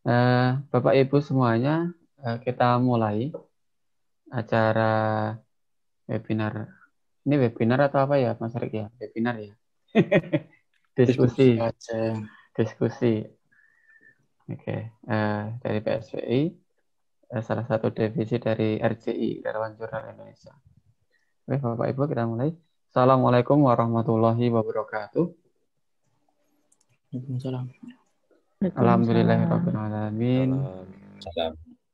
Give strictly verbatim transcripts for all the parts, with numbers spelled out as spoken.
Eh, Bapak Ibu semuanya, eh, kita mulai acara webinar. Ini webinar atau apa ya, Mas Rik ya? Webinar ya. Diskusi Diskusi, aja. diskusi. Oke, eh, dari P S V I, eh, salah satu divisi dari R J I, Relawan Jurnal Indonesia. Oke, Bapak Ibu, kita mulai. Assalamualaikum warahmatullahi wabarakatuh. Waalaikumsalam. Alhamdulillahirabbil alamin. Salam.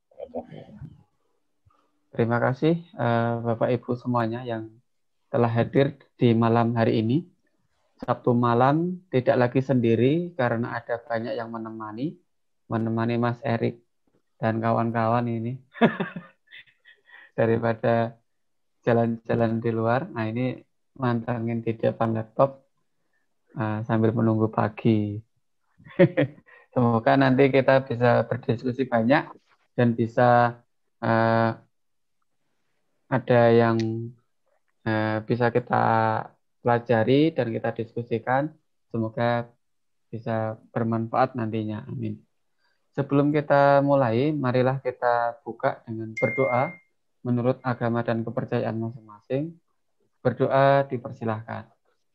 Terima kasih eh, Bapak Ibu semuanya yang telah hadir di malam hari ini. Sabtu malam tidak lagi sendiri karena ada banyak yang menemani, menemani Mas Erik dan kawan-kawan ini daripada jalan-jalan di luar. Nah ini mantengin di depan laptop uh, sambil menunggu pagi. Semoga nanti kita bisa berdiskusi banyak dan bisa uh, ada yang uh, bisa kita pelajari dan kita diskusikan. Semoga bisa bermanfaat nantinya. Amin. Sebelum kita mulai, marilah kita buka dengan berdoa menurut agama dan kepercayaan masing-masing. Berdoa dipersilahkan.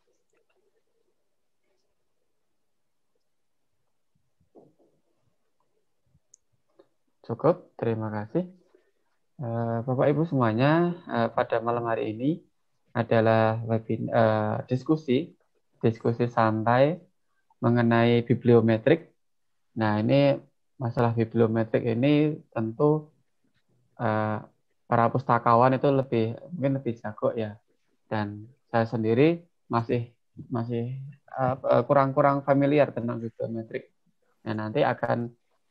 Cukup, terima kasih. Bapak Ibu semuanya, pada malam hari ini adalah webinar, uh, diskusi, diskusi santai mengenai bibliometrik. Nah ini masalah bibliometrik ini tentu uh, para pustakawan itu lebih mungkin lebih jago ya, dan saya sendiri masih masih uh, kurang-kurang familiar tentang bibliometrik. Nah nanti akan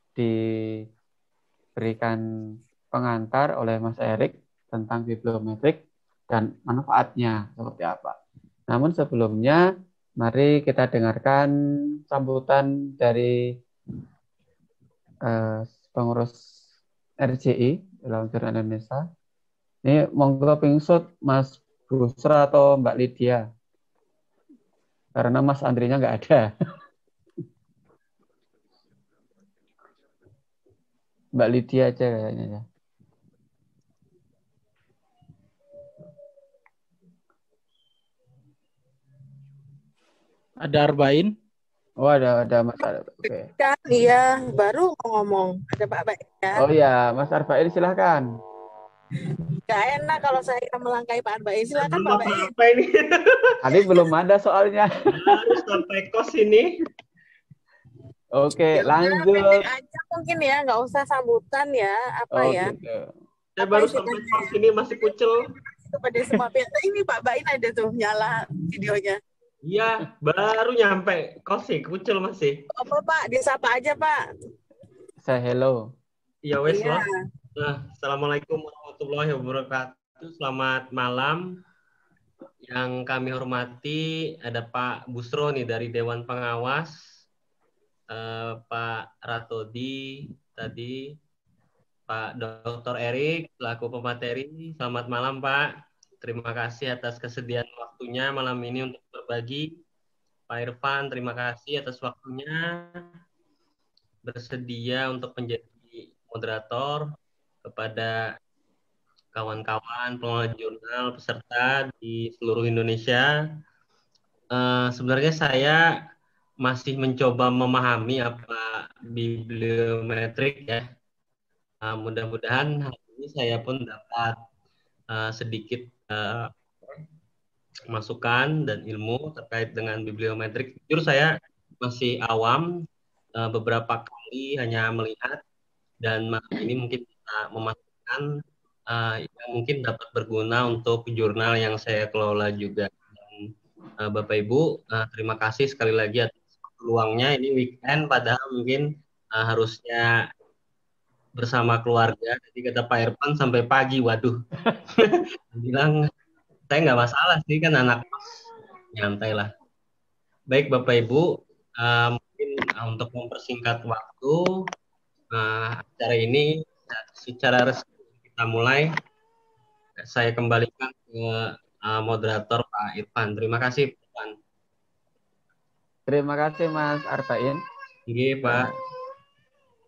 diberikan pengantar oleh Mas Erik tentang bibliometrik dan manfaatnya seperti apa. Namun sebelumnya mari kita dengarkan sambutan dari uh, pengurus R J I dalam Jurnal Indonesia. Ini monggo pingsut Mas Busra atau Mbak Lydia. Karena Mas Andrinya nggak ada. Mbak Lydia aja kayaknya ya. Ada Arbain? Oh ada ada Mas Arbain. Oke. Kan iya baru mau ngomong ada Pak Baik ya. Oh iya Mas Arbain silahkan. Gak enak kalau saya melangkai Pak Arbain. Silakan Pak Baik. Apa ini? Tadi belum ada soalnya. Harus sampai kos ini. Oke, Ya udah, lanjut. pendek aja mungkin ya, nggak usah sambutan ya, apa Oh, ya. gitu. Saya Apa baru istilahnya? sampai kos ini masih kucel. Kepada semua pihak. Nah, ini Pak Bain ada tuh nyala videonya. Iya, baru nyampe kos sih, kucel masih. Apa Pak, disapa aja Pak. Say hello. Iya wes Iya. loh. Nah, Assalamualaikum warahmatullahi wabarakatuh. Selamat malam. Yang kami hormati ada Pak Busro nih dari Dewan Pengawas, eh, Pak Ratodi tadi, Pak Doktor Erik selaku pemateri. Selamat malam Pak. Terima kasih atas kesediaan waktunya malam ini untuk berbagi. Pak Irfan, terima kasih atas waktunya bersedia untuk menjadi moderator. Kepada kawan-kawan pengelola jurnal peserta di seluruh Indonesia. Uh, sebenarnya saya masih mencoba memahami apa bibliometrik ya. Uh, mudah-mudahan hari ini saya pun dapat uh, sedikit uh, masukan dan ilmu terkait dengan bibliometrik. Jujur saya masih awam, uh, beberapa kali hanya melihat, dan malam ini mungkin bisa memastikan uh, yang mungkin dapat berguna untuk jurnal yang saya kelola juga. Dan, uh, Bapak Ibu, uh, terima kasih sekali lagi atas peluangnya. Ini weekend, padahal mungkin uh, harusnya bersama keluarga. Jadi kata Pak Irfan sampai pagi, waduh. Bilang saya nggak masalah sih, kan anak nyantai lah. Baik Bapak Ibu, uh, mungkin uh, untuk mempersingkat waktu, uh, acara ini secara resmi kita mulai. Saya kembalikan ke uh, moderator Pak Irfan. Terima kasih Pak Irfan. Terima kasih Mas Arbain. Iya Pak.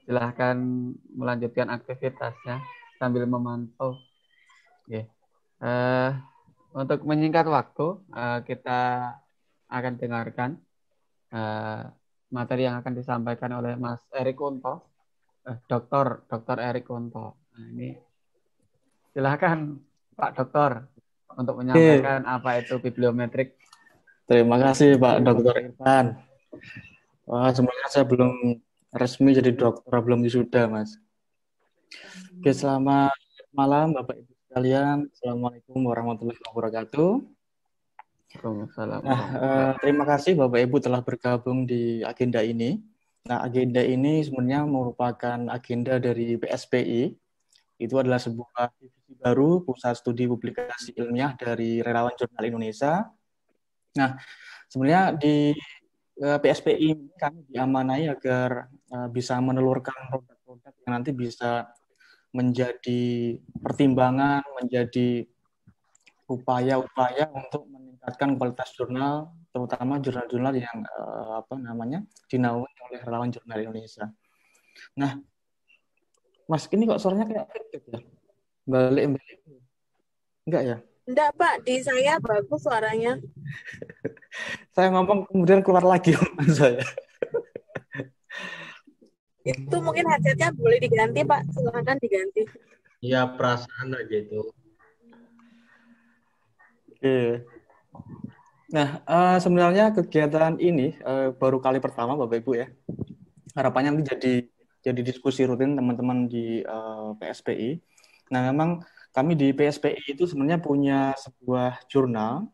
silahkan melanjutkan aktivitasnya sambil memantau. Oke. Eh, untuk menyingkat waktu, eh, kita akan dengarkan eh, materi yang akan disampaikan oleh Mas Erik Kunto, eh, Doktor Doktor Erik Kunto. Nah, ini silahkan Pak Doktor untuk Oke, menyampaikan apa itu bibliometrik. terima kasih Pak Dokter Irfan. Wah, sebenarnya saya belum resmi jadi dokter, belum wisuda, Mas. Oke, selamat malam Bapak Ibu sekalian. Assalamualaikum warahmatullahi wabarakatuh. Waalaikumsalam. Nah, eh, terima kasih Bapak Ibu telah bergabung di agenda ini. Nah, agenda ini sebenarnya merupakan agenda dari P S P I. Itu adalah sebuah divisi baru, Pusat Studi Publikasi Ilmiah dari Relawan Jurnal Indonesia. Nah, sebenarnya di P S P I ini kami diamanai agar uh, bisa menelurkan produk-produk yang nanti bisa menjadi pertimbangan, menjadi upaya-upaya untuk meningkatkan kualitas jurnal, terutama jurnal-jurnal yang uh, apa namanya dinaungi oleh Relawan Jurnal Indonesia. Nah, Mas, ini kok suaranya kayak feedback ya? Balik-balik. Enggak ya? Enggak, Pak. Di saya bagus suaranya. Saya ngomong kemudian keluar lagi Mas saya. Itu mungkin headsetnya boleh diganti, Pak. Silakan diganti. Ya, perasaan aja itu. Oke. Nah, uh, sebenarnya kegiatan ini uh, baru kali pertama Bapak Ibu ya. Harapannya nanti jadi jadi diskusi rutin teman-teman di uh, P S P I. Nah, memang kami di P S P I itu sebenarnya punya sebuah jurnal.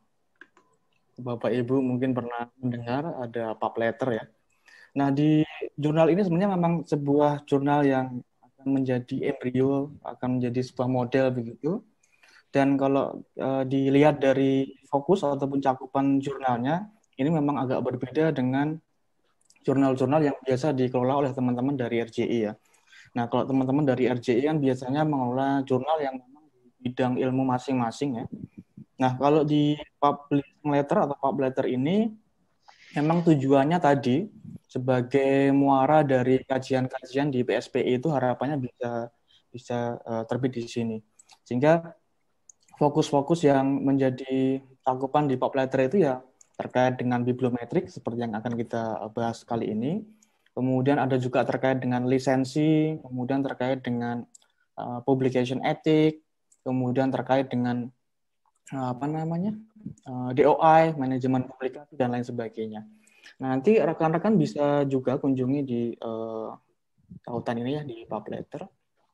Bapak Ibu mungkin pernah mendengar ada pub letter ya. Nah, di jurnal ini sebenarnya memang sebuah jurnal yang akan menjadi embrio, akan menjadi sebuah model begitu. Dan kalau uh, dilihat dari fokus ataupun cakupan jurnalnya, ini memang agak berbeda dengan jurnal-jurnal yang biasa dikelola oleh teman-teman dari R J I ya. Nah, kalau teman-teman dari R J I kan biasanya mengelola jurnal yang memang di bidang ilmu masing-masing ya. Nah, kalau di publishing letter atau pub letter ini, memang tujuannya tadi sebagai muara dari kajian-kajian di P S P I itu harapannya bisa bisa uh, terbit di sini. Sehingga fokus-fokus yang menjadi cakupan di pub letter itu ya terkait dengan bibliometrik seperti yang akan kita bahas kali ini. Kemudian ada juga terkait dengan lisensi, kemudian terkait dengan uh, publication ethic, kemudian terkait dengan uh, apa namanya uh, D O I, manajemen publikasi dan lain sebagainya. Nah, nanti rekan-rekan bisa juga kunjungi di uh, tautan ini ya di pub letter.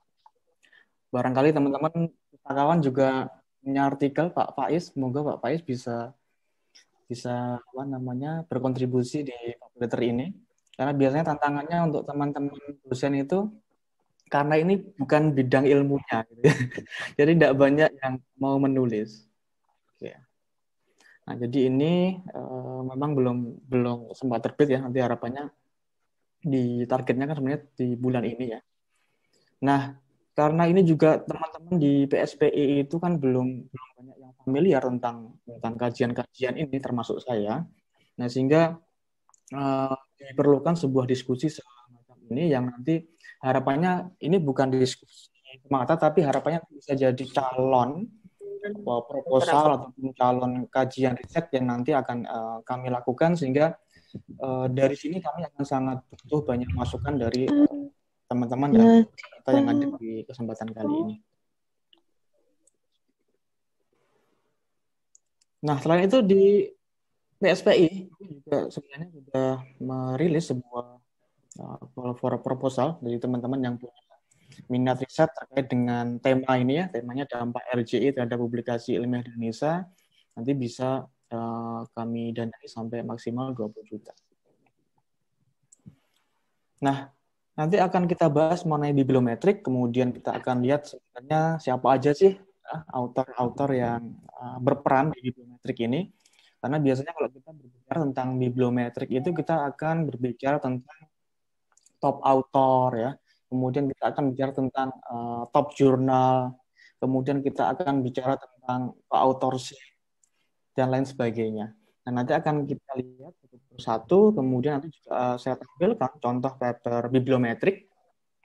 Barangkali teman-teman pustakawan juga punya artikel Pak Faiz, semoga Pak Faiz bisa bisa apa namanya berkontribusi di pub letter ini. Karena biasanya tantangannya untuk teman-teman dosen itu karena ini bukan bidang ilmunya, gitu. Jadi tidak banyak yang mau menulis. Oke. Nah, jadi ini uh, memang belum belum sempat terbit ya. Nanti harapannya di targetnya kan sebenarnya di bulan ini ya. Nah, karena ini juga teman-teman di P S P I itu kan belum belum banyak yang familiar tentang tentang kajian-kajian ini termasuk saya. Nah, sehingga uh, diperlukan sebuah diskusi semacam ini yang nanti harapannya ini bukan diskusi semata tapi harapannya bisa jadi calon proposal ataupun calon kajian riset yang nanti akan uh, kami lakukan sehingga uh, dari sini kami akan sangat butuh banyak masukan dari uh, teman-teman dan kita yang ada di kesempatan kali ini. Nah, selain itu di P S P I juga sebenarnya sudah merilis sebuah uh, proposal dari teman-teman yang punya minat riset terkait dengan tema ini ya, temanya dampak R J I terhadap publikasi ilmiah di Indonesia. Nanti bisa uh, kami danai sampai maksimal dua puluh juta. Nah, nanti akan kita bahas mengenai bibliometrik, kemudian kita akan lihat sebenarnya siapa aja sih uh, autor-autor yang uh, berperan di bibliometrik ini. Karena biasanya kalau kita berbicara tentang bibliometrik itu kita akan berbicara tentang top author ya. Kemudian kita akan bicara tentang uh, top jurnal, kemudian kita akan bicara tentang authorship dan lain sebagainya. Nah, nanti akan kita lihat satu persatu, kemudian nanti juga uh, saya tampilkan contoh paper bibliometrik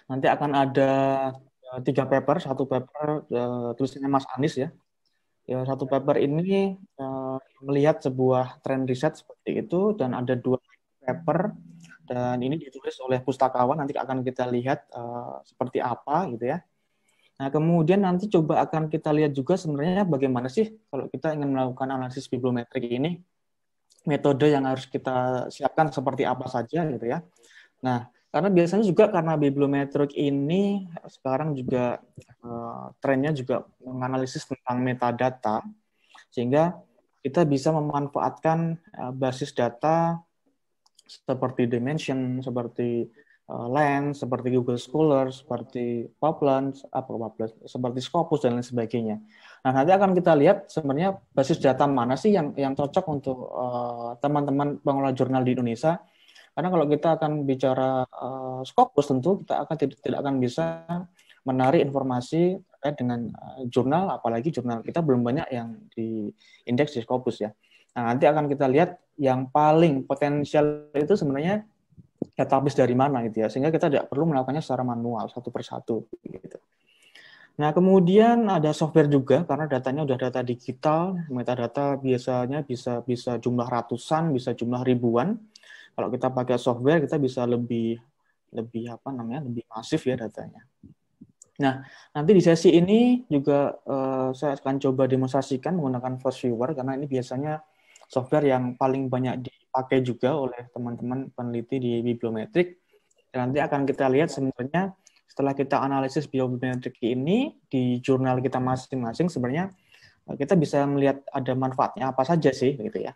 Nanti akan ada uh, tiga paper, satu paper uh, tulisannya Mas Anies ya. Ya, satu paper ini uh, melihat sebuah tren riset seperti itu, dan ada dua paper, dan ini ditulis oleh pustakawan, nanti akan kita lihat uh, seperti apa gitu ya. Nah, kemudian nanti coba akan kita lihat juga sebenarnya bagaimana sih kalau kita ingin melakukan analisis bibliometrik ini, metode yang harus kita siapkan seperti apa saja gitu ya. Nah, karena biasanya juga karena bibliometrik ini sekarang juga uh, trennya juga menganalisis tentang metadata, sehingga kita bisa memanfaatkan uh, basis data seperti Dimension, seperti uh, Lens, seperti Google Scholar, seperti Publance, apa Publance, seperti Scopus dan lain sebagainya. Nah, nanti akan kita lihat sebenarnya basis data mana sih yang yang cocok untuk uh, teman-teman pengelola jurnal di Indonesia. Karena kalau kita akan bicara uh, Scopus, tentu kita akan tidak, tidak akan bisa menarik informasi terkait dengan uh, jurnal, apalagi jurnal kita belum banyak yang diindeks di Scopus ya. Nah, nanti akan kita lihat yang paling potensial itu sebenarnya database dari mana gitu ya, sehingga kita tidak perlu melakukannya secara manual satu persatu gitu. Nah, kemudian ada software juga, karena datanya udah data digital, metadata biasanya bisa bisa jumlah ratusan, bisa jumlah ribuan. Kalau kita pakai software, kita bisa lebih lebih apa namanya, lebih masif ya datanya. Nah, nanti di sesi ini juga uh, saya akan coba demonstrasikan menggunakan First Viewer, karena ini biasanya software yang paling banyak dipakai juga oleh teman-teman peneliti di bibliometrik. Dan nanti akan kita lihat sebenarnya setelah kita analisis bibliometrik ini di jurnal kita masing-masing, sebenarnya kita bisa melihat ada manfaatnya apa saja sih gitu ya.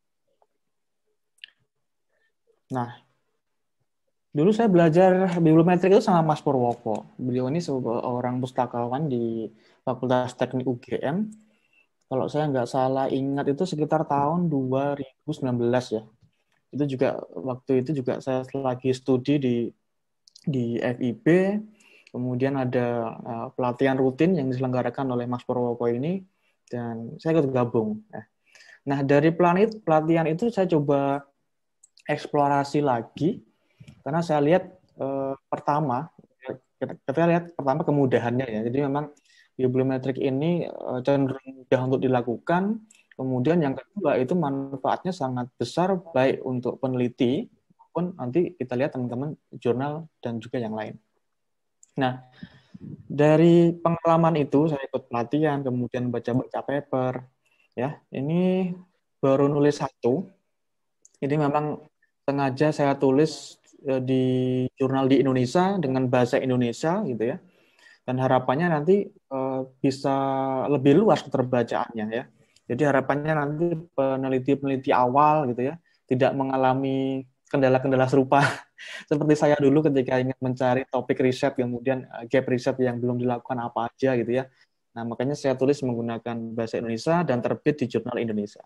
Nah, dulu saya belajar bibliometrik itu sama Mas Purwoko. Beliau ini seorang pustakawan di Fakultas Teknik U G M. Kalau saya nggak salah ingat itu sekitar tahun dua ribu sembilan belas ya. Itu juga waktu itu juga saya lagi studi di di F I B. Kemudian ada uh, pelatihan rutin yang diselenggarakan oleh Mas Purwoko ini, dan saya ikut gabung. Nah, dari planet pelatihan itu saya coba eksplorasi lagi, karena saya lihat uh, pertama kita, kita lihat pertama kemudahannya ya. Jadi memang bibliometrik ini cenderung mudah untuk dilakukan. Kemudian yang kedua itu manfaatnya sangat besar baik untuk peneliti maupun nanti kita lihat teman-teman jurnal dan juga yang lain. Nah, dari pengalaman itu saya ikut pelatihan, kemudian baca-baca paper, ya. Ini baru nulis satu. Ini memang sengaja saya tulis di jurnal di Indonesia dengan bahasa Indonesia gitu ya. Dan harapannya nanti uh, bisa lebih luas keterbacaannya ya. Jadi harapannya nanti peneliti-peneliti awal gitu ya tidak mengalami kendala-kendala serupa seperti saya dulu ketika ingin mencari topik riset, kemudian uh, gap riset yang belum dilakukan apa aja gitu ya. Nah, makanya saya tulis menggunakan bahasa Indonesia dan terbit di jurnal Indonesia.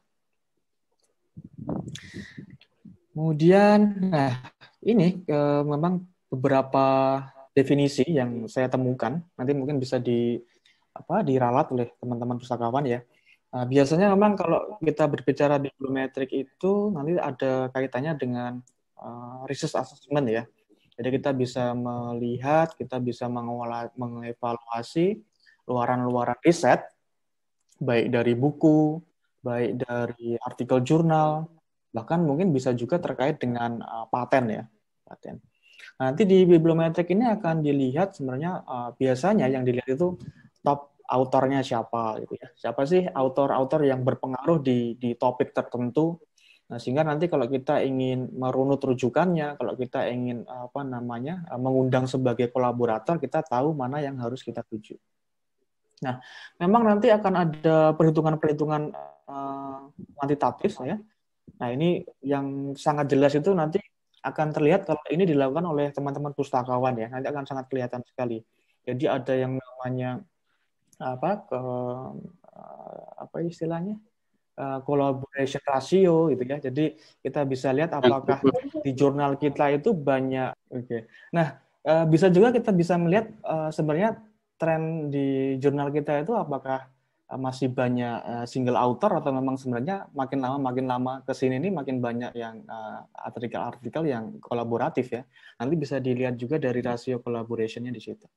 Kemudian, nah ini uh, memang beberapa definisi yang saya temukan, nanti mungkin bisa di apa diralat oleh teman-teman pustakawan ya. Nah, biasanya memang kalau kita berbicara bibliometrik itu nanti ada kaitannya dengan uh, research assessment ya. Jadi kita bisa melihat, kita bisa mengolah, mengevaluasi luaran-luaran riset, baik dari buku, baik dari artikel jurnal, bahkan mungkin bisa juga terkait dengan uh, paten ya, paten. Nanti di bibliometrik ini akan dilihat sebenarnya uh, biasanya yang dilihat itu top autornya siapa gitu ya. Siapa sih autor-autor yang berpengaruh di di topik tertentu. Nah, sehingga nanti kalau kita ingin merunut rujukannya, kalau kita ingin apa namanya uh, mengundang sebagai kolaborator, kita tahu mana yang harus kita tuju. Nah, memang nanti akan ada perhitungan-perhitungan uh, kuantitatif ya. Nah, ini yang sangat jelas itu nanti akan terlihat kalau ini dilakukan oleh teman-teman pustakawan ya, nanti akan sangat kelihatan sekali. Jadi ada yang namanya apa ke apa istilahnya uh, collaboration ratio gitu ya. Jadi kita bisa lihat apakah di jurnal kita itu banyak. Oke. Okay. Nah uh, bisa juga kita bisa melihat uh, sebenarnya tren di jurnal kita itu apakah masih banyak uh, single author atau memang sebenarnya makin lama makin lama ke sini ini makin banyak yang uh, artikel-artikel yang kolaboratif ya. Nanti bisa dilihat juga dari rasio collaboration-nya di situ.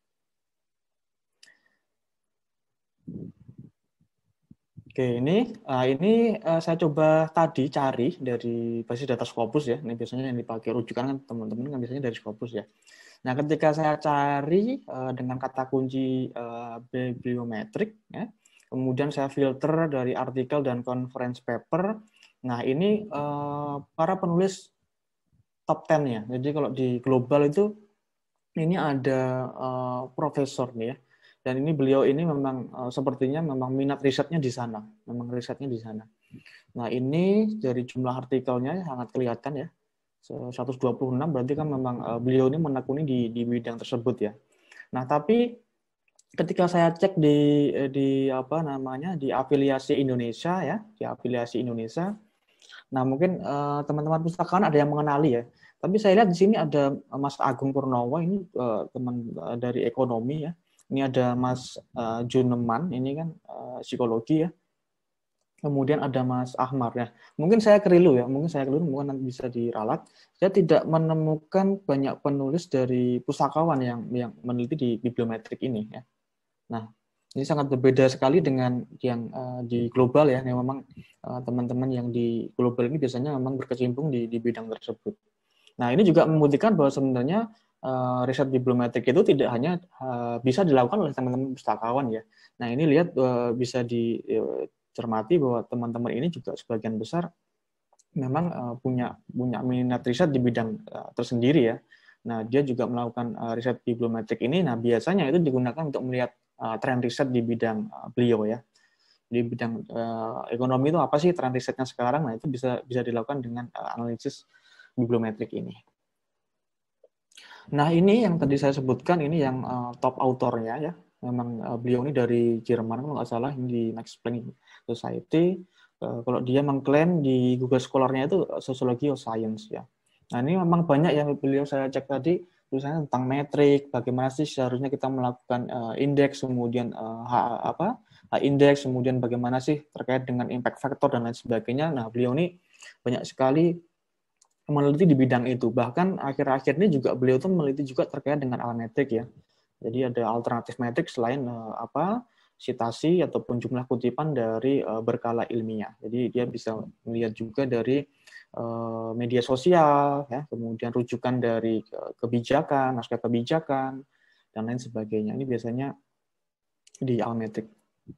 Oke, ini uh, ini uh, saya coba tadi cari dari basis data Scopus ya. Ini biasanya yang dipakai rujukan kan teman-teman kan biasanya dari Scopus ya. Nah, ketika saya cari uh, dengan kata kunci uh, bibliometrik ya, kemudian saya filter dari artikel dan conference paper. Nah, ini uh, para penulis top sepuluh-nya. Jadi kalau di global itu ini ada uh, profesor nih ya. Dan ini beliau ini memang uh, sepertinya memang minat risetnya di sana, memang risetnya di sana. Nah, ini dari jumlah artikelnya sangat kelihatan ya. seratus dua puluh enam berarti kan memang uh, beliau ini menekuni di di bidang tersebut ya. Nah, tapi ketika saya cek di di apa namanya di afiliasi Indonesia ya, di afiliasi Indonesia. Nah, mungkin uh, teman-teman pustakaan ada yang mengenali ya. Tapi saya lihat di sini ada Mas Agung Purnowo, ini uh, teman uh, dari ekonomi ya. Ini ada Mas uh, Juneman, ini kan uh, psikologi ya. Kemudian ada Mas Ahmad ya. Mungkin saya keliru ya, mungkin saya keliru, mungkin nanti bisa diralat. Saya tidak menemukan banyak penulis dari pustakawan yang yang meneliti di bibliometrik ini ya. Nah, ini sangat berbeda sekali dengan yang uh, di global ya. Yang memang uh, teman-teman yang di global ini biasanya memang berkecimpung di di bidang tersebut. Nah, ini juga membuktikan bahwa sebenarnya Uh, riset bibliometrik itu tidak hanya uh, bisa dilakukan oleh teman-teman pustakawan ya. Nah, ini lihat uh, bisa dicermati bahwa teman-teman ini juga sebagian besar memang uh, punya punya minat riset di bidang uh, tersendiri ya. Nah, dia juga melakukan uh, riset bibliometrik ini. Nah, biasanya itu digunakan untuk melihat uh, tren riset di bidang uh, beliau ya. Di bidang uh, ekonomi itu apa sih tren risetnya sekarang? Nah, itu bisa bisa dilakukan dengan uh, analisis bibliometrik ini. Nah, ini yang tadi saya sebutkan, ini yang uh, top autornya ya. Memang uh, beliau ini dari Jerman, kalau nggak salah, ini di Max Planck Society. Uh, kalau dia mengklaim di Google Scholar-nya itu Sociology of Science ya. Nah, ini memang banyak yang beliau saya cek tadi, tulisannya tentang metrik, bagaimana sih seharusnya kita melakukan uh, indeks, kemudian uh, H, apa, H index, kemudian bagaimana sih terkait dengan impact factor dan lain sebagainya. Nah, beliau ini banyak sekali meneliti di bidang itu. Bahkan akhir-akhir ini juga beliau tuh meneliti juga terkait dengan almetrik ya. Jadi ada alternatif metrik selain uh, apa sitasi ataupun jumlah kutipan dari uh, berkala ilmiah. Jadi dia bisa melihat juga dari uh, media sosial ya, kemudian rujukan dari uh, kebijakan, naskah kebijakan dan lain sebagainya. Ini biasanya di almetrik.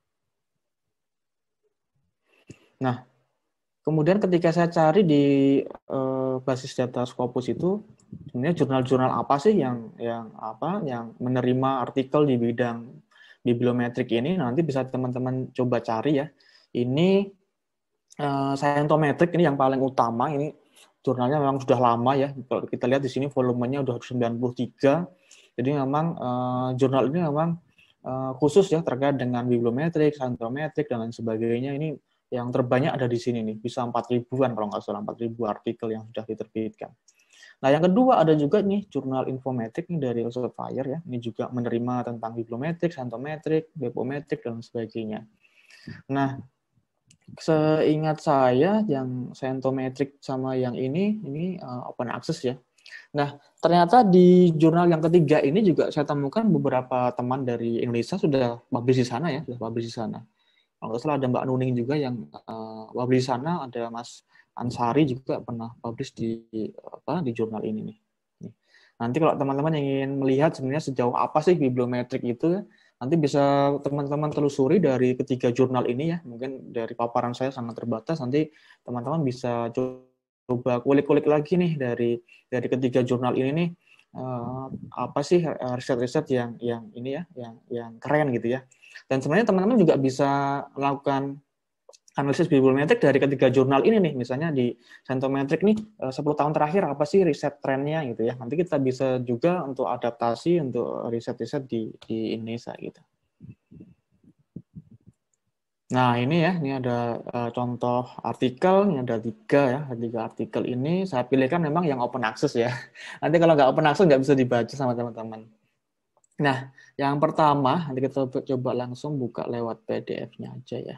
Nah, kemudian ketika saya cari di uh, basis data Scopus itu, sebenarnya jurnal-jurnal apa sih yang yang apa yang menerima artikel di bidang bibliometrik ini? Nanti bisa teman-teman coba cari ya. Ini uh, Scientometric ini yang paling utama. Ini jurnalnya memang sudah lama ya. Kalau kita lihat di sini volumenya udah sembilan puluh tiga. Jadi memang uh, jurnal ini memang uh, khusus ya terkait dengan bibliometrik, scientometric dan lain sebagainya. Ini yang terbanyak ada di sini nih, bisa empat ribuan kalau nggak salah, empat ribu artikel yang sudah diterbitkan. Nah, yang kedua ada juga nih jurnal infometrik nih dari Elsevier ya, ini juga menerima tentang bibliometrik, scientometric, webometrik dan sebagainya. Nah, seingat saya yang scientometric sama yang ini ini uh, open access ya. Nah, ternyata di jurnal yang ketiga ini juga saya temukan beberapa teman dari Indonesia sudah publish di sana ya, sudah publish di sana. Kalau nggak salah ada Mbak Nuning juga yang uh, publish di sana, ada Mas Ansari juga pernah publish di apa di jurnal ini nih. Nanti kalau teman-teman ingin melihat sebenarnya sejauh apa sih bibliometrik itu, nanti bisa teman-teman telusuri dari ketiga jurnal ini ya. Mungkin dari paparan saya sangat terbatas, nanti teman-teman bisa coba kulik-kulik lagi nih dari dari ketiga jurnal ini nih uh, apa sih riset-riset yang yang ini ya, yang yang keren gitu ya. Dan sebenarnya teman-teman juga bisa melakukan analisis bibliometrik dari ketiga jurnal ini nih. Misalnya di Scientometric nih, sepuluh tahun terakhir apa sih riset trennya gitu ya. Nanti kita bisa juga untuk adaptasi untuk riset-riset di, di Indonesia gitu. Nah ini ya, ini ada uh, contoh artikel, ini ada tiga ya, tiga artikel ini. Saya pilihkan memang yang open access ya. Nanti kalau nggak open access nggak bisa dibaca sama teman-teman. Nah, yang pertama, nanti kita coba langsung buka lewat P D F-nya aja ya.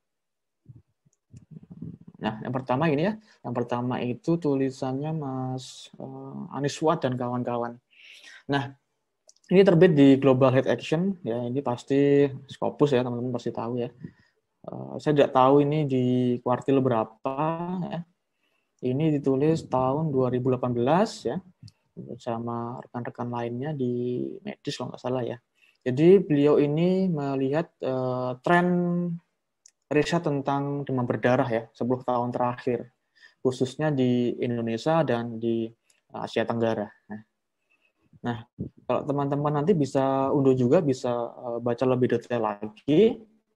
Nah, yang pertama ini ya, yang pertama itu tulisannya Mas uh, Anies Fuad dan kawan-kawan. Nah, ini terbit di Global Health Action, ya ini pasti Scopus ya, teman-teman pasti tahu ya. Uh, saya tidak tahu ini di kuartil berapa ya. Ini ditulis tahun dua ribu delapan belas ya, bersama rekan-rekan lainnya di medis kalau nggak salah ya. Jadi beliau ini melihat uh, tren riset tentang demam berdarah ya sepuluh tahun terakhir, khususnya di Indonesia dan di Asia Tenggara. Nah, nah kalau teman-teman nanti bisa unduh juga, bisa uh, baca lebih detail lagi.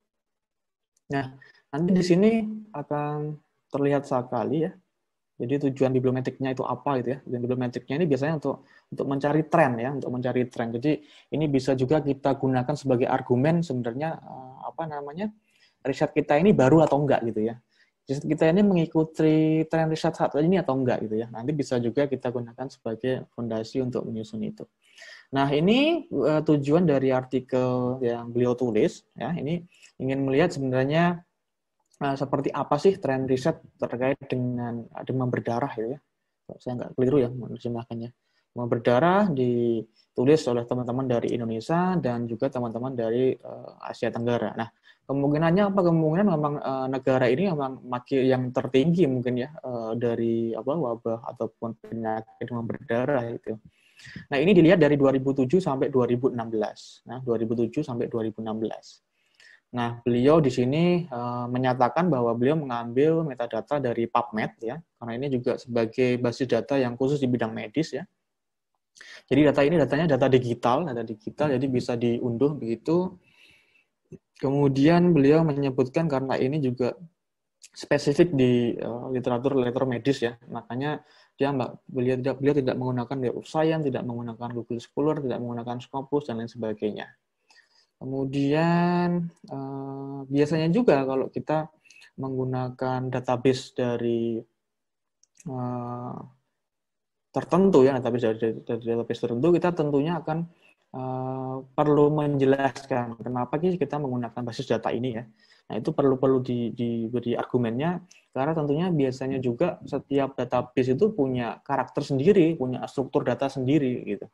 Nah, nanti di sini akan terlihat sekali ya. Jadi tujuan bibliometriknya itu apa gitu ya? Tujuan bibliometriknya ini biasanya untuk untuk mencari tren ya, untuk mencari tren. Jadi ini bisa juga kita gunakan sebagai argumen sebenarnya uh, apa namanya? riset kita ini baru atau enggak gitu ya. Riset kita ini mengikuti tren riset saat ini atau enggak gitu ya. Nanti bisa juga kita gunakan sebagai fondasi untuk menyusun itu. Nah, ini uh, tujuan dari artikel yang beliau tulis ya. Ini ingin melihat sebenarnya uh, seperti apa sih tren riset terkait dengan demam berdarah gitu ya. Saya enggak keliru ya menerjemahkannya. Demam berdarah ditulis oleh teman-teman dari Indonesia dan juga teman-teman dari uh, Asia Tenggara. Nah, kemungkinannya apa? Kemungkinan memang uh, negara ini memang makin yang tertinggi mungkin ya uh, dari apa wabah ataupun penyakit demam berdarah itu. Nah, ini dilihat dari dua ribu tujuh sampai dua ribu enam belas. Nah, dua ribu tujuh sampai dua ribu enam belas. Nah, beliau di sini uh, menyatakan bahwa beliau mengambil metadata dari PubMed ya, karena ini juga sebagai basis data yang khusus di bidang medis ya. Jadi data ini datanya data digital, data digital jadi bisa diunduh begitu. Kemudian beliau menyebutkan karena ini juga spesifik di uh, literatur literatur medis ya, makanya dia mbak beliau tidak beliau tidak menggunakan Web of Science, tidak menggunakan Google Scholar, tidak menggunakan Scopus dan lain sebagainya. Kemudian uh, biasanya juga kalau kita menggunakan database dari uh, tertentu ya, database dari, dari database tertentu, kita tentunya akan Uh, perlu menjelaskan kenapa kita menggunakan basis data ini ya. Nah, itu perlu perlu di, diberi argumennya karena tentunya biasanya juga setiap database itu punya karakter sendiri, punya struktur data sendiri gitu.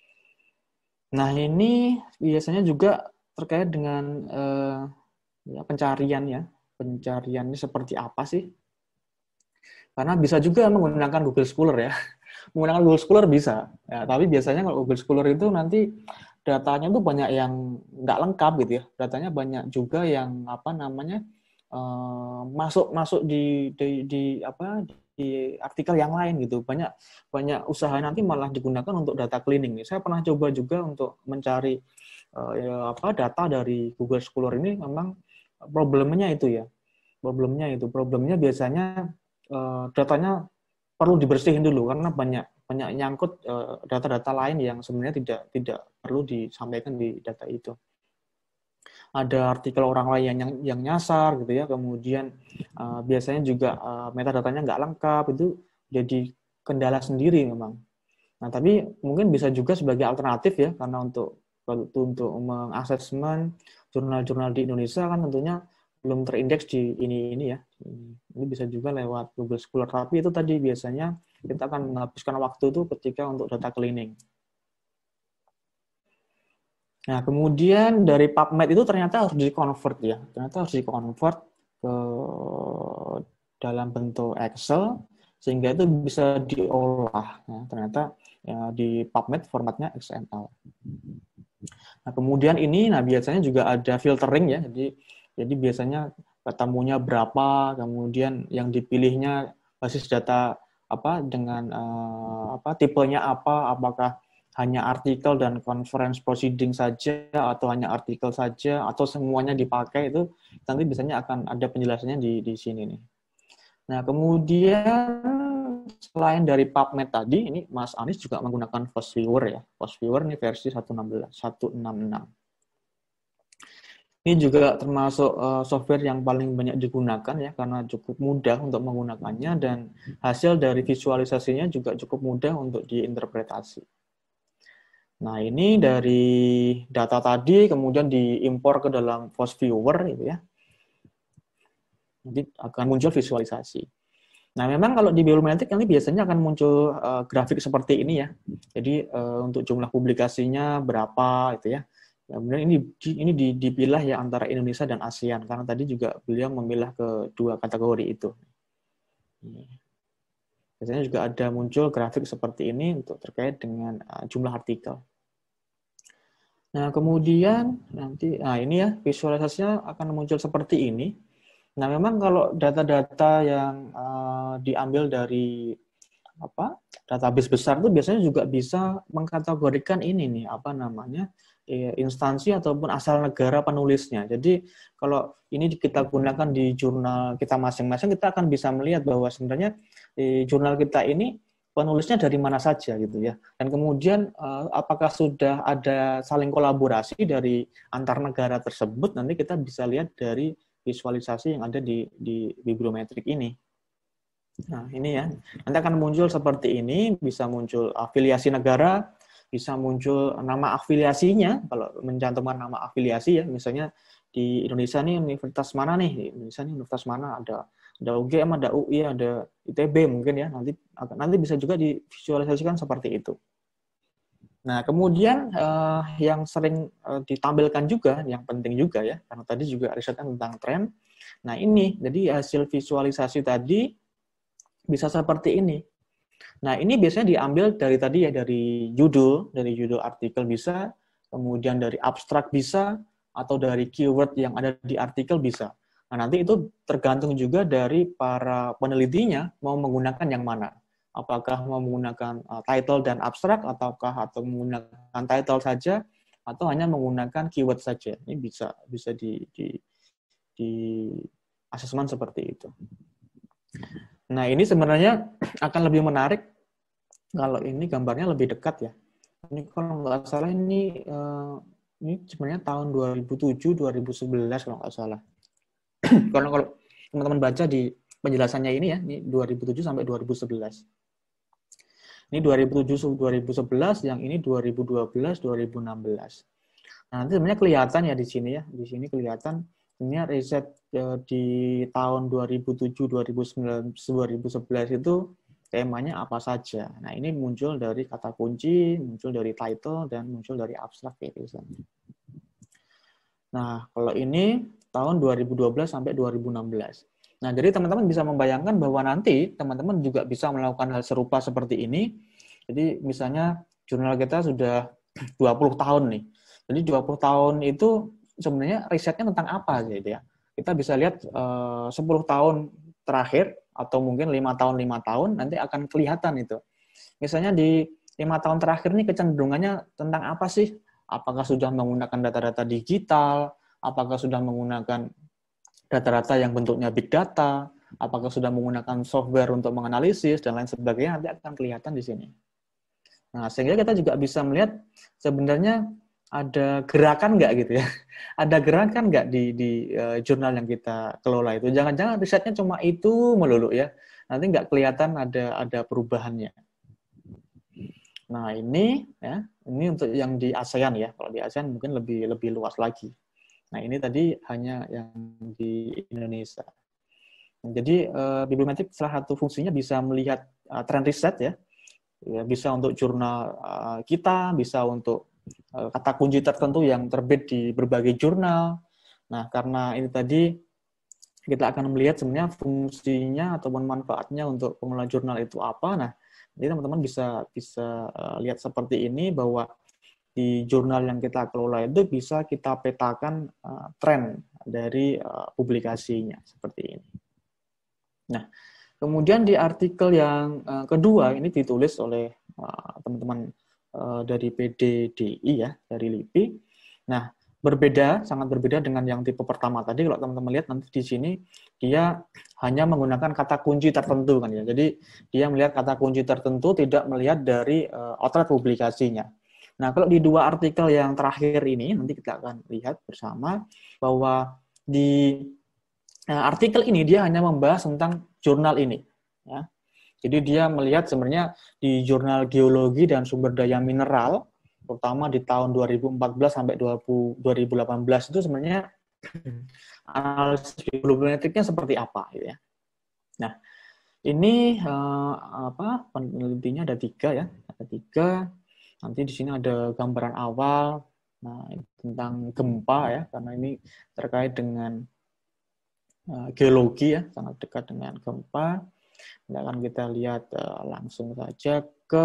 Nah, ini biasanya juga terkait dengan uh, ya, pencarian ya. Pencariannya seperti apa sih? Karena bisa juga menggunakan Google Scholar ya. Menggunakan Google Scholar bisa, ya, tapi biasanya kalau Google Scholar itu nanti datanya tuh banyak yang nggak lengkap gitu ya. Datanya banyak juga yang apa namanya uh, masuk masuk di, di di apa di artikel yang lain gitu. Banyak banyak usaha nanti malah digunakan untuk data cleaning. Saya pernah coba juga untuk mencari uh, ya, apa data dari Google Scholar ini, memang problemnya itu ya. Problemnya itu, problemnya biasanya uh, datanya perlu dibersihin dulu karena banyak banyak nyangkut uh, data-data lain yang sebenarnya tidak tidak perlu disampaikan di data itu. Ada artikel orang lain yang yang nyasar gitu ya, kemudian uh, biasanya juga uh, metadatanya nggak lengkap, itu jadi kendala sendiri memang. Nah, tapi mungkin bisa juga sebagai alternatif ya, karena untuk untuk mengasesmen jurnal-jurnal di Indonesia kan tentunya belum terindeks di ini ini ya. Ini bisa juga lewat Google Scholar, tapi itu tadi biasanya kita akan menghabiskan waktu itu ketika untuk data cleaning. Nah, kemudian dari PubMed itu ternyata harus di-convert ya. Ternyata harus di-convert ke dalam bentuk Excel sehingga itu bisa diolah. Nah, ternyata ya, di PubMed formatnya X M L. Nah, kemudian ini nah biasanya juga ada filtering ya. Jadi Jadi biasanya ketemunya berapa, kemudian yang dipilihnya basis data apa dengan uh, apa tipenya apa, apakah hanya artikel dan conference proceeding saja atau hanya artikel saja atau semuanya dipakai, itu nanti biasanya akan ada penjelasannya di di sini nih. Nah, kemudian selain dari PubMed tadi, ini Mas Anies juga menggunakan FastViewer ya. FastViewer ini versi seratus enam belas, seratus enam puluh enam. Ini juga termasuk uh, software yang paling banyak digunakan ya, karena cukup mudah untuk menggunakannya dan hasil dari visualisasinya juga cukup mudah untuk diinterpretasi. Nah, ini dari data tadi kemudian diimpor ke dalam Force Viewer gitu ya. Nanti akan muncul visualisasi. Nah, memang kalau di biometrik nanti biasanya akan muncul uh, grafik seperti ini ya. Jadi uh, untuk jumlah publikasinya berapa gitu ya. Kemudian ini ini dipilah ya antara Indonesia dan ASEAN karena tadi juga beliau memilah ke dua kategori itu. Biasanya juga ada muncul grafik seperti ini untuk terkait dengan uh, jumlah artikel. Nah, kemudian nanti, nah ini ya visualisasinya akan muncul seperti ini. Nah, memang kalau data-data yang uh, diambil dari apa database besar itu biasanya juga bisa mengkategorikan ini nih apa namanya instansi ataupun asal negara penulisnya. Jadi kalau ini kita gunakan di jurnal kita masing-masing, kita akan bisa melihat bahwa sebenarnya di jurnal kita ini penulisnya dari mana saja gitu ya. Dan kemudian apakah sudah ada saling kolaborasi dari antar negara tersebut, nanti kita bisa lihat dari visualisasi yang ada di di bibliometrik ini. Nah, ini ya. Nanti akan muncul seperti ini, bisa muncul afiliasi negara, bisa muncul nama afiliasinya, kalau mencantumkan nama afiliasi ya, misalnya di Indonesia nih universitas mana nih, di Indonesia nih universitas mana, ada ada U G M, ada U I, ada I T B mungkin ya, nanti nanti bisa juga divisualisasikan seperti itu. Nah, kemudian eh, yang sering eh, ditampilkan juga, yang penting juga ya, karena tadi juga risetnya tentang tren. Nah, ini, jadi hasil visualisasi tadi bisa seperti ini. Nah, ini biasanya diambil dari tadi ya, dari judul, dari judul artikel bisa, kemudian dari abstrak bisa, atau dari keyword yang ada di artikel bisa. Nah, nanti itu tergantung juga dari para penelitinya mau menggunakan yang mana. Apakah mau menggunakan uh, title dan abstrak, ataukah atau menggunakan title saja, atau hanya menggunakan keyword saja. Ini bisa bisa di di, di asesmen seperti itu. Nah, ini sebenarnya akan lebih menarik kalau ini gambarnya lebih dekat ya. Ini kalau nggak salah ini uh, ini sebenarnya tahun dua ribu tujuh dua ribu sebelas kalau nggak salah. Karena kalau teman-teman baca di penjelasannya ini ya, ini dua ribu tujuh sampai dua ribu sebelas. Ini dua ribu tujuh dua ribu sebelas, yang ini dua ribu dua belas dua ribu enam belas. Nah, nanti sebenarnya kelihatan ya di sini ya, di sini kelihatan ini riset eh, di tahun dua ribu tujuh dua ribu sembilan dua ribu sebelas itu temanya apa saja. Nah, ini muncul dari kata kunci, muncul dari title, dan muncul dari abstrak ya biasanya. Nah, kalau ini tahun dua ribu dua belas sampai dua ribu enam belas. Nah, jadi teman-teman bisa membayangkan bahwa nanti teman-teman juga bisa melakukan hal serupa seperti ini. Jadi misalnya jurnal kita sudah dua puluh tahun nih. Jadi dua puluh tahun itu sebenarnya risetnya tentang apa gitu ya. Kita bisa lihat eh, sepuluh tahun terakhir atau mungkin lima tahun lima tahun nanti akan kelihatan itu. Misalnya di lima tahun terakhir nih kecenderungannya tentang apa sih? Apakah sudah menggunakan data-data digital? Apakah sudah menggunakan data-data yang bentuknya big data, apakah sudah menggunakan software untuk menganalisis, dan lain sebagainya, nanti akan kelihatan di sini. Nah, sehingga kita juga bisa melihat sebenarnya ada gerakan nggak gitu ya, ada gerakan nggak di, di uh, jurnal yang kita kelola itu. Jangan-jangan risetnya cuma itu melulu ya, nanti nggak kelihatan ada ada perubahannya. Nah, ini ya, ini untuk yang di ASEAN ya, kalau di ASEAN mungkin lebih lebih luas lagi. Nah, ini tadi hanya yang di Indonesia. Jadi, uh, bibliometrik salah satu fungsinya bisa melihat uh, trend riset ya. Ya, bisa untuk jurnal uh, kita, bisa untuk uh, kata kunci tertentu yang terbit di berbagai jurnal. Nah, karena ini tadi kita akan melihat sebenarnya fungsinya ataupun manfaatnya untuk pengelola jurnal itu apa. Nah, jadi teman-teman bisa bisa uh, lihat seperti ini bahwa di jurnal yang kita kelola itu bisa kita petakan uh, tren dari uh, publikasinya seperti ini. Nah, kemudian di artikel yang uh, kedua ini ditulis oleh uh, teman-teman uh, dari P D D I ya, dari L I P I. Nah, berbeda, sangat berbeda dengan yang tipe pertama tadi. Kalau teman-teman lihat nanti di sini dia hanya menggunakan kata kunci tertentu kan ya. Jadi dia melihat kata kunci tertentu, tidak melihat dari uh, outlet publikasinya. Nah, kalau di dua artikel yang terakhir ini, nanti kita akan lihat bersama bahwa di nah, artikel ini dia hanya membahas tentang jurnal ini. Ya. Jadi dia melihat sebenarnya di jurnal geologi dan sumber daya mineral, terutama di tahun dua ribu empat belas sampai dua ribu delapan belas itu sebenarnya analisis bibliometriknya seperti apa gitu ya. Nah, ini uh, apa penelitinya ada tiga ya, ada tiga. Nanti di sini ada gambaran awal, nah tentang gempa ya, karena ini terkait dengan uh, geologi ya, sangat dekat dengan gempa. Nah, akan kita lihat uh, langsung saja ke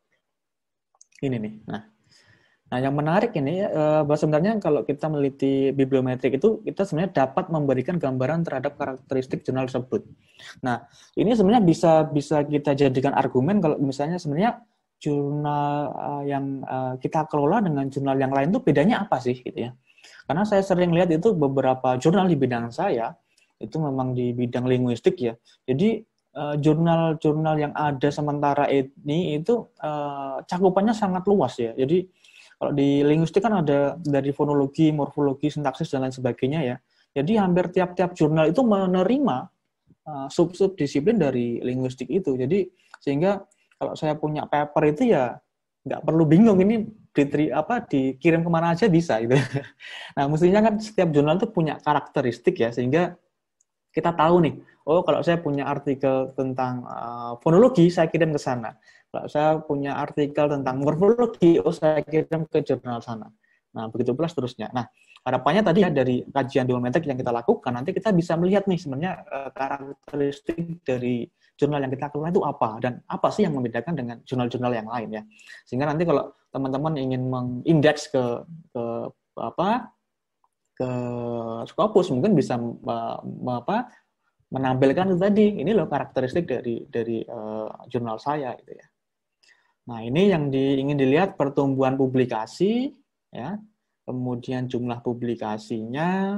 ini nih. Nah, nah yang menarik ini uh, bahwa sebenarnya kalau kita meneliti bibliometrik itu kita sebenarnya dapat memberikan gambaran terhadap karakteristik jurnal tersebut. Nah, ini sebenarnya bisa bisa kita jadikan argumen kalau misalnya sebenarnya jurnal uh, yang uh, kita kelola dengan jurnal yang lain itu bedanya apa sih gitu ya. Karena saya sering lihat itu beberapa jurnal di bidang saya itu memang di bidang linguistik ya. Jadi uh, jurnal-jurnal yang ada sementara ini itu uh, cakupannya sangat luas ya. Jadi kalau di linguistik kan ada dari fonologi, morfologi, sintaksis dan lain sebagainya ya. Jadi hampir tiap-tiap jurnal itu menerima uh, sub-sub disiplin dari linguistik itu. Jadi sehingga kalau saya punya paper itu ya nggak perlu bingung ini diteri, apa dikirim kemana aja bisa gitu. Nah mestinya kan setiap jurnal itu punya karakteristik ya sehingga kita tahu nih, oh kalau saya punya artikel tentang uh, fonologi saya kirim ke sana. Kalau saya punya artikel tentang morfologi, oh saya kirim ke jurnal sana. Nah begitu pula seterusnya. Nah harapannya tadi ya dari kajian bibliometrik yang kita lakukan nanti kita bisa melihat nih sebenarnya uh, karakteristik dari jurnal yang kita kelola itu apa dan apa sih yang membedakan dengan jurnal-jurnal yang lain ya. Sehingga nanti kalau teman-teman ingin mengindeks ke ke apa ke Scopus mungkin bisa uh, apa menampilkan itu tadi ini loh karakteristik dari dari uh, jurnal saya gitu ya. Nah, ini yang di, ingin dilihat pertumbuhan publikasi ya. Kemudian jumlah publikasinya,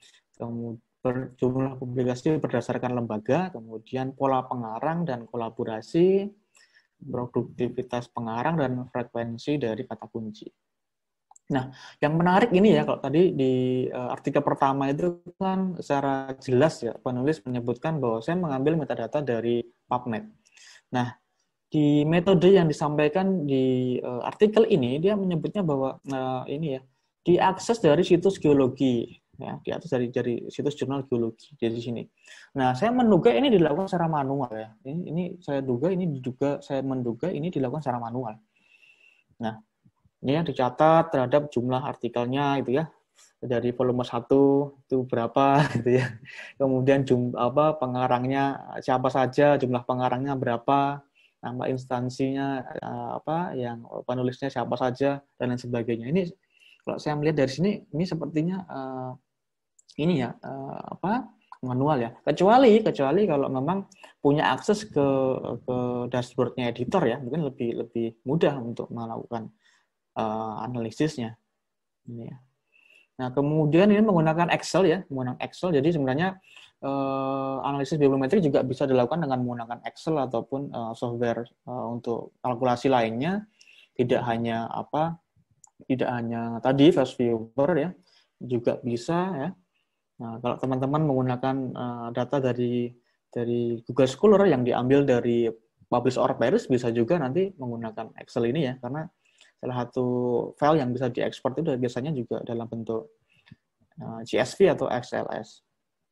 kemudian jumlah publikasi berdasarkan lembaga, kemudian pola pengarang dan kolaborasi, produktivitas pengarang dan frekuensi dari kata kunci. Nah, yang menarik ini ya, kalau tadi di uh, artikel pertama itu kan secara jelas ya, penulis menyebutkan bahwa saya mengambil metadata dari PubMed. Nah, di metode yang disampaikan di uh, artikel ini, dia menyebutnya bahwa uh, ini ya, diakses dari situs geologi, ya, diakses dari, dari situs jurnal geologi, dari sini. Nah, saya menduga ini dilakukan secara manual ya. Ini, ini saya duga, ini diduga, saya menduga ini dilakukan secara manual. Nah, ini yang dicatat terhadap jumlah artikelnya itu ya dari volume satu itu berapa gitu ya. Kemudian jumlah apa pengarangnya siapa saja, jumlah pengarangnya berapa, nama instansinya apa yang penulisnya siapa saja dan lain sebagainya. Ini kalau saya melihat dari sini ini sepertinya uh, ini ya uh, apa manual ya. Kecuali kecuali kalau memang punya akses ke ke dashboardnya editor ya, mungkin lebih lebih mudah untuk melakukan Uh, analisisnya. Ini ya. Nah, kemudian ini menggunakan Excel ya, menggunakan Excel. Jadi sebenarnya uh, analisis bibliometrik juga bisa dilakukan dengan menggunakan Excel ataupun uh, software uh, untuk kalkulasi lainnya. Tidak hanya apa, tidak hanya tadi Fast Viewer ya, juga bisa ya. Nah, kalau teman-teman menggunakan uh, data dari dari Google Scholar yang diambil dari Publish or Perish, bisa juga nanti menggunakan Excel ini ya, karena salah satu file yang bisa diekspor itu biasanya juga dalam bentuk uh, C S V atau X L S.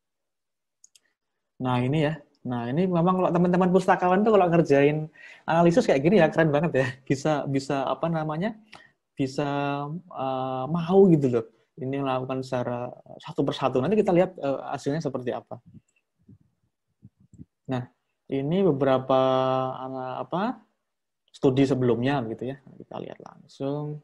Nah ini ya, nah ini memang kalau teman-teman pustakawan tuh kalau ngerjain analisis kayak gini ya keren banget ya, bisa bisa apa namanya, bisa uh, mau gitu loh, ini melakukan secara satu persatu. Nanti kita lihat uh, hasilnya seperti apa. Nah ini beberapa uh, apa studi sebelumnya gitu ya. Kita lihat langsung.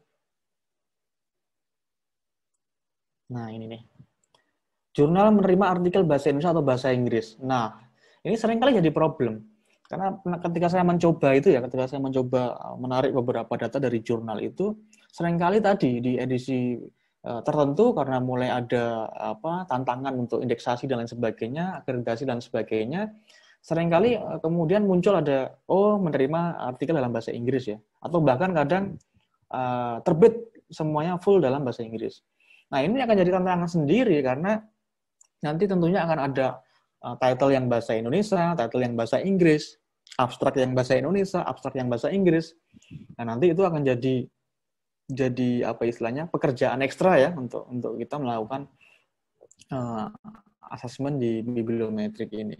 Nah, ini nih. Jurnal menerima artikel bahasa Indonesia atau bahasa Inggris. Nah, ini seringkali jadi problem. Karena ketika saya mencoba itu ya, ketika saya mencoba menarik beberapa data dari jurnal itu, seringkali tadi di edisi tertentu karena mulai ada apa tantangan untuk indeksasi dan lain sebagainya, akreditasi dan sebagainya, seringkali kemudian muncul ada, oh menerima artikel dalam bahasa Inggris ya. Atau bahkan kadang uh, terbit semuanya full dalam bahasa Inggris. Nah ini akan jadi tantangan sendiri karena nanti tentunya akan ada uh, title yang bahasa Indonesia, title yang bahasa Inggris, abstrak yang bahasa Indonesia, abstrak yang bahasa Inggris. Nah nanti itu akan jadi jadi apa istilahnya pekerjaan ekstra ya untuk untuk kita melakukan uh, asesmen di bibliometrik ini.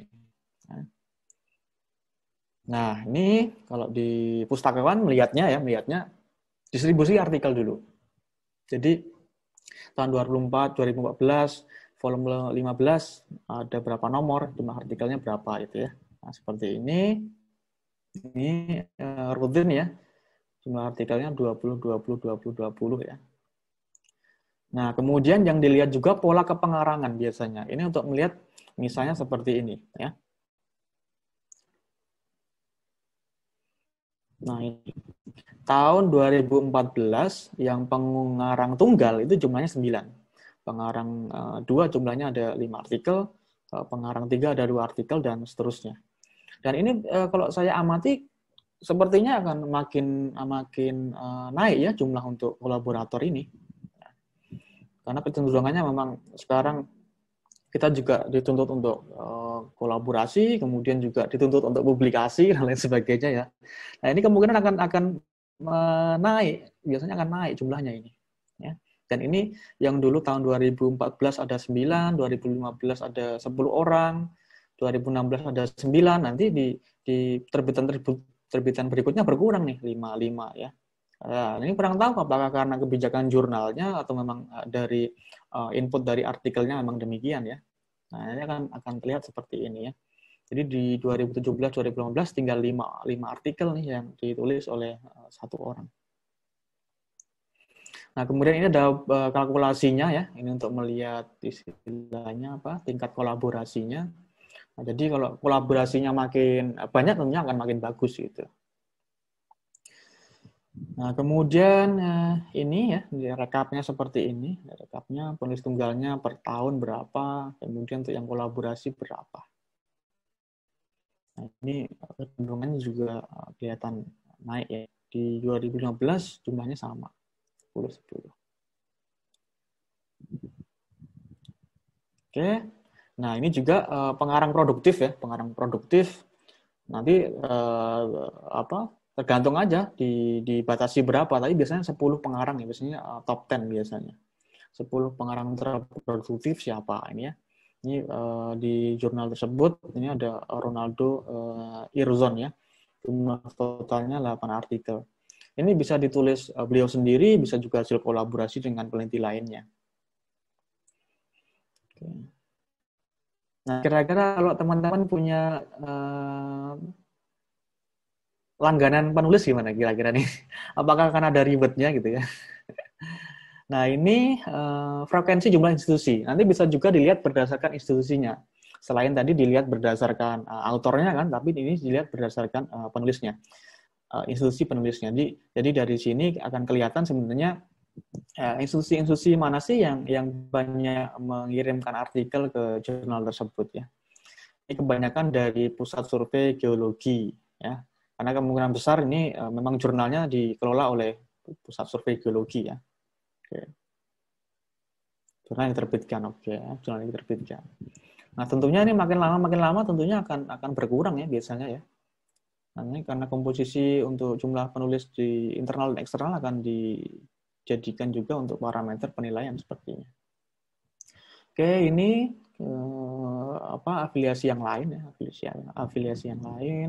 Nah, ini kalau di pustakawan melihatnya ya, melihatnya distribusi artikel dulu. Jadi tahun dua ribu empat, dua ribu empat belas, volume lima belas ada berapa nomor, jumlah artikelnya berapa itu ya. Nah, seperti ini. Ini uh, rutin ya. Jumlah artikelnya dua puluh, dua puluh, dua puluh, dua puluh ya. Nah, kemudian yang dilihat juga pola kepengarangan biasanya. Ini untuk melihat misalnya seperti ini ya. Nah, ini. Tahun dua ribu empat belas yang pengarang tunggal itu jumlahnya sembilan. Pengarang uh, dua jumlahnya ada lima artikel, uh, pengarang tiga ada dua artikel dan seterusnya. Dan ini uh, kalau saya amati sepertinya akan makin makin uh, naik ya jumlah untuk kolaborator ini. Karena kecenderungannya memang sekarang kita juga dituntut untuk uh, kolaborasi, kemudian juga dituntut untuk publikasi dan lain sebagainya ya. Nah, ini kemungkinan akan akan uh, naik, biasanya akan naik jumlahnya ini ya. Dan ini yang dulu tahun dua ribu empat belas ada sembilan, dua ribu lima belas ada sepuluh orang, dua ribu enam belas ada sembilan, nanti di di terbitan terbitan berikutnya berkurang nih lima lima ya. Nah, ini kurang tahu apakah karena kebijakan jurnalnya atau memang dari uh, input dari artikelnya memang demikian ya. Nah, ini akan akan terlihat seperti ini ya. Jadi di dua ribu tujuh belas, dua ribu delapan belas tinggal lima, lima artikel nih yang ditulis oleh uh, satu orang. Nah, kemudian ini ada uh, kalkulasinya ya. Ini untuk melihat istilahnya apa? Tingkat kolaborasinya. Nah, jadi kalau kolaborasinya makin banyak tentunya akan makin bagus gitu. Nah, kemudian ini ya, rekapnya seperti ini. Rekapnya penulis tunggalnya per tahun berapa, kemudian untuk yang kolaborasi berapa. Nah, ini kecenderungannya juga kelihatan naik ya. Di dua ribu lima belas jumlahnya sama, sepuluh sepuluh. Oke. Nah, ini juga uh, pengarang produktif ya, pengarang produktif. Nanti uh, apa? Tergantung aja di dibatasi berapa, tapi biasanya sepuluh pengarang ya, biasanya uh, top sepuluh biasanya. sepuluh pengarang terproduktif siapa ini ya. Ini uh, di jurnal tersebut ini ada Ronaldo uh, Irzon ya. Jumlah totalnya delapan artikel. Ini bisa ditulis uh, beliau sendiri, bisa juga hasil kolaborasi dengan peneliti lainnya. Oke. Nah, kira-kira kalau teman-teman punya uh, langganan penulis gimana kira-kira nih? Apakah akan ada ribetnya gitu ya? Nah, ini uh, frekuensi jumlah institusi. Nanti bisa juga dilihat berdasarkan institusinya. Selain tadi dilihat berdasarkan uh, autornya kan, tapi ini dilihat berdasarkan uh, penulisnya. Uh, institusi penulisnya. Jadi, jadi dari sini akan kelihatan sebenarnya uh, institusi-institusi mana sih yang yang banyak mengirimkan artikel ke jurnal tersebut ya. Ini kebanyakan dari pusat survei geologi ya. Karena kemungkinan besar ini uh, memang jurnalnya dikelola oleh pusat survei geologi ya. Oke. Jurnal yang diterbitkan, oke, jurnal yang diterbitkan. Nah, tentunya ini makin lama makin lama tentunya akan akan berkurang ya biasanya ya. Nah, ini karena komposisi untuk jumlah penulis di internal dan eksternal akan dijadikan juga untuk parameter penilaian sepertinya. Oke, ini eh, apa afiliasi yang lain ya, afiliasi afiliasi yang lain.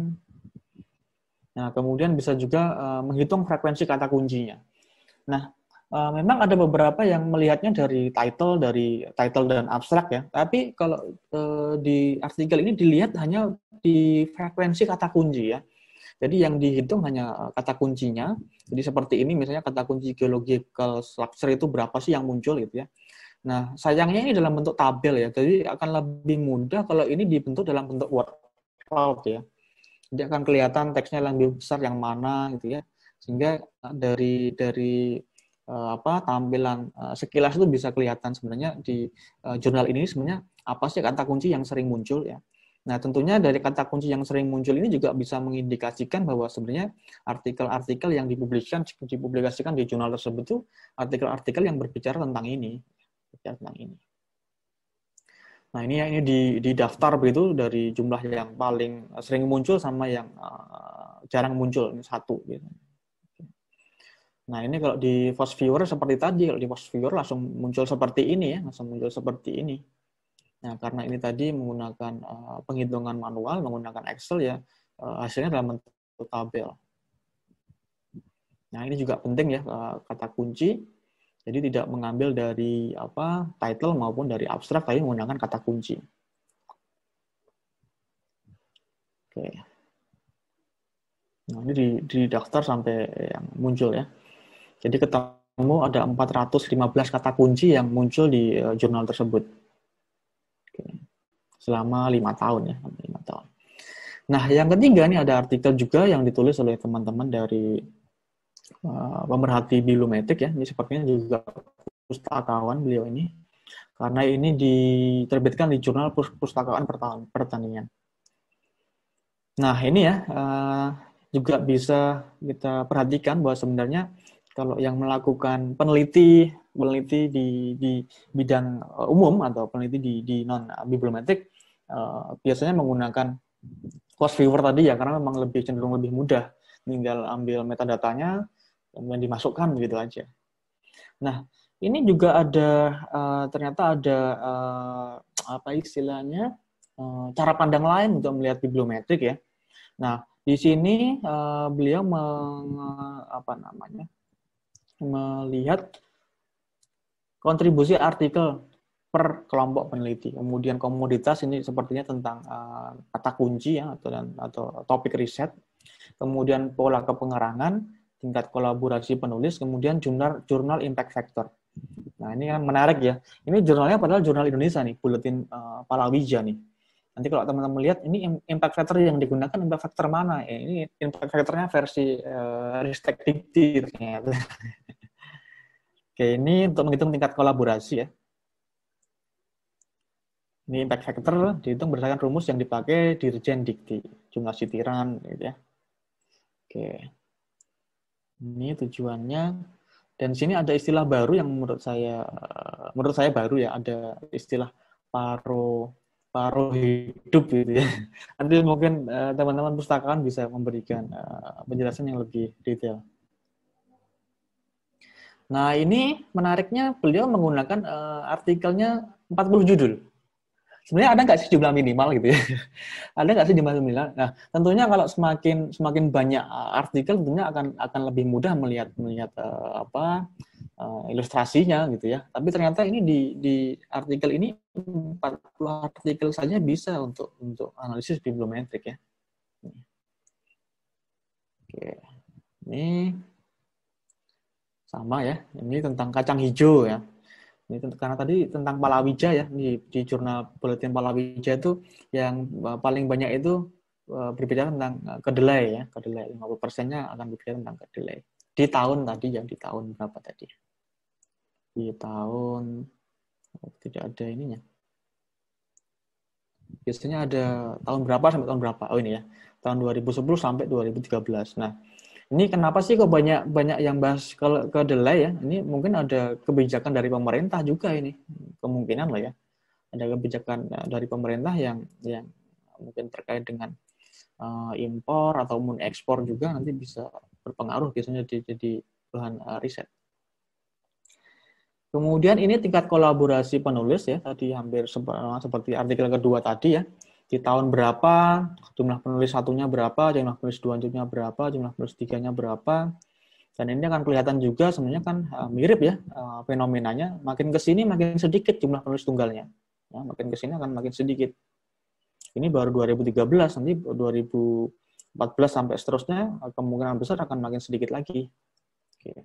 Nah, kemudian bisa juga uh, menghitung frekuensi kata kuncinya. Nah, uh, memang ada beberapa yang melihatnya dari title, dari title dan abstrak ya. Tapi kalau uh, di artikel ini dilihat hanya di frekuensi kata kunci ya. Jadi yang dihitung hanya kata kuncinya. Jadi seperti ini misalnya kata kunci geological structure itu berapa sih yang muncul gitu ya. Nah, sayangnya ini dalam bentuk tabel ya. Jadi akan lebih mudah kalau ini dibentuk dalam bentuk word cloud ya. Jadi akan kelihatan teksnya yang lebih besar yang mana gitu ya. Sehingga dari dari uh, apa tampilan uh, sekilas itu bisa kelihatan sebenarnya di uh, jurnal ini sebenarnya apa sih kata kunci yang sering muncul ya. Nah, tentunya dari kata kunci yang sering muncul ini juga bisa mengindikasikan bahwa sebenarnya artikel-artikel yang dipublikasikan dipublikasikan di jurnal tersebut itu artikel-artikel yang berbicara tentang ini, berbicara tentang ini. Nah, ini ini di, di daftar begitu dari jumlah yang paling sering muncul sama yang uh, jarang muncul, ini satu gitu. Nah, ini kalau di Fast Viewer seperti tadi, kalau di Fast Viewer langsung muncul seperti ini ya, langsung muncul seperti ini. Nah, karena ini tadi menggunakan uh, penghitungan manual, menggunakan Excel ya, uh, hasilnya dalam bentuk tabel. Nah, ini juga penting ya, uh, kata kunci. Jadi tidak mengambil dari apa title maupun dari abstrak, tapi menggunakan kata kunci. Oke. Nah, ini di, di daftar sampai yang muncul ya. Jadi ketemu ada empat ratus lima belas kata kunci yang muncul di uh, jurnal tersebut. Oke. Selama lima tahun ya, lima tahun. Nah, yang ketiga nih ada artikel juga yang ditulis oleh teman-teman dari uh, pemerhati bibliometrik ya. Ini sepertinya juga pustakawan beliau ini. Karena ini diterbitkan di jurnal Pustakaan Pertanian. Nah, ini ya uh, juga bisa kita perhatikan bahwa sebenarnya kalau yang melakukan peneliti peneliti di, di bidang umum atau peneliti di, di non bibliometrik uh, biasanya menggunakan Fast Viewer tadi ya, karena memang lebih cenderung lebih mudah, tinggal ambil metadatanya dan dimasukkan begitu aja. Nah, ini juga ada uh, ternyata ada uh, apa istilahnya uh, cara pandang lain untuk melihat bibliometrik ya. Nah, di sini uh, beliau meng, apa namanya melihat kontribusi artikel per kelompok peneliti. Kemudian komoditas ini sepertinya tentang uh, kata kunci ya atau dan atau topik riset. Kemudian pola kepengerangan, tingkat kolaborasi penulis, kemudian jurnal jurnal impact factor. Nah, ini kan menarik ya. Ini jurnalnya padahal jurnal Indonesia nih, Buletin uh, Palawija nih. Nanti kalau teman-teman lihat ini impact factor yang digunakan impact factor mana? Ya, ini impact factornya versi uh, Ristek Dikti ternyata. Oke, ini untuk menghitung tingkat kolaborasi ya. Ini impact factor dihitung berdasarkan rumus yang dipakai Dirjen Dikti, jumlah sitiran gitu ya. Oke. Ini tujuannya. Dan sini ada istilah baru yang menurut saya menurut saya baru ya, ada istilah paro paruh hidup gitu ya. Nanti mungkin uh, teman-teman pustakaan bisa memberikan uh, penjelasan yang lebih detail. Nah, ini menariknya beliau menggunakan uh, artikelnya empat puluh judul. Sebenarnya ada nggak sih jumlah minimal gitu ya? Ada nggak sih jumlah minimal? Nah, tentunya kalau semakin semakin banyak artikel tentunya akan akan lebih mudah melihat melihat uh, apa uh, ilustrasinya gitu ya. Tapi ternyata ini di di artikel ini empat puluh artikel saja bisa untuk untuk analisis bibliometrik ya. Oke. Ini sama ya. Ini tentang kacang hijau ya. Ini karena tadi tentang palawija ya, di, di jurnal Buletin Palawija itu yang paling banyak itu berbicara tentang kedelai ya, kedelai lima puluh persennya akan berbicara tentang kedelai. Di tahun tadi ya, di tahun berapa tadi? Di tahun oh, tidak ada ininya. Biasanya ada tahun berapa sampai tahun berapa? Oh ini ya, tahun dua ribu sepuluh sampai dua ribu tiga belas. Nah, ini kenapa sih kok banyak banyak yang bahas ke kedelai ya? Ini mungkin ada kebijakan dari pemerintah juga ini, kemungkinan lah ya. Ada kebijakan dari pemerintah yang yang mungkin terkait dengan uh, impor ataupun ekspor juga nanti bisa berpengaruh biasanya jadi bahan uh, riset. Kemudian ini tingkat kolaborasi penulis ya, tadi hampir seperti artikel kedua tadi ya. Di tahun berapa, jumlah penulis satunya berapa, jumlah penulis duanya berapa, jumlah penulis tiganya berapa. Dan ini akan kelihatan juga sebenarnya kan uh, mirip ya uh, fenomenanya. Makin ke sini makin sedikit jumlah penulis tunggalnya. Ya, makin ke sini akan makin sedikit. Ini baru dua ribu tiga belas, nanti dua ribu empat belas sampai seterusnya kemungkinan besar akan makin sedikit lagi. Oke.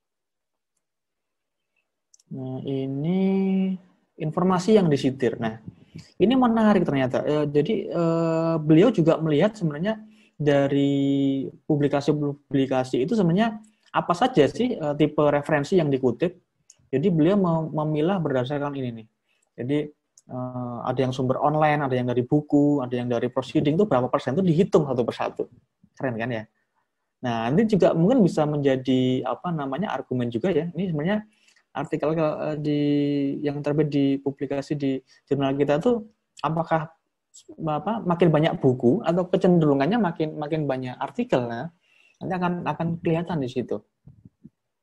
Nah, ini informasi yang disitir. Nah, ini menarik ternyata. E, jadi e, beliau juga melihat sebenarnya dari publikasi-publikasi itu sebenarnya apa saja sih e, tipe referensi yang dikutip. Jadi beliau memilah berdasarkan ini nih. Jadi e, ada yang sumber online, ada yang dari buku, ada yang dari proceeding, itu berapa persen itu dihitung satu persatu. Keren kan ya? Nah, nanti juga mungkin bisa menjadi apa namanya argumen juga ya. Ini sebenarnya artikel di yang terbit di publikasi di jurnal kita tuh apakah apa makin banyak buku atau kecenderungannya makin makin banyak artikel, nah, nanti akan akan kelihatan di situ.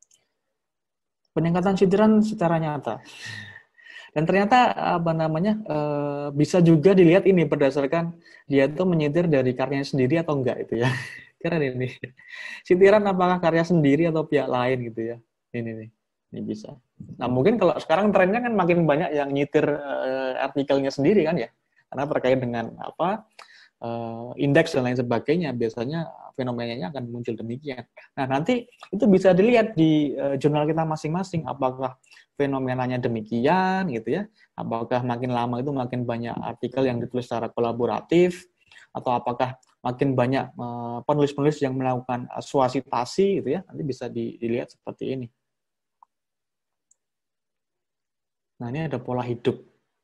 peningkatan sitiran secara nyata. Dan ternyata apa namanya uh, bisa juga dilihat ini berdasarkan dia tuh menyitir dari karyanya sendiri atau enggak itu ya. Keren ini. Sitiran apakah karya sendiri atau pihak lain gitu ya. Ini nih. Ini bisa. Nah, mungkin kalau sekarang trennya kan makin banyak yang nyitir uh, artikelnya sendiri kan ya. Karena terkait dengan apa uh, indeks dan lain sebagainya, biasanya fenomenanya akan muncul demikian. Nah, nanti itu bisa dilihat di uh, jurnal kita masing-masing apakah fenomenanya demikian gitu ya. Apakah makin lama itu makin banyak artikel yang ditulis secara kolaboratif atau apakah makin banyak uh, penulis-penulis yang melakukan uh, suasitasi gitu ya. Nanti bisa di, dilihat seperti ini. Nah, ini ada pola hidup.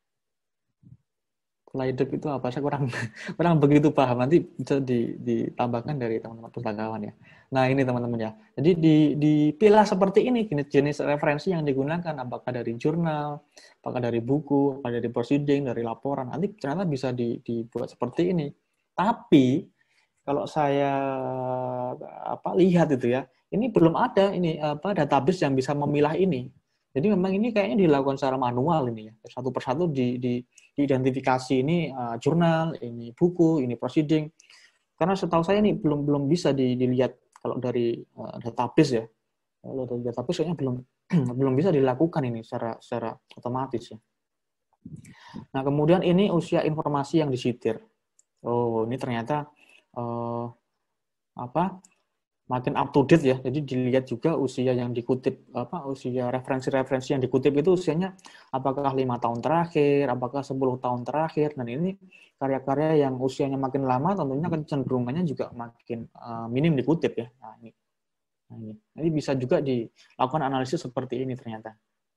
Pola hidup itu apa? Saya kurang kurang begitu paham. Nanti bisa ditambahkan dari teman-teman pustakawan ya. Nah, ini teman-teman ya. Jadi di dipilah seperti ini jenis referensi yang digunakan, apakah dari jurnal, apakah dari buku, apakah dari proceeding, dari laporan. Nanti ternyata bisa di, dibuat seperti ini. Tapi kalau saya apa lihat itu ya, ini belum ada ini apa database yang bisa memilah ini. Jadi memang ini kayaknya dilakukan secara manual ini ya. Satu persatu di, di diidentifikasi ini uh, jurnal, ini buku, ini proceeding. Karena setahu saya ini belum belum bisa di, dilihat kalau dari uh, database ya. Kalau dari database kayaknya belum belum bisa dilakukan ini secara secara otomatis ya. Nah, kemudian ini usia informasi yang disitir. Oh, ini ternyata uh, apa? Makin up to date ya. Jadi dilihat juga usia yang dikutip apa usia referensi-referensi yang dikutip itu usianya apakah lima tahun terakhir, apakah sepuluh tahun terakhir. Dan ini karya-karya yang usianya makin lama tentunya kecenderungannya juga makin uh, minim dikutip ya. Nah, ini. Nah, ini. Jadi bisa juga dilakukan analisis seperti ini ternyata.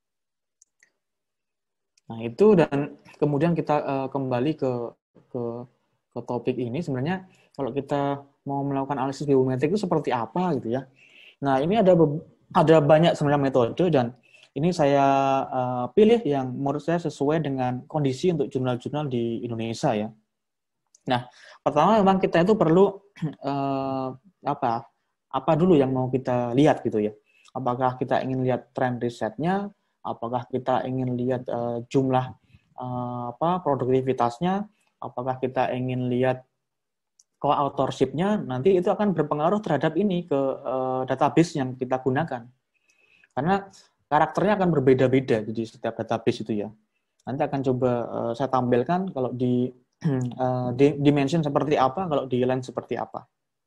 Nah, itu dan kemudian kita uh, kembali ke ke ke topik ini sebenarnya kalau kita mau melakukan analisis biometrik itu seperti apa gitu ya. Nah, ini ada ada banyak sebenarnya metode dan ini saya uh, pilih yang menurut saya sesuai dengan kondisi untuk jurnal-jurnal di Indonesia ya. Nah, pertama memang kita itu perlu uh, apa? Apa dulu yang mau kita lihat gitu ya. Apakah kita ingin lihat tren risetnya, apakah kita ingin lihat uh, jumlah uh, apa produktivitasnya, apakah kita ingin lihat co-authorship-nya, nanti itu akan berpengaruh terhadap ini ke uh, database yang kita gunakan. Karena karakternya akan berbeda-beda jadi setiap database itu ya. Nanti akan coba uh, saya tampilkan kalau di uh, di dimension seperti apa, kalau di length seperti apa.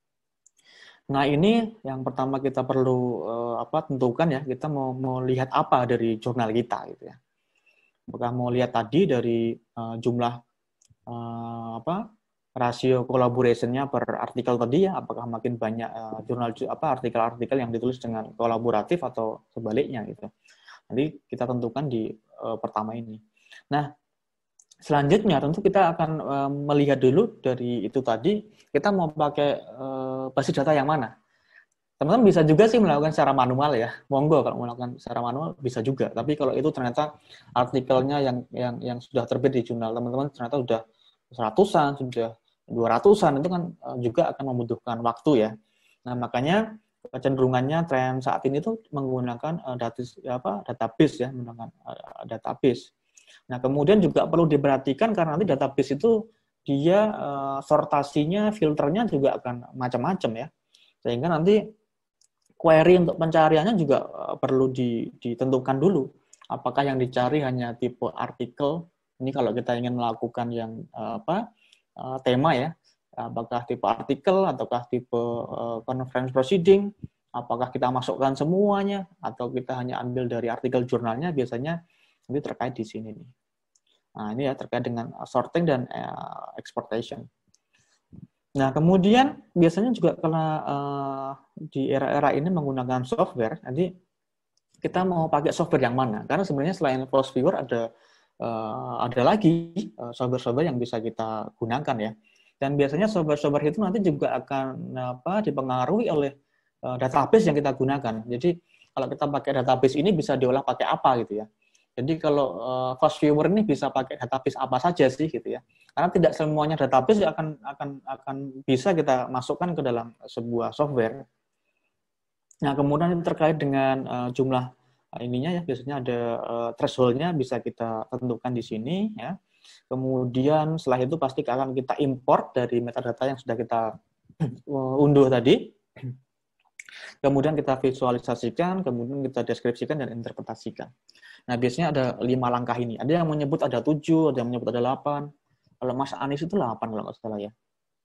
Nah, ini yang pertama kita perlu uh, apa tentukan ya, kita mau mau lihat apa dari jurnal kita gitu ya. Apakah mau lihat tadi dari uh, jumlah uh, apa rasio collaboration-nya per artikel tadi ya, apakah makin banyak uh, jurnal apa artikel-artikel yang ditulis dengan kolaboratif atau sebaliknya gitu. Nanti kita tentukan di uh, pertama ini. Nah, selanjutnya tentu kita akan uh, melihat dulu dari itu tadi kita mau pakai uh, basis data yang mana. Teman-teman bisa juga sih melakukan secara manual ya. Monggo kalau melakukan secara manual bisa juga. Tapi kalau itu ternyata artikelnya yang yang yang sudah terbit di jurnal teman-teman ternyata sudah seratusan, sudah dua ratusan, itu kan juga akan membutuhkan waktu ya. Nah, makanya kecenderungannya tren saat ini tuh menggunakan uh, datis, apa, database ya, menggunakan uh, database. Nah, kemudian juga perlu diperhatikan karena nanti database itu dia uh, sortasinya, filternya juga akan macam-macam ya. Sehingga nanti query untuk pencariannya juga uh, perlu ditentukan dulu. Apakah yang dicari hanya tipe artikel, ini kalau kita ingin melakukan yang uh, apa Uh, tema ya, apakah tipe artikel ataukah tipe uh, conference proceeding, apakah kita masukkan semuanya atau kita hanya ambil dari artikel jurnalnya, biasanya ini terkait di sini nih. Nah, ini ya terkait dengan sorting dan uh, exportation. Nah, kemudian biasanya juga karena uh, di era-era ini menggunakan software, nanti kita mau pakai software yang mana? Karena sebenarnya selain PostViewer ada Uh, ada lagi uh, software-software yang bisa kita gunakan ya. Dan biasanya software-software itu nanti juga akan apa dipengaruhi oleh uh, database yang kita gunakan. Jadi kalau kita pakai database ini bisa diolah pakai apa gitu ya. Jadi kalau uh, PostViewer ini bisa pakai database apa saja sih gitu ya. Karena tidak semuanya database akan akan akan bisa kita masukkan ke dalam sebuah software. Nah, kemudian terkait dengan uh, jumlah ininya ya, biasanya ada uh, threshold-nya bisa kita tentukan di sini ya. Kemudian setelah itu pasti akan kita import dari metadata yang sudah kita unduh tadi. Kemudian kita visualisasikan, kemudian kita deskripsikan dan interpretasikan. Nah, biasanya ada lima langkah ini. Ada yang menyebut ada tujuh, ada yang menyebut ada delapan. Kalau Mas Anies itu delapan kalau nggak salah ya.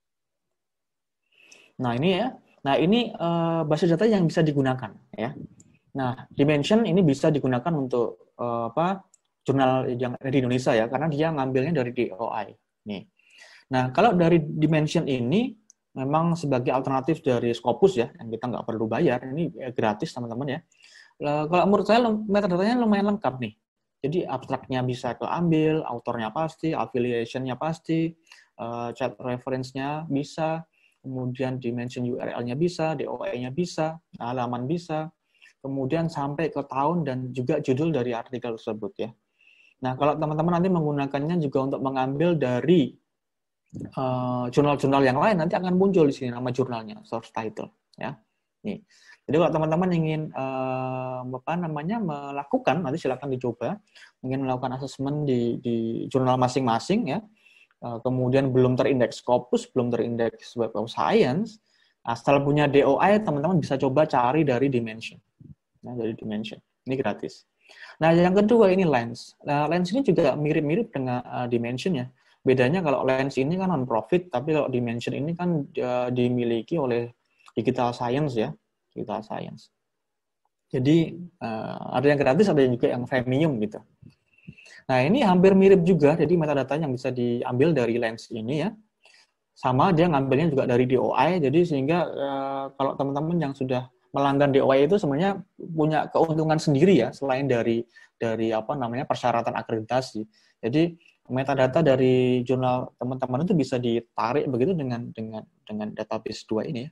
Nah, ini ya. Nah, ini uh, basis data yang bisa digunakan ya. Nah, Dimension ini bisa digunakan untuk uh, apa? Jurnal yang ada di Indonesia ya, karena dia ngambilnya dari D O I. Nih. Nah, kalau dari Dimension ini memang sebagai alternatif dari Scopus ya, yang kita nggak perlu bayar, ini gratis teman-teman ya. Kalau menurut saya metadatanya lumayan lengkap nih. Jadi abstraknya bisa keambil, autornya pasti, affiliation-nya pasti, uh, chat reference-nya bisa, kemudian dimension U R L-nya bisa, D O I-nya bisa, halaman bisa, kemudian sampai ke tahun dan juga judul dari artikel tersebut ya. Nah, kalau teman-teman nanti menggunakannya juga untuk mengambil dari uh, jurnal-jurnal yang lain, nanti akan muncul di sini nama jurnalnya, source title ya. Nih. Jadi kalau teman-teman ingin uh, apa namanya melakukan, nanti silakan dicoba, ingin melakukan asesmen di, di jurnal masing-masing ya. Uh, kemudian belum terindeks Scopus, belum terindeks Web of Science, asal punya D O I, teman-teman bisa coba cari dari Dimension. Nah, dari Dimension. Ini gratis. Nah, yang kedua ini Lens. Nah, Lens ini juga mirip-mirip dengan uh, Dimension ya. Bedanya kalau Lens ini kan non-profit, tapi kalau Dimension ini kan uh, dimiliki oleh Digital Science ya. Digital Science. Jadi, uh, ada yang gratis, ada yang juga yang freemium gitu. Nah, ini hampir mirip juga, jadi metadata yang bisa diambil dari Lens ini ya. Sama, dia ngambilnya juga dari D O I, jadi sehingga uh, kalau teman-teman yang sudah melanggan D O I itu sebenarnya punya keuntungan sendiri ya, selain dari dari apa namanya persyaratan akreditasi. Jadi metadata dari jurnal teman-teman itu bisa ditarik begitu dengan dengan dengan database dua ini ya.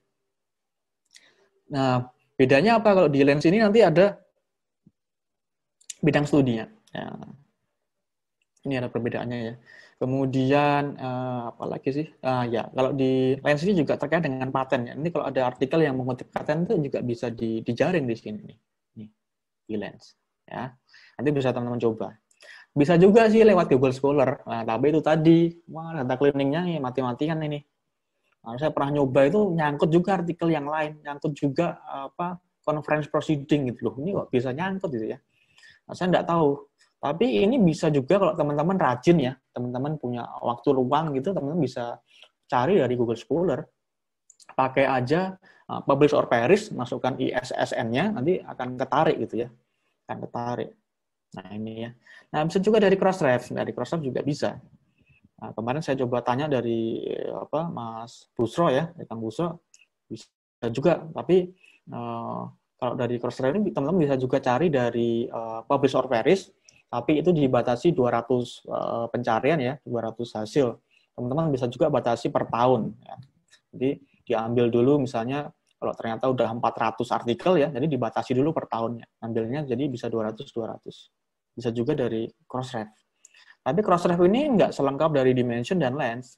Nah, bedanya apa kalau di Lens ini nanti ada bidang studinya. Ya. Ini ada perbedaannya ya. Kemudian uh, apa lagi sih? Uh, ya, kalau di Lens ini juga terkait dengan paten ya. Ini kalau ada artikel yang mengutip paten itu juga bisa di, dijaring di sini nih. Nih, di Lens ya. Nanti bisa teman-teman coba. Bisa juga sih lewat Google Scholar. Nah, tapi itu tadi, wah data cleaning-nya nih mati-matian ini. Nah, saya pernah nyoba itu nyangkut juga artikel yang lain, nyangkut juga apa conference proceeding gitu loh. Ini kok bisa nyangkut gitu ya. Nah, saya nggak tahu. Tapi ini bisa juga kalau teman-teman rajin ya, teman-teman punya waktu luang gitu, teman-teman bisa cari dari Google Scholar. Pakai aja uh, publish or perish, masukkan I S S N-nya, nanti akan ketarik gitu ya. Akan ketarik. Nah, ini ya. Nah, bisa juga dari Crossref. Dari Crossref juga bisa. Nah, kemarin saya coba tanya dari apa Mas Busro ya, dari Kang Busro, bisa juga. Tapi uh, kalau dari Crossref ini teman-teman bisa juga cari dari uh, publish or perish, tapi itu dibatasi dua ratus uh, pencarian ya, dua ratus hasil. Teman-teman bisa juga batasi per tahun. Ya. Jadi diambil dulu misalnya kalau ternyata udah empat ratus artikel ya, jadi dibatasi dulu per tahunnya. Ambilnya jadi bisa dua ratus dua ratus. Bisa juga dari Crossref. Tapi Crossref ini nggak selengkap dari Dimension dan Lens.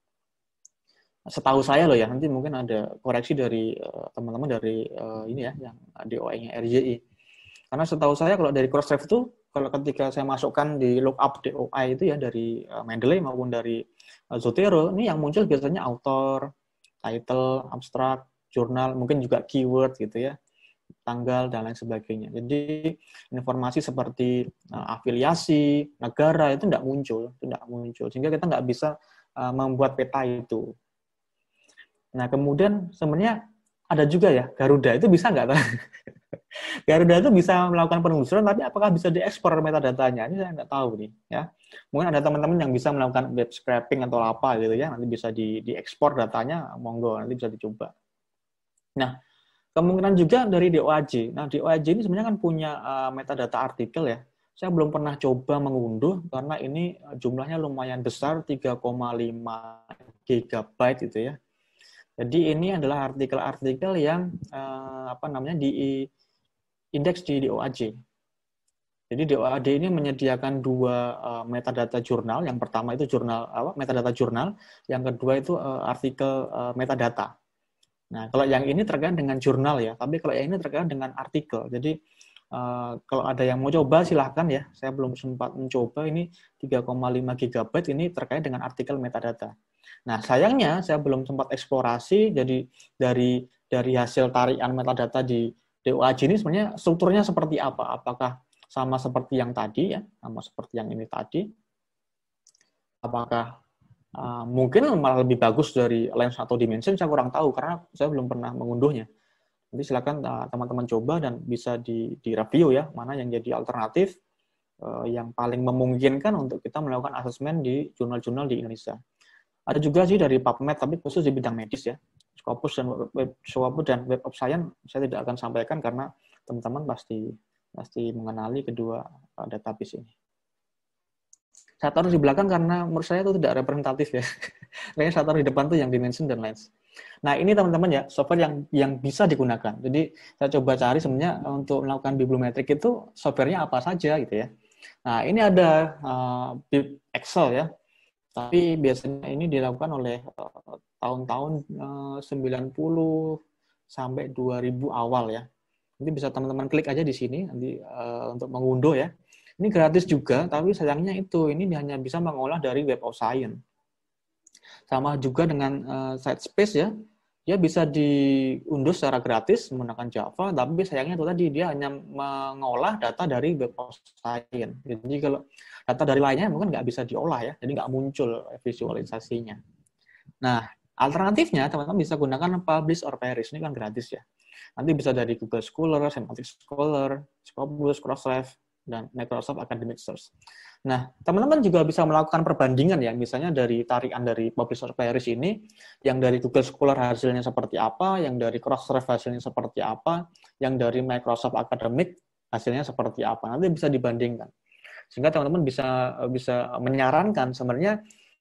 Setahu saya loh ya, nanti mungkin ada koreksi dari uh, teman-teman dari uh, ini ya, yang D O I-nya R J I. Karena setahu saya kalau dari Crossref itu, kalau ketika saya masukkan di lookup D O I itu ya dari uh, Mendeley maupun dari uh, Zotero, ini yang muncul biasanya author, title, abstract, jurnal, mungkin juga keyword gitu ya, tanggal dan lain sebagainya. Jadi informasi seperti uh, afiliasi, negara itu tidak muncul, tidak muncul, sehingga kita nggak bisa uh, membuat peta itu. Nah kemudian sebenarnya ada juga ya Garuda itu bisa nggak? Garuda itu bisa melakukan penelusuran, tapi apakah bisa diekspor metadatanya? Ini saya nggak tahu nih. Ya, mungkin ada teman-teman yang bisa melakukan web scraping atau apa gitu ya, nanti bisa di diekspor datanya, monggo nanti bisa dicoba. Nah, kemungkinan juga dari D O A J. Nah, D O A J ini sebenarnya kan punya uh, metadata artikel ya. Saya belum pernah coba mengunduh karena ini jumlahnya lumayan besar, tiga koma lima gigabyte gitu ya. Jadi ini adalah artikel-artikel yang uh, apa namanya di indeks di D O A J. Jadi D O A J ini menyediakan dua uh, metadata jurnal. Yang pertama itu jurnal apa? Metadata jurnal. Yang kedua itu uh, artikel uh, metadata. Nah, kalau yang ini terkait dengan jurnal ya, tapi kalau yang ini terkait dengan artikel. Jadi uh, kalau ada yang mau coba silahkan ya. Saya belum sempat mencoba ini tiga koma lima gigabyte ini terkait dengan artikel metadata. Nah, sayangnya saya belum sempat eksplorasi. Jadi dari dari hasil tarikan metadata di D O A J ini sebenarnya strukturnya seperti apa? Apakah sama seperti yang tadi ya, sama seperti yang ini tadi? Apakah uh, mungkin malah lebih bagus dari lens atau dimension? Saya kurang tahu karena saya belum pernah mengunduhnya. Nanti silakan uh, teman-teman coba dan bisa di, di review ya mana yang jadi alternatif uh, yang paling memungkinkan untuk kita melakukan asesmen di jurnal-jurnal di Indonesia. Ada juga sih dari PubMed tapi khusus di bidang medis ya. Scopus dan Web, Scopus dan Web of Science saya tidak akan sampaikan karena teman-teman pasti pasti mengenali kedua uh, database ini. Saya taruh di belakang karena menurut saya itu tidak representatif ya. Kayaknya saya taruh di depan tuh yang dimension dan lens. Nah ini teman-teman ya, software yang yang bisa digunakan. Jadi saya coba cari sebenarnya untuk melakukan bibliometrik itu softwarenya apa saja gitu ya. Nah ini ada uh, Bib Excel ya. Tapi biasanya ini dilakukan oleh uh, tahun-tahun uh, sembilan puluh sampai dua ribu awal ya. Nanti bisa teman-teman klik aja di sini nanti uh, untuk mengunduh ya. Ini gratis juga, tapi sayangnya itu ini hanya bisa mengolah dari Web of Science. Sama juga dengan uh, Sitespace ya, dia bisa diunduh secara gratis menggunakan Java, tapi sayangnya itu tadi dia hanya mengolah data dari Web of Science. Jadi kalau data dari lainnya mungkin nggak bisa diolah ya, jadi nggak muncul visualisasinya. Nah, alternatifnya teman-teman bisa gunakan Publish or Perish, ini kan gratis ya. Nanti bisa dari Google Scholar, Semantic Scholar, Scopus, Crossref, dan Microsoft Academic Search. Nah, teman-teman juga bisa melakukan perbandingan ya, misalnya dari tarikan dari Publish or Perish ini, yang dari Google Scholar hasilnya seperti apa, yang dari Crossref hasilnya seperti apa, yang dari Microsoft Academic hasilnya seperti apa. Nanti bisa dibandingkan. Sehingga teman-teman bisa bisa menyarankan sebenarnya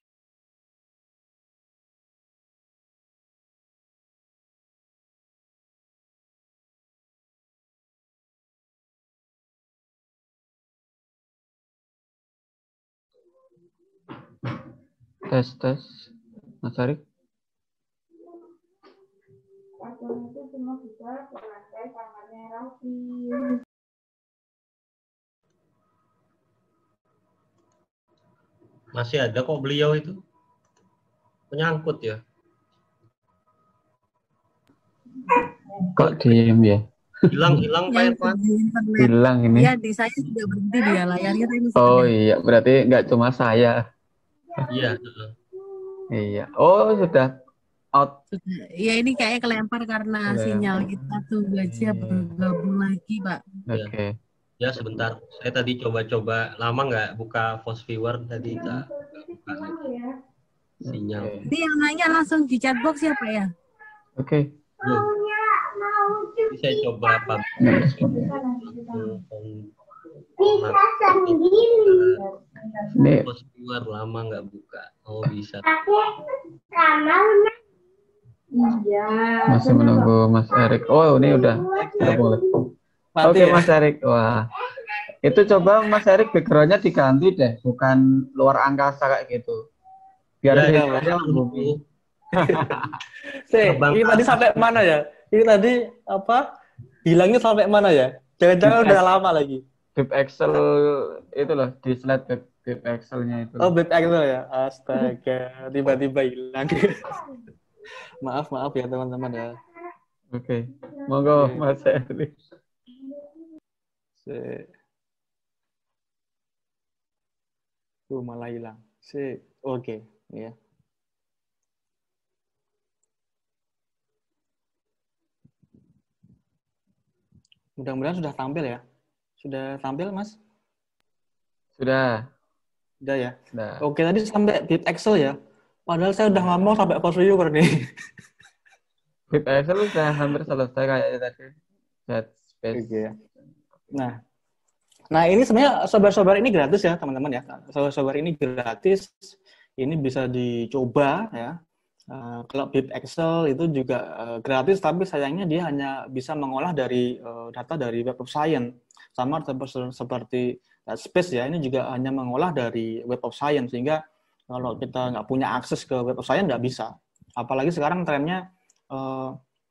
Tes, tes. Mas Arik? Masih ada kok beliau itu. Penyangkut ya. Kok diem ya? Hilang-hilang Pak Irfan. Hilang ini. Iya, di saya sudah berhenti dia layarnya tadi. Oh iya, berarti nggak cuma saya. Iya. Iya. Oh, sudah out. Ya ini kayak kelempar karena Kelempar. sinyal kita tuh aja bergabung lagi, Pak. Oke. Okay. Ya sebentar. Saya tadi coba-coba lama nggak buka Force Viewer tadi nggak buka lagi sinyal. Okay. Ini yang nanya langsung di chatbox ya, Pak ya? Oke. Okay. Jadi saya coba publish. Ini Force Viewer lama nggak buka. Oh bisa. masih menunggu Mas Erik. Oh ini udah. Udah boleh. Oke okay, Mas Erik. Wah. Itu coba Mas Erik backgroundnya diganti deh, bukan luar angkasa kayak gitu. Biar ya, ya, bumi. ini tadi sampai mana ya? Ini tadi apa? Bilangnya sampai mana ya? Jangan-jangan udah lama lagi. Bib Excel itu loh, di slide Bib, Bib Excel-nya itu. Oh, Bib Excel ya? Astaga, tiba-tiba hilang. maaf, maaf ya teman-teman ya. Oke, okay. Monggo okay. Mas Erik. Tuh malah hilang. Si, oke, okay. Ya. Mudah-mudahan sudah tampil ya. Sudah tampil, Mas? Sudah. Sudah ya? Sudah. Oke, tadi sampai Bib Excel ya. Padahal saya udah ngomong sampai Force Viewer nih. Bib Excel sudah hampir selesai kayaknya tadi. Chat space. Oke ya. Nah, nah ini sebenarnya software-software ini gratis ya, teman-teman ya. Software-software ini gratis. Ini bisa dicoba ya. Uh, kalau Bib Excel itu juga uh, gratis, tapi sayangnya dia hanya bisa mengolah dari uh, data dari Web of Science. Sama seperti uh, Space ya, ini juga hanya mengolah dari Web of Science, sehingga kalau kita nggak punya akses ke Web of Science nggak bisa. Apalagi sekarang trennya uh,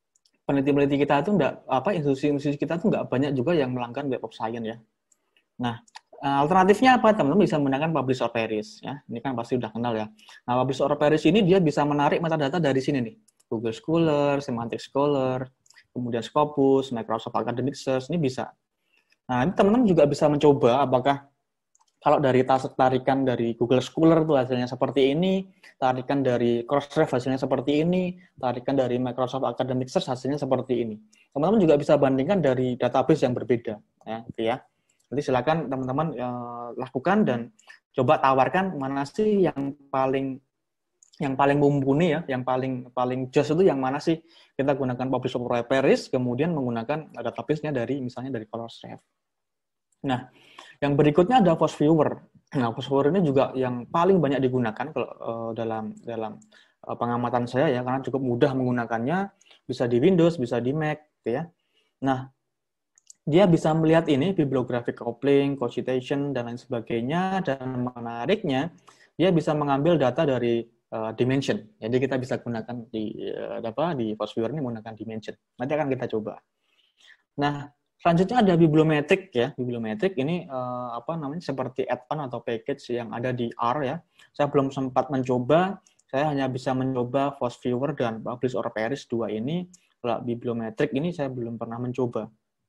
peneliti-peneliti kita itu enggak apa institusi-institusi kita tuh enggak banyak juga yang melanggar Web of Science ya. Nah, alternatifnya apa? Teman-teman bisa menggunakan Publish or Perish ya. Ini kan pasti udah kenal ya. Nah, Publish or Perish ini dia bisa menarik metadata dari sini nih. Google Scholar, Semantic Scholar, kemudian Scopus, Microsoft Academic Search, ini bisa. Nah, ini teman-teman juga bisa mencoba apakah kalau dari tarikan dari Google Scholar itu hasilnya seperti ini, tarikan dari Crossref hasilnya seperti ini, tarikan dari Microsoft Academic Search hasilnya seperti ini. Teman-teman juga bisa bandingkan dari database yang berbeda, ya, gitu ya. Jadi silakan teman-teman eh, lakukan dan coba tawarkan mana sih yang paling yang paling mumpuni ya, yang paling paling just itu yang mana sih. Kita gunakan Publish or Perish, kemudian menggunakan database-nya dari misalnya dari Crossref. Nah, yang berikutnya ada FOSS-Viewer. Nah, FOSS-Viewer ini juga yang paling banyak digunakan kalau uh, dalam dalam uh, pengamatan saya ya, karena cukup mudah menggunakannya, bisa di Windows, bisa di Mac, gitu ya. Nah, dia bisa melihat ini bibliographic coupling, co-citation dan lain sebagainya, dan menariknya dia bisa mengambil data dari uh, dimension. Jadi kita bisa gunakan di uh, apa di FOSS-Viewer ini menggunakan dimension. Nanti akan kita coba. Nah, selanjutnya ada bibliometrik ya. Bibliometrik ini eh, apa namanya seperti add-on atau package yang ada di R ya. Saya belum sempat mencoba. Saya hanya bisa mencoba FOSS-Viewer dan Publish or Perish dua ini. Kalau bibliometrik ini saya belum pernah mencoba.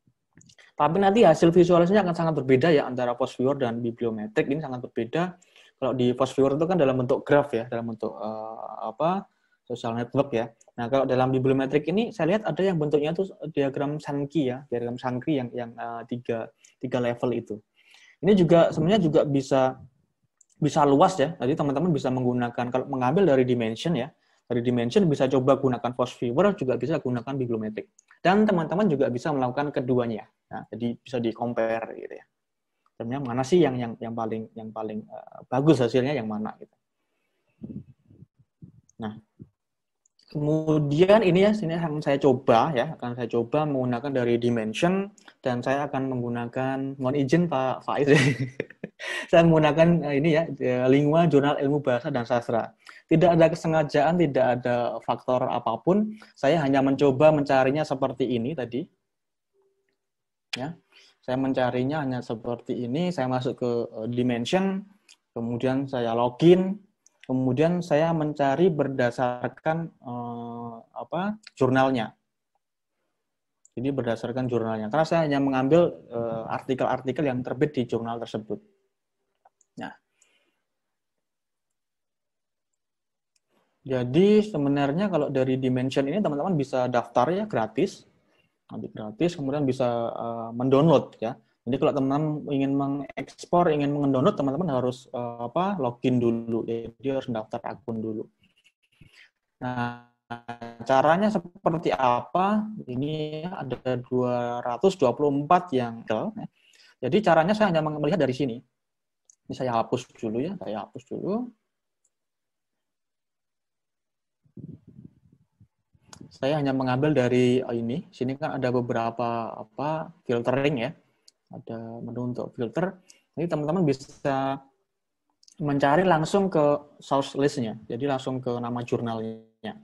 Tapi nanti hasil visualisasinya akan sangat berbeda ya antara FOSS-Viewer dan bibliometrik ini sangat berbeda. Kalau di FOSS-Viewer itu kan dalam bentuk graph ya, dalam bentuk eh, apa social network ya. Nah, kalau dalam bibliometrik ini saya lihat ada yang bentuknya itu diagram Sankey ya, diagram Sankey yang yang uh, tiga, tiga level itu. Ini juga sebenarnya juga bisa bisa luas ya. Jadi teman-teman bisa menggunakan kalau mengambil dari dimension ya, dari dimension bisa coba gunakan FOSS-Viewer, juga bisa gunakan bibliometrik. Dan teman-teman juga bisa melakukan keduanya. Nah, jadi bisa di-compare gitu ya. Sebenarnya mana sih yang yang yang paling yang paling uh, bagus hasilnya yang mana gitu. Nah, kemudian ini ya, sini akan saya coba ya, akan saya coba menggunakan dari dimension dan saya akan menggunakan, mohon izin Pak Faiz, saya menggunakan ini ya, Lingua Jurnal Ilmu Bahasa dan Sastra. Tidak ada kesengajaan, tidak ada faktor apapun, saya hanya mencoba mencarinya seperti ini tadi. Ya, saya mencarinya hanya seperti ini, saya masuk ke dimension, kemudian saya login. Kemudian saya mencari berdasarkan eh, apa jurnalnya. Jadi berdasarkan jurnalnya. Karena saya hanya mengambil eh, artikel-artikel yang terbit di jurnal tersebut. Nah, jadi sebenarnya kalau dari dimension ini teman-teman bisa daftar ya gratis, nanti gratis. Kemudian bisa uh, mendownload ya. Jadi kalau teman-teman ingin mengekspor, ingin mendownload, teman-teman harus uh, apa login dulu. Jadi harus mendaftar akun dulu. Nah, caranya seperti apa? Ini ada dua ratus dua puluh empat yang jadi caranya saya hanya melihat dari sini. Ini saya hapus dulu ya, saya hapus dulu. Saya hanya mengambil dari ini. Sini kan ada beberapa apa filtering ya. Ada menu untuk filter. Jadi teman-teman bisa mencari langsung ke source list-nya. Jadi langsung ke nama jurnalnya.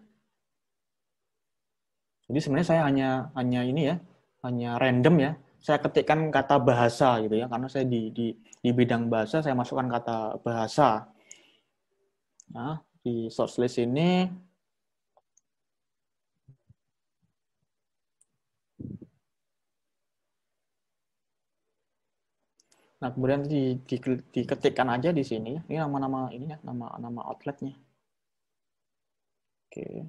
Jadi sebenarnya saya hanya hanya ini ya, hanya random ya. Saya ketikkan kata bahasa gitu ya, karena saya di di di bidang bahasa saya masukkan kata bahasa. Nah, di source list ini nah, kemudian di, di, diketikkan aja di sini. Ini nama-nama ini ya, nama-nama outletnya. Oke.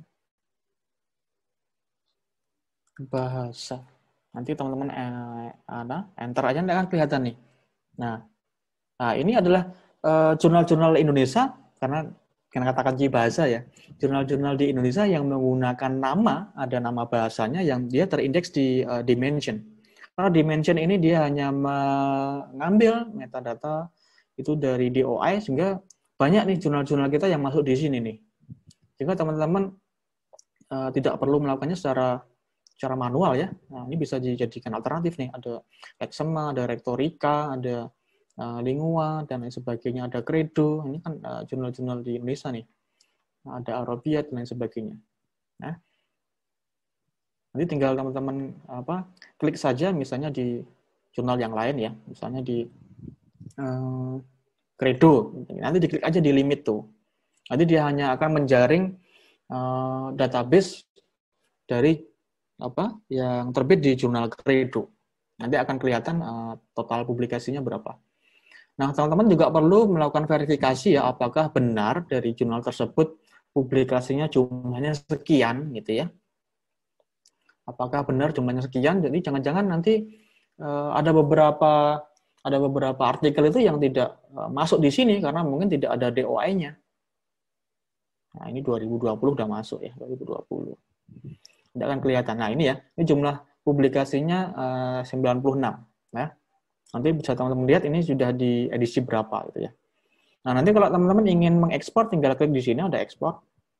Bahasa. Nanti teman-teman eh, ada enter aja nanti akan kelihatan nih. Nah, nah ini adalah uh, jurnal-jurnal Indonesia karena karena kata kunci bahasa ya. Jurnal-jurnal di Indonesia yang menggunakan nama, ada nama bahasanya yang dia terindeks di uh, dimension. Karena dimension ini dia hanya mengambil metadata itu dari D O I sehingga banyak nih jurnal-jurnal kita yang masuk di sini nih. Sehingga teman-teman uh, tidak perlu melakukannya secara secara manual ya. Nah, ini bisa dijadikan alternatif nih. Ada Lexema, ada Rektorika, ada uh, Lingua dan lain sebagainya, ada Credo. Ini kan uh, jurnal-jurnal di Indonesia nih. Nah, ada Arabiat dan lain sebagainya. Nah, Nanti tinggal teman-teman apa klik saja misalnya di jurnal yang lain ya, misalnya di uh, Credo. Nanti diklik aja di limit tuh. Nanti dia hanya akan menjaring uh, database dari apa yang terbit di jurnal Credo. Nanti akan kelihatan uh, total publikasinya berapa. Nah, teman-teman juga perlu melakukan verifikasi ya, apakah benar dari jurnal tersebut publikasinya jumlahnya sekian gitu ya. Apakah benar jumlahnya sekian? Jadi jangan-jangan nanti uh, ada beberapa ada beberapa artikel itu yang tidak uh, masuk di sini karena mungkin tidak ada D O I-nya. Nah, ini dua ribu dua puluh udah masuk ya, dua ribu dua puluh. Tidak akan kelihatan. Nah, ini ya, ini jumlah publikasinya uh, sembilan puluh enam ya. Nanti bisa teman-teman lihat ini sudah di edisi berapa gitu ya. Nah, nanti kalau teman-teman ingin mengekspor tinggal klik di sini ada ekspor.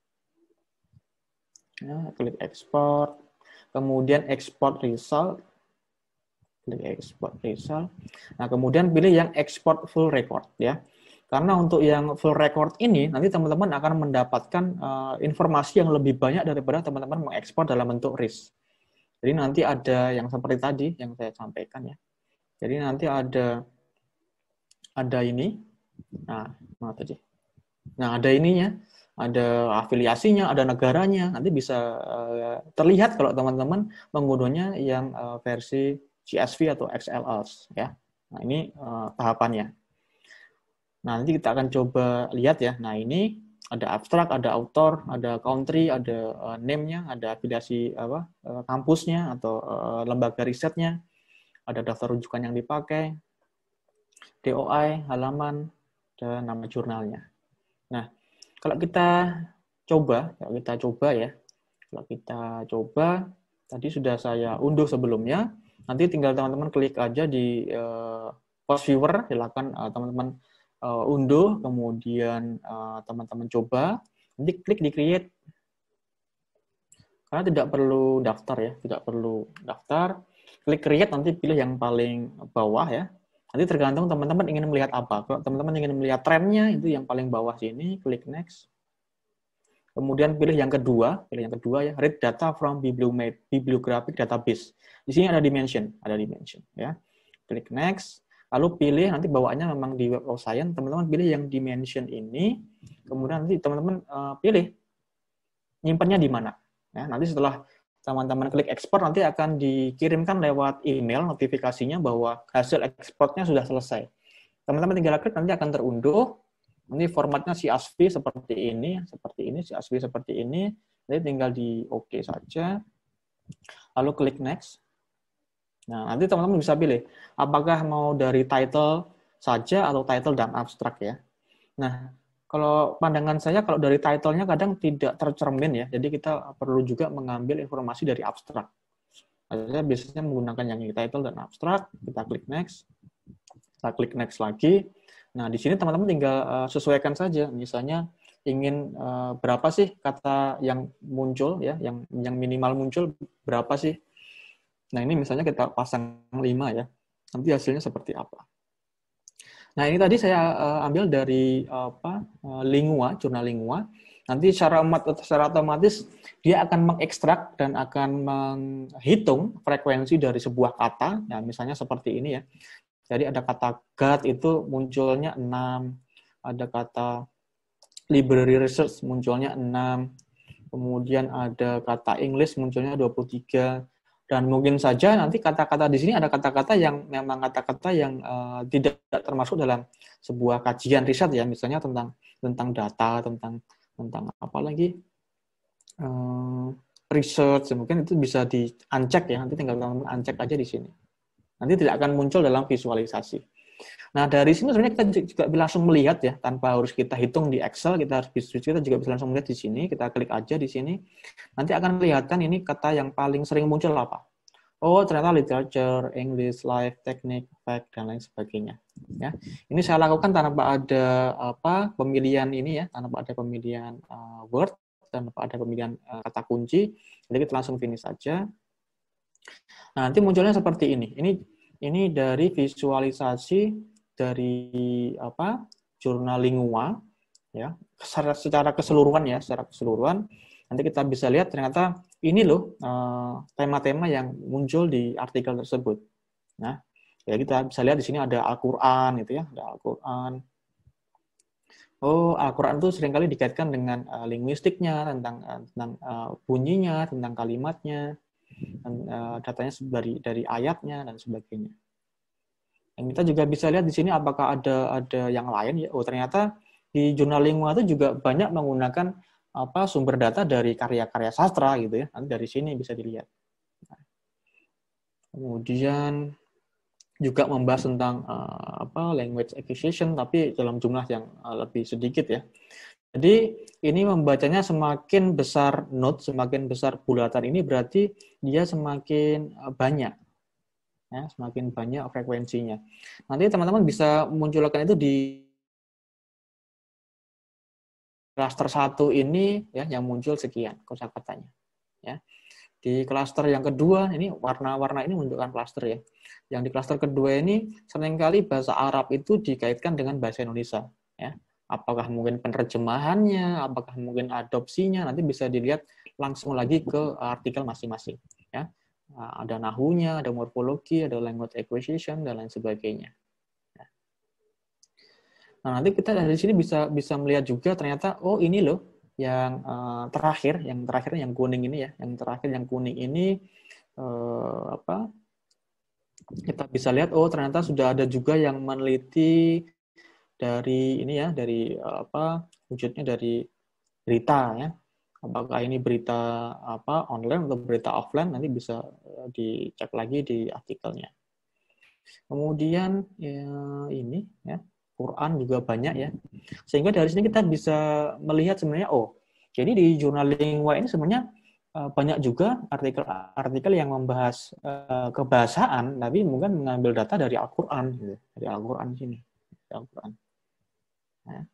Ya, klik ekspor. Kemudian export result. Klik export result. Nah, kemudian pilih yang export full record ya. Karena untuk yang full record ini nanti teman-teman akan mendapatkan uh, informasi yang lebih banyak daripada teman-teman mengekspor dalam bentuk R I S. Jadi nanti ada yang seperti tadi yang saya sampaikan ya. Jadi nanti ada ada ini. Nah, mana tadi? Nah, ada ininya, ada afiliasinya, ada negaranya. Nanti bisa uh, terlihat kalau teman-teman menggunakannya yang uh, versi C S V atau X L S ya. Nah, ini uh, tahapannya. Nah, nanti kita akan coba lihat ya. Nah, ini ada abstrak, ada author, ada country, ada uh, name-nya, ada afiliasi apa uh, kampusnya atau uh, lembaga risetnya, ada daftar rujukan yang dipakai, D O I, halaman, dan nama jurnalnya. Nah, kalau kita coba, kalau kita coba ya, kalau kita coba, tadi sudah saya unduh sebelumnya, nanti tinggal teman-teman klik aja di uh, post viewer, silakan uh, teman-teman uh, unduh, kemudian uh, teman-teman coba, nanti klik di create. Karena tidak perlu daftar ya, tidak perlu daftar. Klik create, nanti pilih yang paling bawah ya. Nanti tergantung teman-teman ingin melihat apa. Kalau teman-teman ingin melihat trennya, itu yang paling bawah sini, klik next. Kemudian pilih yang kedua, pilih yang kedua ya, read data from bibliographic database. Di sini ada dimension, ada dimension ya. Klik next. Lalu pilih, nanti bawaannya memang di Web of Science, teman-teman pilih yang dimension ini, kemudian nanti teman-teman uh, pilih nyimpannya di mana. Ya, nanti setelah teman-teman klik ekspor, nanti akan dikirimkan lewat email notifikasinya bahwa hasil ekspornya sudah selesai. Teman-teman tinggal klik, nanti akan terunduh. Nanti formatnya C S V seperti ini, seperti ini, C S V seperti ini. Nanti tinggal di OK saja. Lalu klik next. Nah, nanti teman-teman bisa pilih apakah mau dari title saja atau title dan abstrak ya. Nah, kalau pandangan saya, kalau dari title-nya kadang tidak tercermin ya, jadi kita perlu juga mengambil informasi dari abstrak. Saya biasanya menggunakan yang ini, title dan abstrak, kita klik next, kita klik next lagi. Nah, di sini teman-teman tinggal uh, sesuaikan saja, misalnya ingin uh, berapa sih kata yang muncul, ya, yang yang minimal muncul berapa sih. Nah, ini misalnya kita pasang lima ya, nanti hasilnya seperti apa. Nah, ini tadi saya uh, ambil dari uh, apa uh, Lingua, jurnal Lingua. Nanti secara, secara otomatis dia akan mengekstrak dan akan menghitung frekuensi dari sebuah kata. Ya, misalnya seperti ini ya. Jadi ada kata God itu munculnya enam, ada kata library research munculnya enam, kemudian ada kata English munculnya dua puluh tiga. Dan mungkin saja nanti kata-kata di sini ada kata-kata yang memang kata-kata yang uh, tidak termasuk dalam sebuah kajian riset ya, misalnya tentang tentang data, tentang tentang apa lagi uh, research, mungkin itu bisa di uncheck ya, nanti tinggal teman-teman uncheck aja di sini. Nanti tidak akan muncul dalam visualisasi. Nah, dari sini sebenarnya kita juga langsung melihat ya, tanpa harus kita hitung di Excel, kita harus kita juga bisa langsung melihat di sini, kita klik aja di sini. Nanti akan kelihatan ini kata yang paling sering muncul apa. Oh, ternyata literature, English, life, technique, fact, dan lain sebagainya. Ya, ini saya lakukan tanpa ada apa pemilihan ini ya, tanpa ada pemilihan uh, word, tanpa ada pemilihan uh, kata kunci. Jadi kita langsung finish saja. Nah, nanti munculnya seperti ini. Ini ini dari visualisasi dari apa jurnal Lingua ya, secara, secara keseluruhan ya, secara keseluruhan. Nanti kita bisa lihat ternyata ini loh uh, tema-tema yang muncul di artikel tersebut. Nah, ya kita bisa lihat di sini ada Al-Qur'an gitu ya, ada Al-Qur'an. Oh, Al-Qur'an itu seringkali dikaitkan dengan uh, linguistiknya, tentang uh, tentang uh, bunyinya, tentang kalimatnya, dan uh, datanya dari dari ayatnya dan sebagainya. Dan kita juga bisa lihat di sini apakah ada ada yang lain ya. Oh, ternyata di jurnal Lingua itu juga banyak menggunakan apa sumber data dari karya-karya sastra gitu ya. Nanti dari sini bisa dilihat. Nah, kemudian juga membahas tentang uh, apa language acquisition tapi dalam jumlah yang uh, lebih sedikit ya. Jadi ini membacanya semakin besar note, semakin besar bulatan ini berarti dia semakin uh, banyak. Ya, semakin banyak frekuensinya. Nanti teman-teman bisa munculkan itu di klaster satu ini ya yang muncul sekian kosakatanya ya. Di klaster yang kedua ini warna-warna ini menunjukkan klaster ya. Yang di klaster kedua ini seringkali bahasa Arab itu dikaitkan dengan bahasa Indonesia ya. Apakah mungkin penerjemahannya, apakah mungkin adopsinya, nanti bisa dilihat langsung lagi ke artikel masing-masing ya. Ada nahunya, ada morfologi, ada language acquisition dan lain sebagainya. Nah, nanti kita dari sini bisa bisa melihat juga ternyata oh ini loh yang uh, terakhir, yang terakhir yang kuning ini ya, yang terakhir yang kuning ini uh, apa? Kita bisa lihat oh ternyata sudah ada juga yang meneliti dari ini ya, dari uh, apa? Wujudnya dari berita ya. Apakah ini berita apa online atau berita offline nanti bisa uh, dicek lagi di artikelnya. Kemudian ya, ini ya. Quran juga banyak ya. Sehingga dari sini kita bisa melihat sebenarnya oh, jadi di jurnal Lingua ini sebenarnya uh, banyak juga artikel-artikel yang membahas uh, kebahasaan tapi mungkin mengambil data dari Al-Qur'an gitu. Dari Al-Qur'an sini. Al-Qur'an. Nah.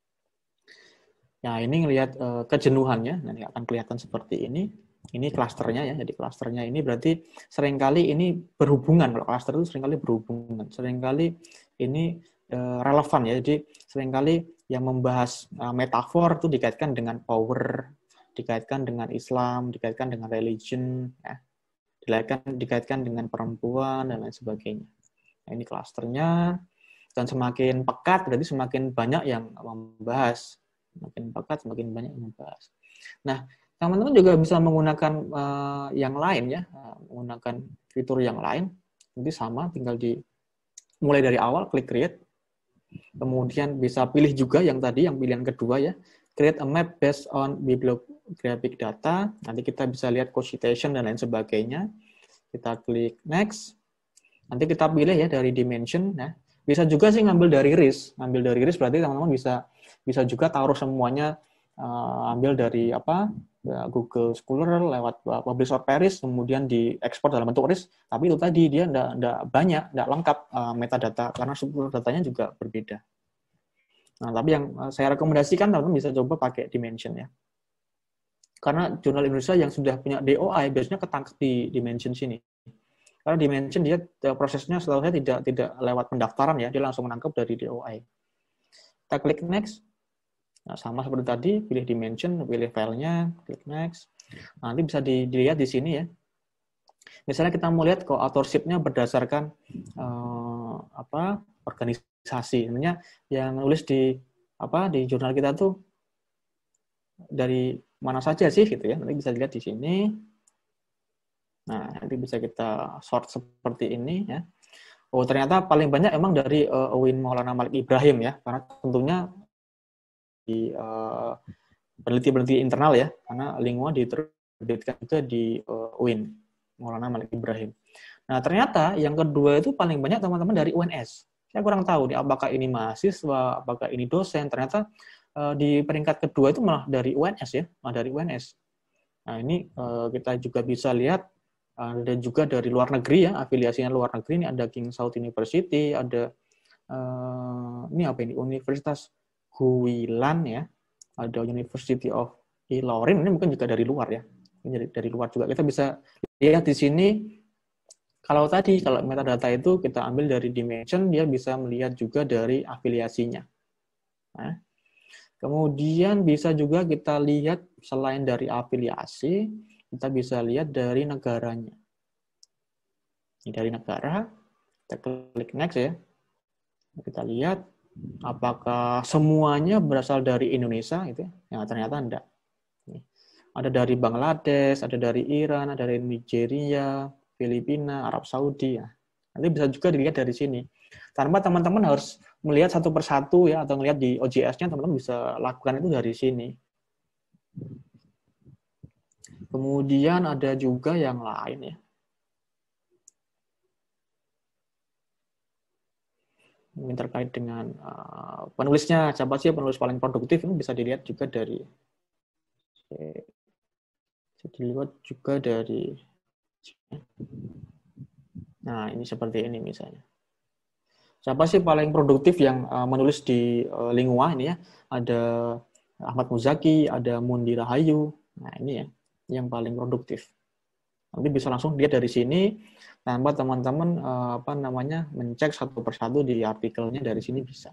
Nah, ini ngelihat uh, kejenuhannya nanti akan kelihatan seperti ini. Ini klasternya ya. Jadi klasternya ini berarti seringkali ini berhubungan. Kalau klaster itu seringkali berhubungan. Seringkali ini relevan ya, jadi seringkali yang membahas uh, metafor itu dikaitkan dengan power, dikaitkan dengan Islam, dikaitkan dengan religion, ya. dikaitkan dikaitkan dengan perempuan dan lain sebagainya. Nah, ini klasternya dan semakin pekat berarti semakin banyak yang membahas, semakin pekat semakin banyak yang membahas. Nah, teman-teman juga bisa menggunakan uh, yang lain ya, uh, menggunakan fitur yang lain, nanti sama, tinggal di mulai dari awal klik create. Kemudian bisa pilih juga yang tadi, yang pilihan kedua ya, create a map based on bibliographic data. Nanti kita bisa lihat co-citation dan lain sebagainya. Kita klik next. Nanti kita pilih ya dari dimension. Nah, bisa juga sih ngambil dari R I S. Ngambil dari R I S berarti teman-teman bisa bisa juga taruh semuanya, uh, ambil dari apa Google Scholar lewat Publish or Perish, kemudian diekspor dalam bentuk R I S, tapi itu tadi dia tidak banyak, tidak lengkap uh, metadata, karena struktur datanya juga berbeda. Nah, tapi yang saya rekomendasikan teman-teman bisa coba pakai Dimension ya. Karena jurnal Indonesia yang sudah punya D O I biasanya ketangkep di Dimension sini. Karena Dimension dia prosesnya setahu saya tidak tidak lewat pendaftaran ya, dia langsung menangkap dari D O I. Kita klik next. Nah, sama seperti tadi, pilih dimension, pilih filenya, klik next. Nah, nanti bisa dilihat di sini ya. Misalnya kita mau lihat kok authorship-nya berdasarkan uh, apa organisasi. Sebenarnya yang nulis di apa di jurnal kita tuh dari mana saja sih gitu ya. Nanti bisa dilihat di sini. Nah, nanti bisa kita sort seperti ini ya. Oh, ternyata paling banyak emang dari uh, U I N Maulana Malik Ibrahim ya, karena tentunya di uh, peneliti-peneliti internal ya, karena Lingua diterbitkan juga di uh, U I N Maulana Malik Ibrahim. Nah, ternyata yang kedua itu paling banyak teman-teman dari U N S. Saya kurang tahu nih, apakah ini mahasiswa, apakah ini dosen. Ternyata uh, di peringkat kedua itu malah dari U N S ya, malah dari U N S. Nah, ini uh, kita juga bisa lihat ada juga dari luar negeri ya, afiliasinya luar negeri. Ini ada King Saud University, ada uh, ini apa ini Universitas Guilan ya, ada University of Ilorin, ini mungkin juga dari luar ya, ini dari, dari luar juga. Kita bisa lihat di sini, kalau tadi, kalau metadata itu kita ambil dari dimension, dia bisa melihat juga dari afiliasinya. Nah, Kemudian bisa juga kita lihat selain dari afiliasi, kita bisa lihat dari negaranya. Ini dari negara, kita klik next ya. Kita lihat apakah semuanya berasal dari Indonesia gitu ya. Ya, ternyata enggak. Ada dari Bangladesh, ada dari Iran, ada dari Nigeria, Filipina, Arab Saudi ya. Nanti bisa juga dilihat dari sini. Tanpa teman-teman harus melihat satu persatu ya, atau melihat di O J S-nya, teman-teman bisa lakukan itu dari sini. Kemudian ada juga yang lain ya. Mungkin terkait dengan uh, penulisnya, siapa sih penulis paling produktif, ini bisa dilihat juga dari bisa dilihat juga dari nah ini seperti ini misalnya. Siapa sih paling produktif yang uh, menulis di uh, Lingua ini ya? Ada Ahmad Muzaki, ada Mundi Rahayu. Nah, ini ya yang paling produktif. Nanti bisa langsung lihat dari sini tanpa teman-teman uh, apa namanya mencek satu persatu di artikelnya, dari sini bisa.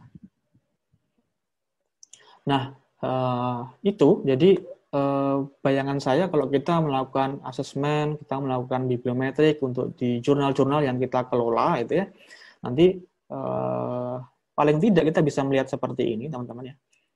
Nah, uh, itu jadi uh, bayangan saya kalau kita melakukan asesmen, kita melakukan bibliometrik untuk di jurnal-jurnal yang kita kelola itu ya. Nanti Uh, paling tidak kita bisa melihat seperti ini, teman-teman ya.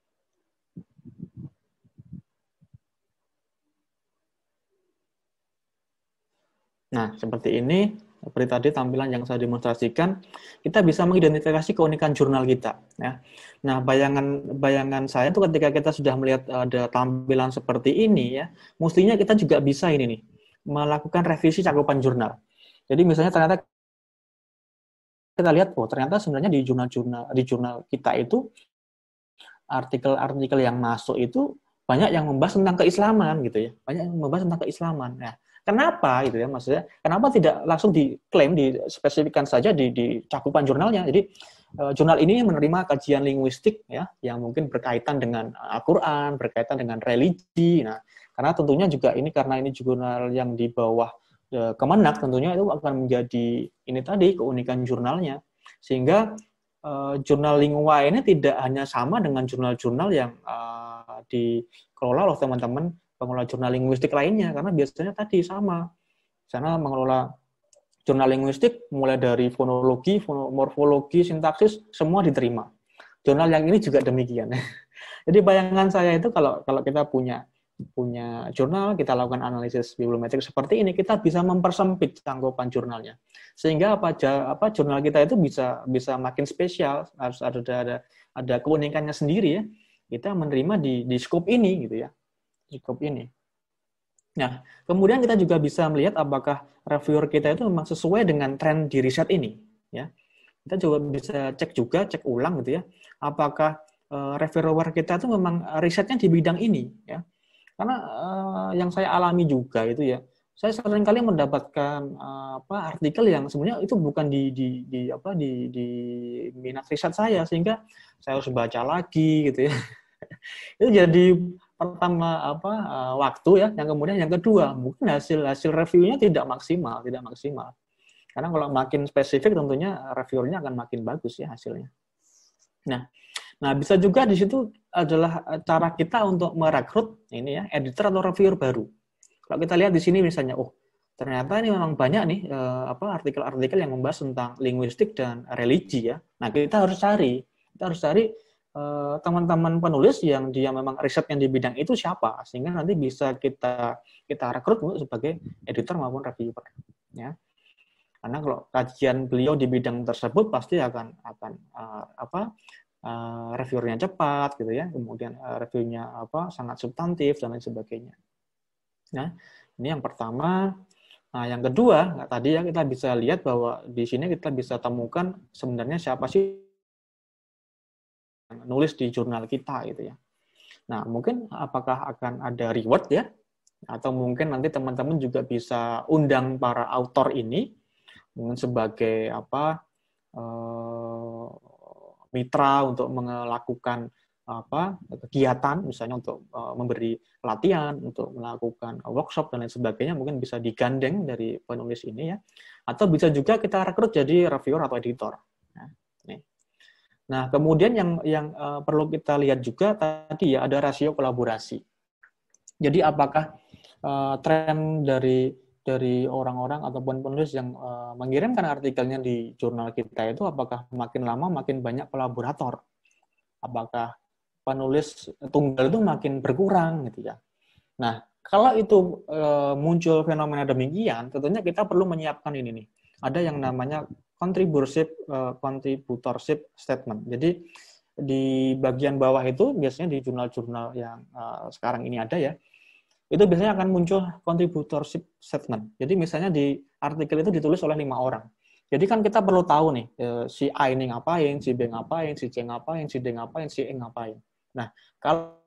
Nah, seperti ini, seperti tadi tampilan yang saya demonstrasikan, kita bisa mengidentifikasi keunikan jurnal kita. Ya. Nah, bayangan bayangan saya itu ketika kita sudah melihat ada tampilan seperti ini, ya, mestinya kita juga bisa ini nih, melakukan revisi cakupan jurnal. Jadi misalnya ternyata kita lihat, oh ternyata sebenarnya di jurnal-jurnal di jurnal kita itu artikel-artikel yang masuk itu banyak yang membahas tentang keislaman gitu ya, banyak yang membahas tentang keislaman. Nah, kenapa gitu ya maksudnya? Kenapa tidak langsung diklaim, dispesifikkan saja di, di cakupan jurnalnya? Jadi uh, jurnal ini menerima kajian linguistik ya, yang mungkin berkaitan dengan Al-Quran, berkaitan dengan religi. Nah, karena tentunya juga ini karena ini jurnal yang di bawah Kemenak, tentunya itu akan menjadi ini tadi keunikan jurnalnya, sehingga uh, jurnal Lingua ini tidak hanya sama dengan jurnal-jurnal yang uh, dikelola oleh teman-teman pengelola jurnal linguistik lainnya, karena biasanya tadi sama, sana mengelola jurnal linguistik mulai dari fonologi, morfologi, sintaksis semua diterima. Jurnal yang ini juga demikian. Jadi bayangan saya itu kalau kalau kita punya punya jurnal, kita lakukan analisis bibliometrik seperti ini, kita bisa mempersempit cakupan jurnalnya, sehingga apa apa jurnal kita itu bisa bisa makin spesial, harus ada ada ada keunikannya sendiri ya. Kita menerima di di scope ini gitu ya, di scope ini. Nah, kemudian kita juga bisa melihat apakah reviewer kita itu memang sesuai dengan tren di riset ini ya. Kita juga bisa cek juga, cek ulang gitu ya, apakah uh, reviewer kita itu memang risetnya di bidang ini ya. Karena uh, yang saya alami juga itu ya, saya seringkali mendapatkan uh, apa artikel yang sebenarnya itu bukan di di, di apa di, di minat riset saya, sehingga saya harus baca lagi gitu ya. Itu jadi pertama apa uh, waktu ya, yang kemudian yang kedua mungkin hasil hasil reviewnya tidak maksimal, tidak maksimal. Karena kalau makin spesifik tentunya reviewernya akan makin bagus ya hasilnya. Nah, Nah, bisa juga di situ adalah cara kita untuk merekrut ini ya, editor atau reviewer baru. Kalau kita lihat di sini misalnya, oh, ternyata ini memang banyak nih eh, apa artikel-artikel yang membahas tentang linguistik dan religi ya. Nah, kita harus cari, kita harus cari eh, teman-teman penulis yang dia memang risetnya di bidang itu siapa, sehingga nanti bisa kita kita rekrut sebagai editor maupun reviewer ya. Karena kalau kajian beliau di bidang tersebut pasti akan akan uh, apa Uh, reviewernya cepat gitu ya, kemudian uh, reviewnya apa sangat substantif dan lain sebagainya. Nah, ini yang pertama. Nah, yang kedua, nah, tadi ya kita bisa lihat bahwa di sini kita bisa temukan sebenarnya siapa sih yang nulis di jurnal kita gitu ya. Nah, mungkin apakah akan ada reward ya, atau mungkin nanti teman-teman juga bisa undang para autor ini mungkin sebagai apa uh, mitra untuk melakukan apa kegiatan, misalnya untuk uh, memberi pelatihan, untuk melakukan workshop dan lain sebagainya, mungkin bisa digandeng dari penulis ini ya, atau bisa juga kita rekrut jadi reviewer atau editor. Nah, nih. Nah, kemudian yang yang uh, perlu kita lihat juga tadi ya ada rasio kolaborasi. Jadi apakah uh, tren dari dari orang-orang ataupun penulis yang uh, mengirimkan artikelnya di jurnal kita itu apakah makin lama makin banyak kolaborator? Apakah penulis tunggal itu makin berkurang gitu ya? Nah, kalau itu uh, muncul fenomena demikian, tentunya kita perlu menyiapkan ini nih. Ada yang namanya contributorship uh, contributorship statement. Jadi di bagian bawah itu biasanya di jurnal-jurnal yang uh, sekarang ini ada ya, itu biasanya akan muncul contributorship statement. Jadi misalnya di artikel itu ditulis oleh lima orang. Jadi kan kita perlu tahu nih, si A ini ngapain, si B ngapain, si C ngapain, si D ngapain, si E ngapain. Nah, kalau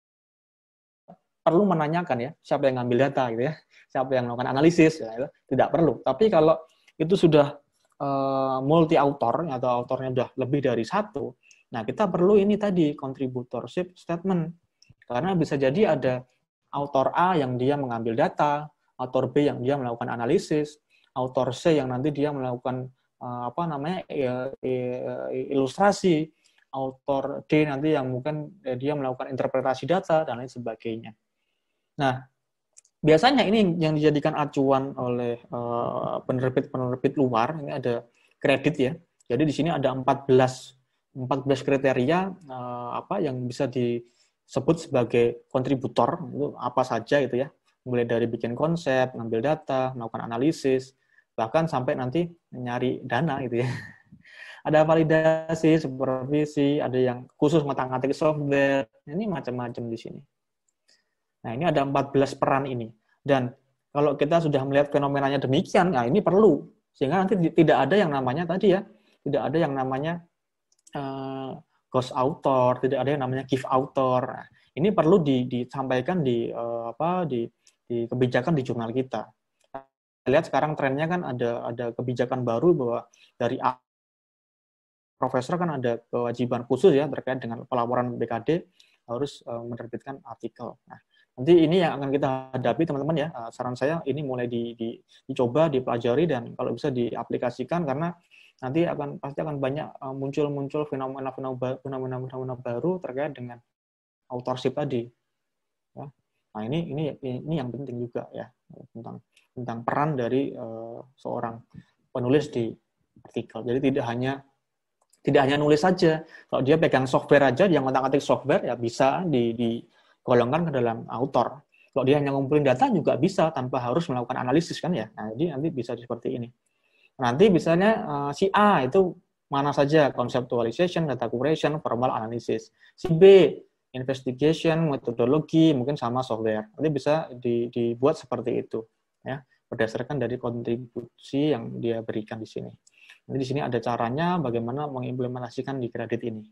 perlu menanyakan ya, siapa yang ngambil data gitu ya, siapa yang melakukan analisis, ya, itu tidak perlu. Tapi kalau itu sudah uh, multi author atau autornya sudah lebih dari satu, nah kita perlu ini tadi contributorship statement. Karena bisa jadi ada autor A yang dia mengambil data, autor B yang dia melakukan analisis, autor C yang nanti dia melakukan uh, apa namanya ilustrasi, autor D nanti yang mungkin eh, dia melakukan interpretasi data dan lain sebagainya. Nah, biasanya ini yang dijadikan acuan oleh uh, penerbit-penerbit luar. Ini ada kredit ya. Jadi di sini ada empat belas kriteria uh, apa yang bisa disebut sebagai kontributor. Itu apa saja itu ya. Mulai dari bikin konsep, ngambil data, melakukan analisis, bahkan sampai nanti nyari dana gitu ya. Ada validasi, supervisi, ada yang khusus ngotak-ngatik software. Ini macam-macam di sini. Nah, ini ada empat belas peran ini. Dan kalau kita sudah melihat fenomenanya demikian, nah ini perlu. Sehingga nanti tidak ada yang namanya tadi ya, tidak ada yang namanya uh, ghost author, tidak ada yang namanya give author. Nah, ini perlu di, disampaikan di, uh, apa, di, di kebijakan di jurnal kita. Kita lihat sekarang trennya kan ada, ada kebijakan baru bahwa dari A, profesor kan ada kewajiban khusus ya terkait dengan pelaporan B K D harus uh, menerbitkan artikel. Nah, nanti ini yang akan kita hadapi teman-teman ya. Saran saya ini mulai di, di, dicoba, dipelajari dan kalau bisa diaplikasikan karena nanti akan pasti akan banyak muncul-muncul fenomena-fenomena baru terkait dengan authorship tadi. Ya. Nah ini ini ini yang penting juga ya tentang tentang peran dari uh, seorang penulis di artikel. Jadi tidak hanya tidak hanya nulis saja. Kalau dia pegang software aja, dia ngotak-ngatik software ya bisa di, di golongkan ke dalam author. Kalau dia hanya ngumpulin data juga bisa tanpa harus melakukan analisis kan ya. Nah, jadi nanti bisa seperti ini. Nanti misalnya uh, si A itu mana saja conceptualization, data curation, formal analysis. Si B investigation, metodologi, mungkin sama software. Nanti bisa di, dibuat seperti itu ya, berdasarkan dari kontribusi yang dia berikan di sini. Nanti di sini ada caranya bagaimana mengimplementasikan di kredit ini.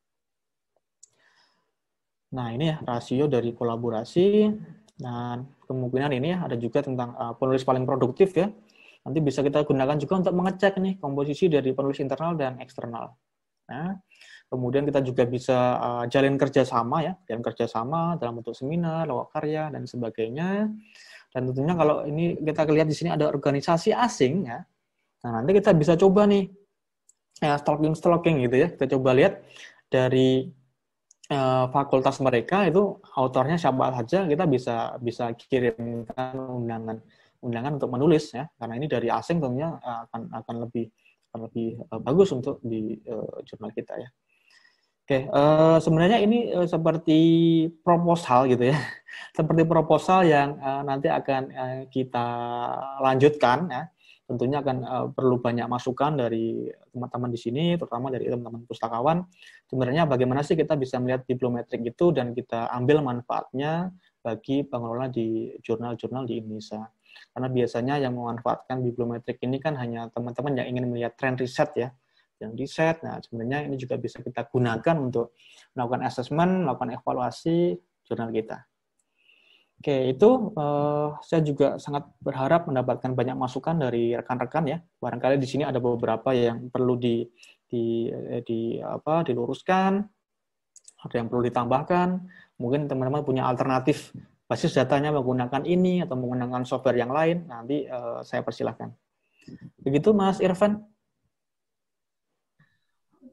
Nah, ini ya rasio dari kolaborasi. Dan kemungkinan ini ya ada juga tentang uh, penulis paling produktif ya. Nanti bisa kita gunakan juga untuk mengecek nih komposisi dari penulis internal dan eksternal. Nah, kemudian kita juga bisa uh, jalin kerjasama ya, jalin kerjasama dalam bentuk seminar, lewat karya dan sebagainya. Dan tentunya kalau ini kita lihat di sini ada organisasi asing ya. Nah, nanti kita bisa coba nih ya, stalking-stalking gitu ya. Kita coba lihat dari uh, fakultas mereka itu autornya siapa saja, kita bisa bisa kirimkan undangan undangan untuk menulis ya. Karena ini dari asing tentunya akan akan lebih akan lebih uh, bagus untuk di uh, jurnal kita ya. Oke, uh, sebenarnya ini uh, seperti proposal gitu ya. Seperti proposal yang uh, nanti akan uh, kita lanjutkan ya. Tentunya akan uh, perlu banyak masukan dari teman-teman di sini, terutama dari teman-teman pustakawan. Sebenarnya bagaimana sih kita bisa melihat bibliometrik itu dan kita ambil manfaatnya bagi pengelola di jurnal-jurnal di Indonesia. Karena biasanya yang memanfaatkan bibliometrik ini kan hanya teman-teman yang ingin melihat tren riset ya, yang riset. Nah, sebenarnya ini juga bisa kita gunakan untuk melakukan assessment, melakukan evaluasi jurnal kita. Oke, itu uh, saya juga sangat berharap mendapatkan banyak masukan dari rekan-rekan ya. Barangkali di sini ada beberapa yang perlu di, di, di apa, diluruskan, ada yang perlu ditambahkan. Mungkin teman-teman punya alternatif basis datanya menggunakan ini atau menggunakan software yang lain. Nanti uh, saya persilahkan. Begitu, Mas Irfan.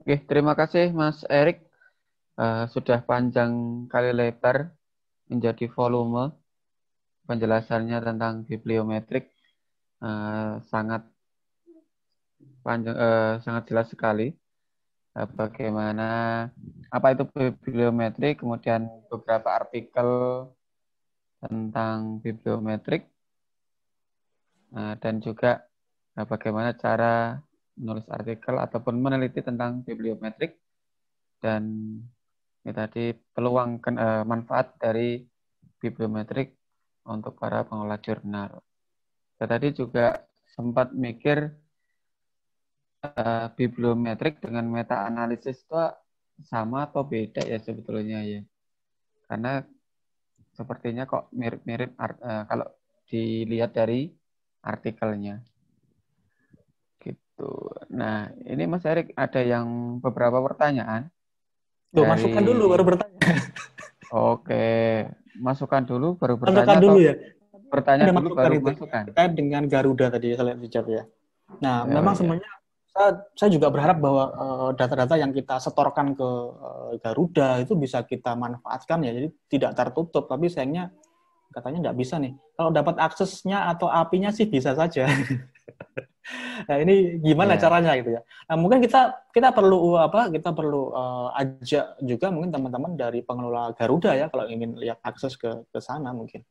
Oke, terima kasih Mas Erik. Uh, sudah panjang kali lebar menjadi volume penjelasannya tentang bibliometrik. Uh, sangat panjang, uh, sangat jelas sekali. Uh, bagaimana apa itu bibliometrik, kemudian beberapa artikel tentang bibliometrik, uh, dan juga uh, bagaimana cara menulis artikel ataupun meneliti tentang bibliometrik, dan ini tadi peluang uh, manfaat dari bibliometrik untuk para pengelola jurnal. Saya tadi juga sempat mikir uh, bibliometrik dengan meta analisis itu sama atau beda ya sebetulnya ya. Karena sepertinya kok mirip-mirip uh, kalau dilihat dari artikelnya. Gitu. Nah, ini Mas Erik ada yang beberapa pertanyaan. Loh, dari... masukkan dulu baru bertanya. Oke, masukkan dulu baru bertanya. Masukkan dulu ya. Bertanya dulu masukkan baru itu. Masukkan. Terkait dengan Garuda tadi saya lihat di chat ya. Nah, Oh, memang ya. sebenarnya saya, saya juga berharap bahwa uh, data-data yang kita setorkan ke uh, Garuda itu bisa kita manfaatkan ya. Jadi tidak tertutup, tapi sayangnya katanya nggak bisa nih. Kalau dapat aksesnya atau A P I-nya sih bisa saja. Nah, ini gimana yeah. caranya gitu ya. Nah, mungkin kita kita perlu apa? Kita perlu uh, ajak juga mungkin teman-teman dari pengelola Garuda ya kalau ingin lihat akses ke ke sana mungkin.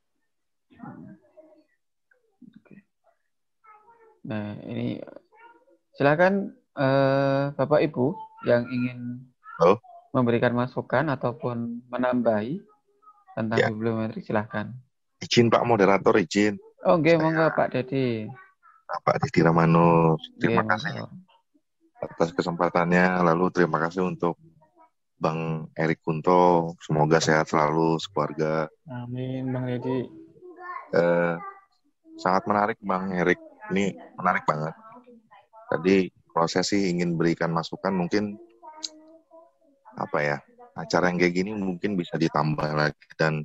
Nah, ini silakan uh, Bapak Ibu yang ingin Halo? memberikan masukan ataupun menambahi tentang Ya. bibliometrik, silahkan. Izin Pak Moderator, izin. Oh, oke, monggo Pak Dedi. Pak Dedi Ramanur, terima Oke, kasih monggo. atas kesempatannya. Lalu terima kasih untuk Bang Erik Kunto. Semoga sehat selalu sekeluarga. Amin, Bang Dedi. Eh, sangat menarik Bang Erik. Ini menarik banget. Tadi kalau saya sih ingin berikan masukan mungkin apa ya, acara yang kayak gini mungkin bisa ditambah lagi. Dan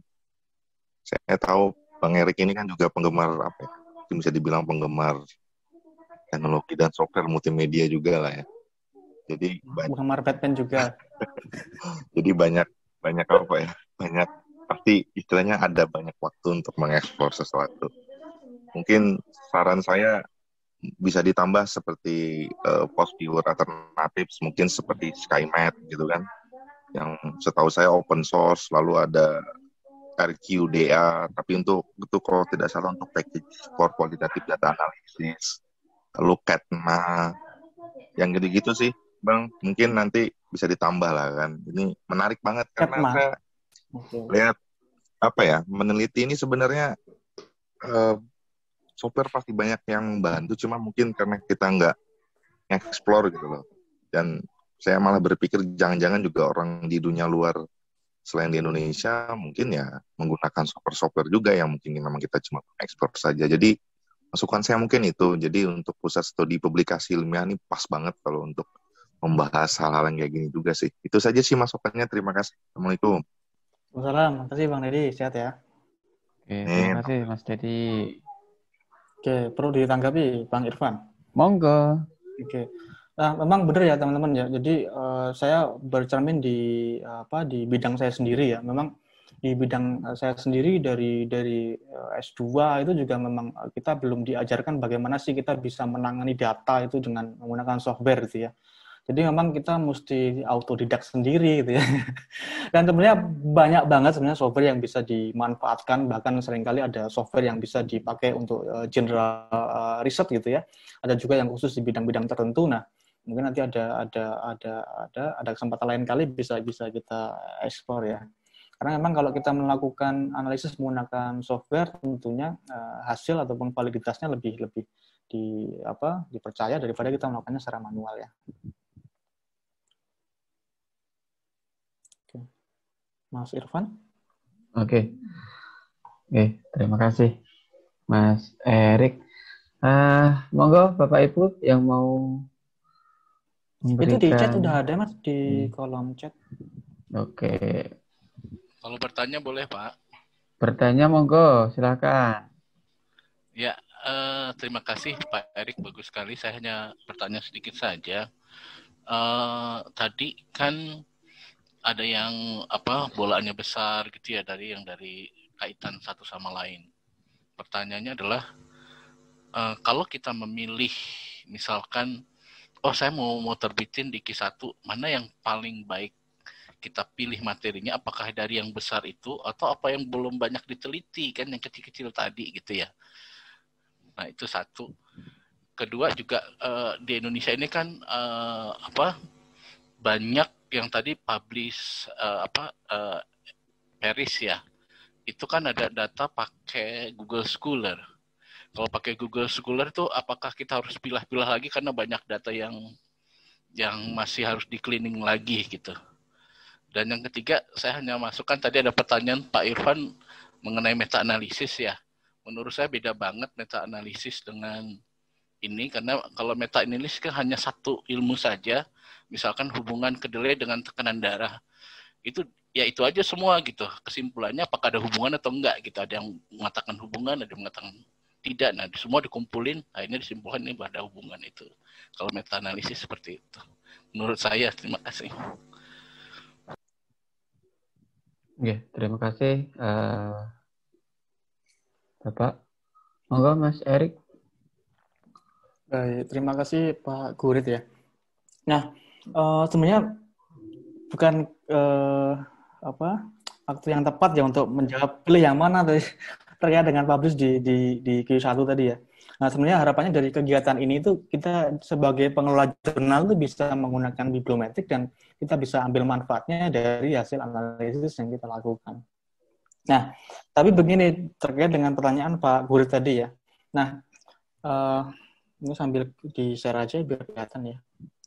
saya tahu Bang Erik ini kan juga penggemar apa ya, bisa dibilang penggemar teknologi dan software multimedia juga lah ya. Jadi penggemar Batman juga. Jadi banyak banyak apa ya? Banyak pasti istilahnya ada banyak waktu untuk mengeksplor sesuatu. Mungkin saran saya bisa ditambah seperti uh, post viewer alternatif, mungkin seperti SkyMap gitu kan. Yang setahu saya open source, lalu ada R Q D A, tapi untuk itu kalau tidak salah untuk package for qualitative data analysis, lalu C A T M A, yang gitu-gitu sih, Bang. Mungkin nanti bisa ditambah lah kan. Ini menarik banget karena Catma. saya Okay. lihat apa ya, meneliti ini sebenarnya uh, software pasti banyak yang membantu, cuma mungkin karena kita nggak explore gitu loh. Dan saya malah berpikir jangan-jangan juga orang di dunia luar selain di Indonesia mungkin ya menggunakan software-software juga yang mungkin memang kita cuma ekspor saja. Jadi masukan saya mungkin itu. Jadi untuk pusat studi publikasi ilmiah ini pas banget kalau untuk membahas hal-hal yang kayak gini juga sih. Itu saja sih masukannya. Terima kasih. Assalamualaikum. Waalaikumsalam. Terima kasih Bang Dedi. Sehat ya. Oke, terima kasih Mas Dedi. Oke, perlu ditanggapi Bang Irfan. Monggo. Oke. Nah, memang benar ya teman-teman ya. Jadi uh, saya bercermin di apa di bidang saya sendiri ya. Memang di bidang saya sendiri dari dari uh, S dua itu juga memang kita belum diajarkan bagaimana sih kita bisa menangani data itu dengan menggunakan software gitu ya. Jadi memang kita mesti autodidak sendiri gitu ya. Dan sebenarnya banyak banget sebenarnya software yang bisa dimanfaatkan, bahkan seringkali ada software yang bisa dipakai untuk uh, general uh, riset gitu ya. Ada juga yang khusus di bidang-bidang tertentu. Nah, mungkin nanti ada ada ada ada ada kesempatan lain kali bisa bisa kita eksplor ya. Karena memang kalau kita melakukan analisis menggunakan software tentunya uh, hasil ataupun validitasnya lebih lebih di apa dipercaya daripada kita melakukannya secara manual ya. Oke. Mas Irfan? Oke. Oke, terima kasih Mas Erik. Uh, monggo Bapak Ibu yang mau memberikan... Itu di chat udah ada Mas di hmm. kolom chat. Oke. Kalau bertanya boleh Pak. Bertanya monggo, silakan. Ya, eh, terima kasih Pak Erik, bagus sekali. Saya hanya bertanya sedikit saja. uh, tadi kan ada yang apa bolanya besar gitu ya, dari yang dari kaitan satu sama lain. Pertanyaannya adalah uh, kalau kita memilih misalkan, oh saya mau mau terbitin di Q satu, mana yang paling baik kita pilih materinya, apakah dari yang besar itu atau apa yang belum banyak diteliti kan, yang kecil-kecil tadi gitu ya. Nah itu satu. Kedua juga uh, di Indonesia ini kan uh, apa banyak yang tadi publish uh, apa uh, Paris ya, itu kan ada data pakai Google Scholar. Kalau pakai Google Scholar itu apakah kita harus pilah-pilah lagi karena banyak data yang yang masih harus di cleaning lagi gitu. Dan yang ketiga, saya hanya masukkan tadi ada pertanyaan Pak Irfan mengenai meta-analisis ya. Menurut saya beda banget meta-analisis dengan ini, karena kalau meta-analisis kan hanya satu ilmu saja, misalkan hubungan kedelai dengan tekanan darah. Itu ya itu aja semua gitu. Kesimpulannya apakah ada hubungan atau enggak gitu. Ada yang mengatakan hubungan, ada yang mengatakan tidak. Nah, semua dikumpulin, akhirnya disimpulkan ini ada hubungan itu. Kalau meta-analisis seperti itu. Menurut saya, terima kasih. Oke, terima kasih uh, Bapak. Monggo Mas Erik. Baik, terima kasih Pak Gurit ya. Nah, uh, sebenarnya bukan uh, apa waktu yang tepat ya untuk menjawab pilih yang mana tadi terkait dengan publish di di di Q satu tadi ya. Nah, sebenarnya harapannya dari kegiatan ini itu kita sebagai pengelola jurnal itu bisa menggunakan bibliometrik dan kita bisa ambil manfaatnya dari hasil analisis yang kita lakukan. Nah, tapi begini terkait dengan pertanyaan Pak Gurit tadi ya. Nah, uh, ini sambil di-share aja biar kelihatan ya.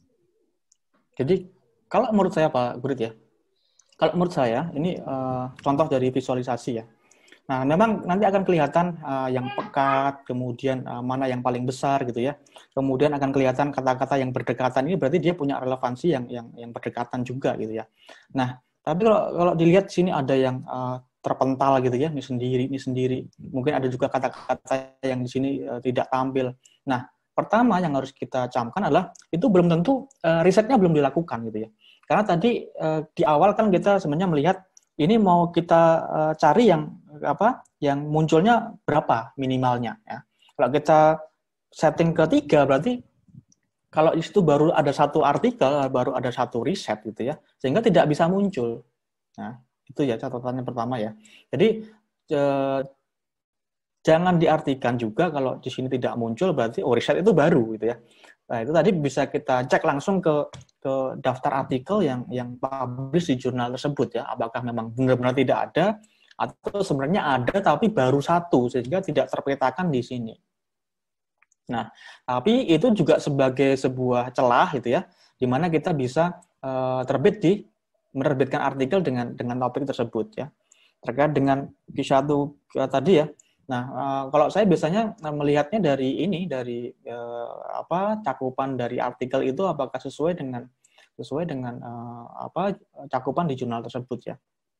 Jadi, kalau menurut saya Pak Gurit ya, kalau menurut saya ini uh, contoh dari visualisasi ya. Nah, memang nanti akan kelihatan uh, yang pekat, kemudian uh, mana yang paling besar gitu ya. Kemudian akan kelihatan kata-kata yang berdekatan, ini berarti dia punya relevansi yang yang yang berdekatan juga gitu ya. Nah, tapi kalau kalau dilihat sini ada yang uh, terpental gitu ya, ini sendiri, ini sendiri. Mungkin ada juga kata-kata yang di sini uh, tidak tampil. Nah, pertama yang harus kita camkan adalah itu belum tentu uh, risetnya belum dilakukan gitu ya. Karena tadi uh, di awal kan kita sebenarnya melihat ini mau kita uh, cari yang apa? Yang munculnya berapa minimalnya ya. Kalau kita setting ketiga berarti kalau di situ baru ada satu artikel, baru ada satu riset gitu ya. Sehingga tidak bisa muncul. Nah, itu ya catatannya pertama ya. Jadi eh, jangan diartikan juga kalau di sini tidak muncul berarti oh riset itu baru gitu ya. Nah, itu tadi bisa kita cek langsung ke ke daftar artikel yang yang publish di jurnal tersebut ya, apakah memang benar-benar tidak ada atau sebenarnya ada tapi baru satu sehingga tidak terpetakan di sini. Nah, tapi itu juga sebagai sebuah celah gitu ya, di mana kita bisa uh, terbit di menerbitkan artikel dengan dengan topik tersebut ya. Terkait dengan Q satu uh, tadi ya. Nah, uh, kalau saya biasanya melihatnya dari ini, dari uh, apa cakupan dari artikel itu apakah sesuai dengan sesuai dengan uh, apa cakupan di jurnal tersebut ya.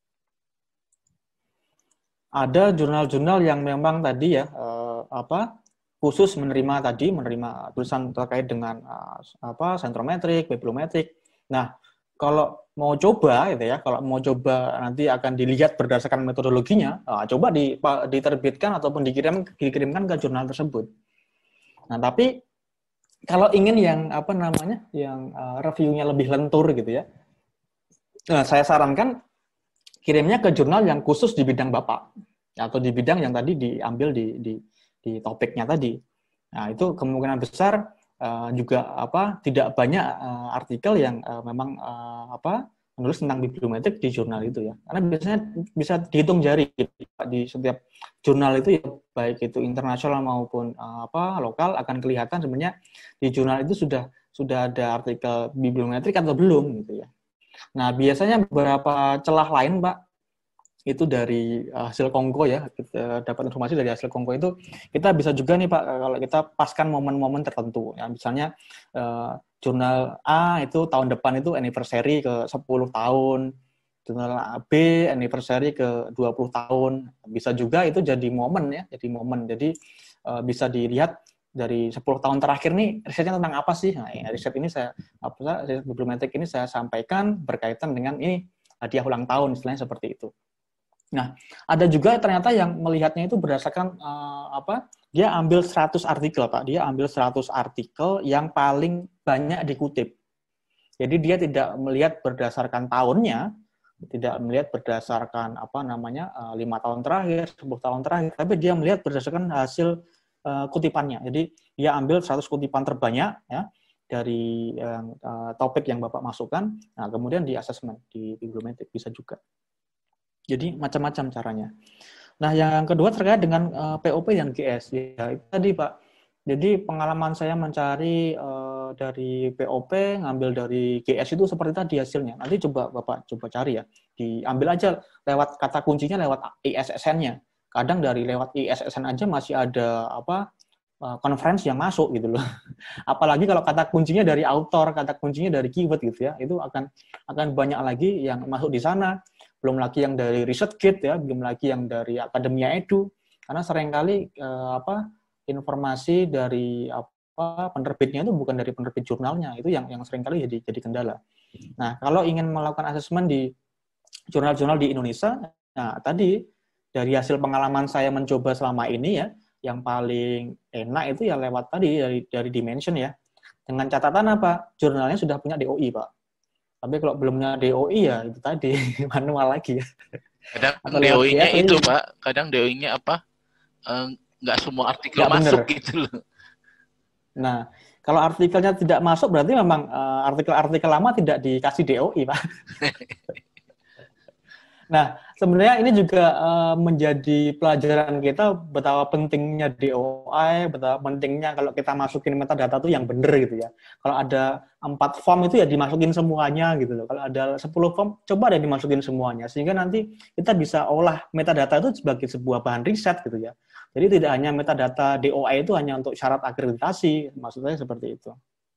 Ada jurnal-jurnal yang memang tadi ya uh, apa khusus menerima tadi menerima tulisan terkait dengan uh, apa sentrometrik, bibliometrik. Nah, kalau mau coba gitu ya, kalau mau coba nanti akan dilihat berdasarkan metodologinya, uh, coba di, diterbitkan ataupun dikirim dikirimkan ke jurnal tersebut. Nah, tapi kalau ingin yang apa namanya, yang uh, reviewnya lebih lentur gitu ya, nah, saya sarankan kirimnya ke jurnal yang khusus di bidang Bapak atau di bidang yang tadi diambil di di, di topiknya tadi. Nah, itu kemungkinan besar uh, juga apa tidak banyak uh, artikel yang uh, memang uh, apa menulis tentang bibliometrik di jurnal itu ya. Karena biasanya bisa dihitung jari di setiap jurnal itu ya, baik itu internasional maupun uh, apa lokal akan kelihatan sebenarnya di jurnal itu sudah sudah ada artikel bibliometrik atau belum gitu ya. Nah, biasanya beberapa celah lain, Pak, itu dari hasil Kongko ya, kita dapat informasi dari hasil Kongko itu, kita bisa juga nih Pak, kalau kita paskan momen-momen tertentu, ya, misalnya eh, jurnal A itu tahun depan itu anniversary ke sepuluh tahun, jurnal B anniversary ke dua puluh tahun, bisa juga itu jadi momen ya, jadi momen, jadi eh, bisa dilihat dari sepuluh tahun terakhir nih risetnya tentang apa sih? Nah, ya, riset ini saya apa riset bibliometrik ini saya sampaikan berkaitan dengan ini hadiah ulang tahun, istilahnya seperti itu. Nah, ada juga ternyata yang melihatnya itu berdasarkan uh, apa? Dia ambil seratus artikel, Pak. Dia ambil seratus artikel yang paling banyak dikutip. Jadi dia tidak melihat berdasarkan tahunnya, tidak melihat berdasarkan apa namanya lima tahun terakhir, sepuluh tahun terakhir, tapi dia melihat berdasarkan hasil uh, kutipannya. Jadi dia ambil seratus kutipan terbanyak ya dari uh, topik yang Bapak masukkan. Nah, kemudian di asesmen di bibliometrik bisa juga. Jadi macam-macam caranya. Nah, yang kedua terkait dengan uh, P O P dan G S. Ya, itu tadi, Pak. Jadi pengalaman saya mencari uh, dari P O P, ngambil dari G S itu seperti tadi hasilnya. Nanti coba Bapak coba cari ya. Diambil aja lewat kata kuncinya lewat I S S N-nya. Kadang dari lewat I S S N aja masih ada apa uh, conference yang masuk gitu loh. Apalagi kalau kata kuncinya dari author, kata kuncinya dari keyword gitu ya. Itu akan akan banyak lagi yang masuk di sana. Belum lagi yang dari ResearchGate ya, belum lagi yang dari Akademia Edu, karena seringkali eh, apa informasi dari apa penerbitnya itu bukan dari penerbit jurnalnya, itu yang yang seringkali jadi jadi kendala. Nah, kalau ingin melakukan asesmen di jurnal-jurnal di Indonesia, nah tadi dari hasil pengalaman saya mencoba selama ini ya, yang paling enak itu ya lewat tadi dari dari Dimension ya, dengan catatan apa? Jurnalnya sudah punya D O I, Pak. Tapi kalau belumnya D O I ya itu tadi manual lagi ya. Kadang D O I-nya itu ini. Pak, kadang D O I-nya apa? Nggak uh, semua artikel nggak masuk bener. Gitu loh. Nah, kalau artikelnya tidak masuk berarti memang uh, artikel-artikel lama tidak dikasih D O I, Pak. Nah, sebenarnya ini juga uh, menjadi pelajaran kita betapa pentingnya D O I, betapa pentingnya kalau kita masukin metadata itu yang benar gitu ya. Kalau ada empat form itu ya dimasukin semuanya gitu loh. Kalau ada sepuluh form, coba deh dimasukin semuanya. Sehingga nanti kita bisa olah metadata itu sebagai sebuah bahan riset gitu ya. Jadi tidak hanya metadata D O I itu hanya untuk syarat akreditasi, maksudnya seperti itu.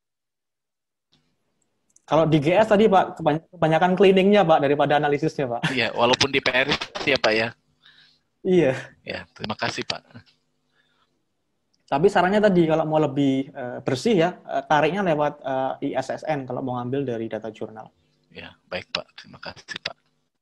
Kalau di G S tadi Pak, kebanyakan cleaningnya Pak daripada analisisnya Pak. Iya, walaupun di P R I ya Pak ya. Iya. Ya, terima kasih Pak. Tapi sarannya tadi kalau mau lebih uh, bersih ya, uh, tariknya lewat uh, I S S N kalau mau ngambil dari data jurnal. Ya, baik Pak. Terima kasih Pak.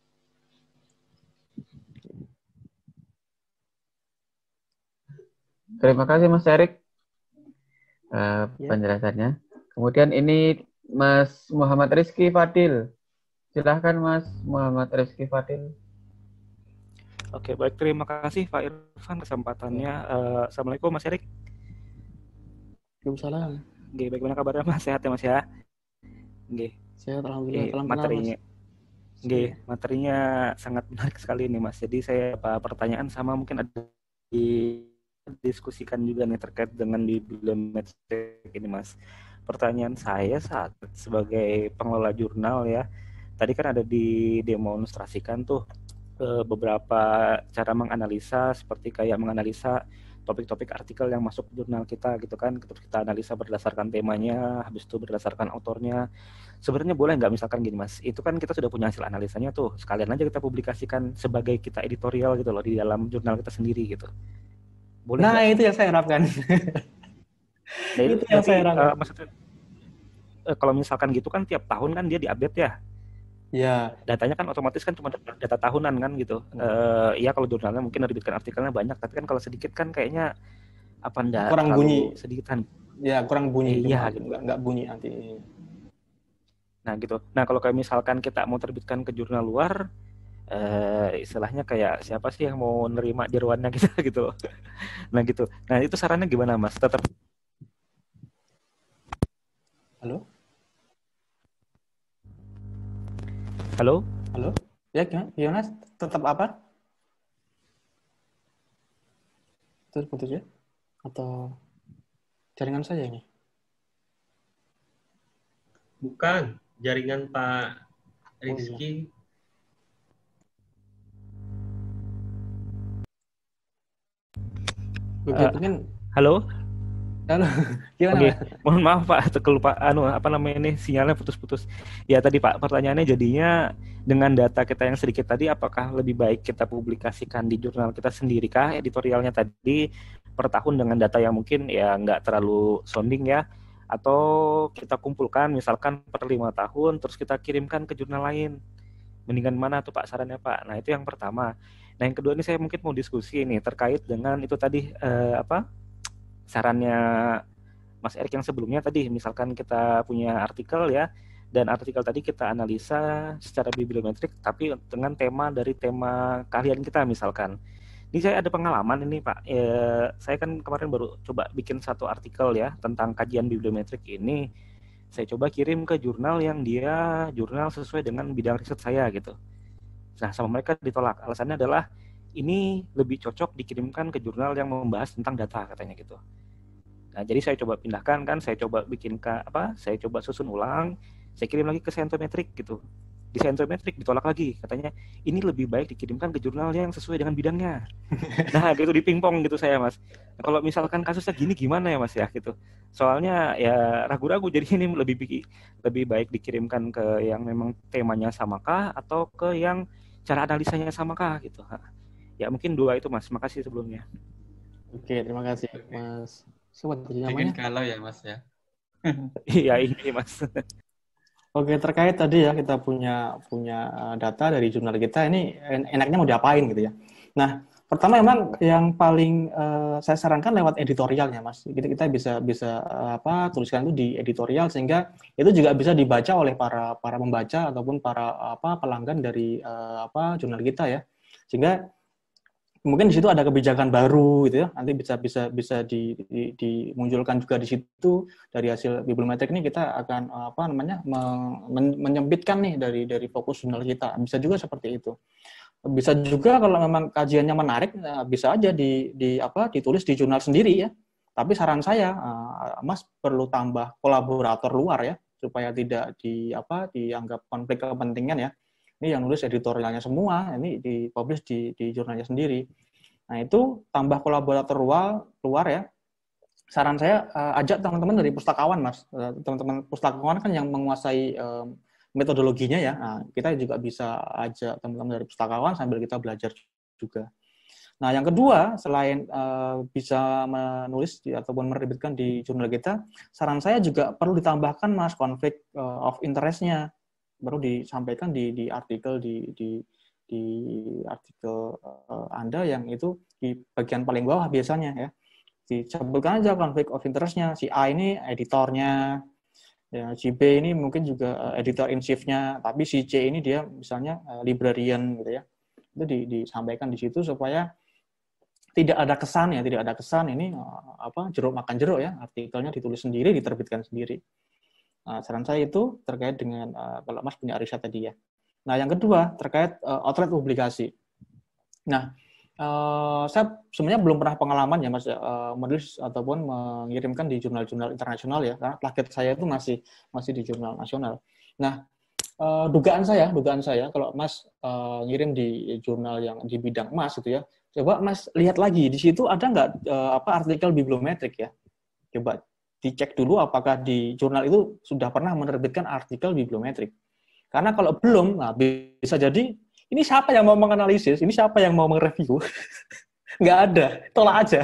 Terima kasih Mas Erik uh, ya. penjelasannya. Kemudian ini Mas Muhammad Rizky Fadil. Silahkan Mas Muhammad Rizky Fadil. Oke, baik. Terima kasih Pak Irfan kesempatannya. Uh, Assalamualaikum Mas Erik. Waalaikumsalam. Oke, bagaimana kabarnya Mas? Sehat ya Mas ya? Oke. Sehat alhamdulillah. Oke, materinya. Oke, materinya sangat menarik sekali nih Mas. Jadi saya apa pertanyaan sama mungkin ada didiskusikan juga nih terkait dengan di bibliometrik ini Mas. Pertanyaan saya saat sebagai pengelola jurnal ya, tadi kan ada didemonstrasikan tuh e, beberapa cara menganalisa seperti kayak menganalisa topik-topik artikel yang masuk ke jurnal kita gitu kan, terus kita analisa berdasarkan temanya, habis itu berdasarkan autornya. Sebenarnya boleh nggak misalkan gini Mas, itu kan kita sudah punya hasil analisanya tuh, sekalian aja kita publikasikan sebagai kita editorial gitu loh di dalam jurnal kita sendiri gitu. Boleh nah gak? Itu yang saya harapkan. Nah, itu yang saya uh, maksudnya uh, kalau misalkan gitu kan tiap tahun kan dia diupdate ya. Ya. Datanya kan otomatis kan cuma data, data tahunan kan gitu. Hmm. Uh, ya kalau jurnalnya mungkin menerbitkan artikelnya banyak, tapi kan kalau sedikit kan kayaknya apa enggak kurang bunyi sedikit kan. Ya kurang bunyi. Iya, gitu. Enggak, enggak bunyi nanti. Nah gitu. Nah kalau kayak misalkan kita mau terbitkan ke jurnal luar, uh, istilahnya kayak siapa sih yang mau nerima jeroannya kita gitu. Nah gitu. Nah itu sarannya gimana Mas? Tetap Halo? Halo? Halo? Ya, gimana? Tetap apa? Terus putus ya? Atau jaringan saya ini? Bukan, jaringan Pak Rizky. Oh, iya. uh, mungkin... Halo? Halo, gimana? Oke, mohon maaf Pak, kelupaan anu apa namanya ini sinyalnya putus-putus. Ya tadi Pak, pertanyaannya jadinya dengan data kita yang sedikit tadi, apakah lebih baik kita publikasikan di jurnal kita sendiri kah editorialnya tadi per tahun dengan data yang mungkin ya nggak terlalu sounding ya, atau kita kumpulkan misalkan per lima tahun terus kita kirimkan ke jurnal lain. Mendingan mana tuh Pak sarannya Pak? Nah itu yang pertama. Nah yang kedua ini saya mungkin mau diskusi nih terkait dengan itu tadi eh, apa sarannya Mas Erik yang sebelumnya tadi, misalkan kita punya artikel ya, dan artikel tadi kita analisa secara bibliometrik tapi dengan tema dari tema keahlian kita misalkan. Ini saya ada pengalaman ini Pak, e, saya kan kemarin baru coba bikin satu artikel ya tentang kajian bibliometrik ini. Saya coba kirim ke jurnal yang dia jurnal sesuai dengan bidang riset saya gitu. Nah sama mereka ditolak, alasannya adalah ini lebih cocok dikirimkan ke jurnal yang membahas tentang data katanya gitu. Nah jadi saya coba pindahkan kan, saya coba bikin ke, apa, saya coba susun ulang, saya kirim lagi ke Scientometric gitu. Di Scientometric ditolak lagi, katanya ini lebih baik dikirimkan ke jurnal yang sesuai dengan bidangnya. Nah gitu di pingpong gitu saya Mas. Nah, kalau misalkan kasusnya gini gimana ya Mas ya gitu. Soalnya ya ragu-ragu, jadi ini lebih lebih baik dikirimkan ke yang memang temanya samakah atau ke yang cara analisanya samakah gitu. Ya mungkin dua itu Mas. Makasih sebelumnya. Oke, terima kasih Mas. Sobat namanya. Bikin galau ya Mas ya. Iya ini Mas. Oke, terkait tadi ya kita punya punya data dari jurnal kita, ini enaknya mau diapain gitu ya. Nah, pertama memang yang paling uh, saya sarankan lewat editorialnya Mas. Kita kita bisa bisa uh, apa tuliskan itu di editorial sehingga itu juga bisa dibaca oleh para para pembaca ataupun para apa pelanggan dari uh, apa jurnal kita ya. Sehingga mungkin di situ ada kebijakan baru gitu ya, nanti bisa bisa bisa di, di, dimunculkan juga di situ dari hasil bibliometrik ini kita akan apa namanya men, menyempitkan nih dari dari fokus jurnal kita, bisa juga seperti itu. Bisa juga kalau memang kajiannya menarik bisa aja di, di apa ditulis di jurnal sendiri ya. Tapi saran saya Mas perlu tambah kolaborator luar ya supaya tidak di apa dianggap konflik kepentingan ya. Ini yang nulis editorialnya semua, ini dipublish di, di jurnalnya sendiri. Nah itu tambah kolaborator luar, luar ya. Saran saya uh, ajak teman-teman dari pustakawan Mas. Uh, teman-teman pustakawan kan yang menguasai uh, metodologinya ya. Nah, kita juga bisa ajak teman-teman dari pustakawan sambil kita belajar juga. Nah yang kedua, selain uh, bisa menulis di, ataupun menerbitkan di jurnal kita, saran saya juga perlu ditambahkan Mas konflik uh, of interest-nya. Baru disampaikan di, di artikel di, di, di artikel uh, Anda yang itu di bagian paling bawah biasanya ya. Disebutkan aja konflik of interest-nya. Si A ini editornya, ya, si B ini mungkin juga uh, editor in chief-nya, tapi si C ini dia misalnya uh, librarian gitu ya. Itu di, disampaikan di situ supaya tidak ada kesan ya, tidak ada kesan ini uh, apa jeruk makan jeruk ya. Artikelnya ditulis sendiri, diterbitkan sendiri. Nah, saran saya itu terkait dengan uh, kalau Mas punya riset tadi ya. Nah, yang kedua terkait uh, outlet publikasi. Nah, uh, saya sebenarnya belum pernah pengalaman ya Mas uh, menulis ataupun mengirimkan di jurnal-jurnal internasional ya. Karena target saya itu masih masih di jurnal nasional. Nah, uh, dugaan saya, dugaan saya kalau Mas uh, ngirim di jurnal yang di bidang emas gitu ya, coba Mas lihat lagi di situ ada nggak uh, apa artikel bibliometrik ya. Coba dicek dulu apakah di jurnal itu sudah pernah menerbitkan artikel bibliometrik. Karena kalau belum, nah bisa jadi ini siapa yang mau menganalisis, ini siapa yang mau mereview, nggak ada, tolak aja.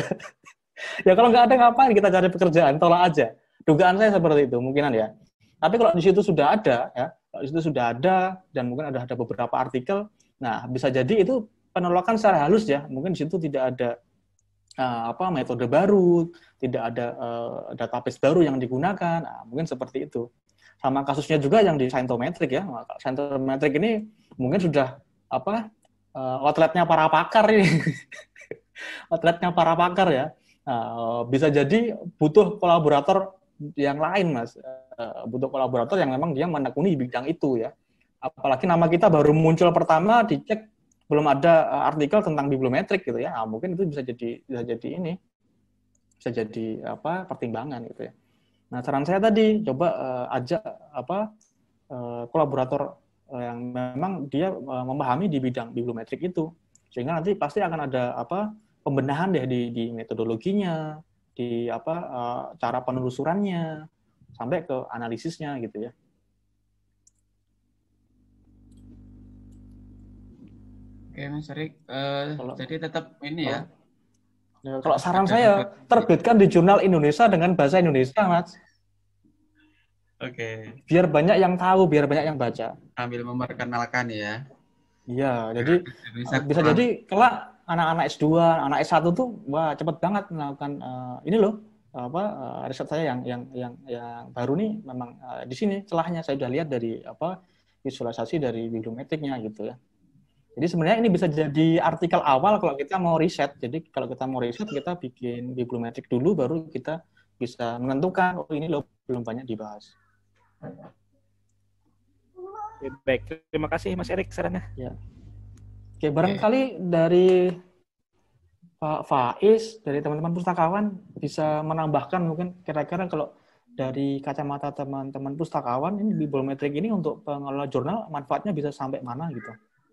Ya kalau nggak ada ngapain kita cari pekerjaan, tolak aja. Dugaan saya seperti itu, mungkinan ya. Tapi kalau di situ sudah ada, ya, kalau di situ sudah ada dan mungkin ada ada beberapa artikel, nah bisa jadi itu penolakan secara halus ya, mungkin di situ tidak ada Uh, apa metode baru, tidak ada uh, database baru yang digunakan, nah, mungkin seperti itu. Sama kasusnya juga yang di Scientometric ya, Scientometric ini mungkin sudah apa uh, outletnya para pakar ini, outletnya para pakar ya. Nah, bisa jadi butuh kolaborator yang lain Mas, uh, butuh kolaborator yang memang dia menekuni bidang itu ya. Apalagi nama kita baru muncul pertama dicek belum ada artikel tentang bibliometrik gitu ya, nah, mungkin itu bisa jadi bisa jadi ini bisa jadi apa pertimbangan gitu ya. Nah saran saya tadi coba uh, ajak apa uh, kolaborator uh, yang memang dia uh, memahami di bidang bibliometrik itu, sehingga nanti pasti akan ada apa pembenahan deh di, di metodologinya, di apa uh, cara penelusurannya sampai ke analisisnya gitu ya. Oke Mas Erik, uh, jadi tetap ini ya, Ya, kalau saran saya, terbitkan di jurnal Indonesia dengan bahasa Indonesia, Mas. Oke. Biar banyak yang tahu, biar banyak yang baca. Sambil memperkenalkan ya. Iya, jadi Indonesia bisa kurang. jadi kelak anak-anak S dua, anak S satu tuh wah cepet banget melakukan uh, ini loh apa uh, riset saya yang yang yang yang baru nih memang uh, di sini celahnya saya sudah lihat dari apa visualisasi dari bibliometriknya gitu ya. Jadi sebenarnya ini bisa jadi artikel awal kalau kita mau riset. Jadi kalau kita mau riset kita bikin bibliometrik dulu baru kita bisa menentukan oh ini loh belum banyak dibahas. Baik, terima kasih Mas Erik sarannya. Ya. Oke, barangkali dari Pak Faiz, dari teman-teman pustakawan bisa menambahkan mungkin kira-kira kalau dari kacamata teman-teman pustakawan ini bibliometrik ini untuk pengelola jurnal manfaatnya bisa sampai mana gitu?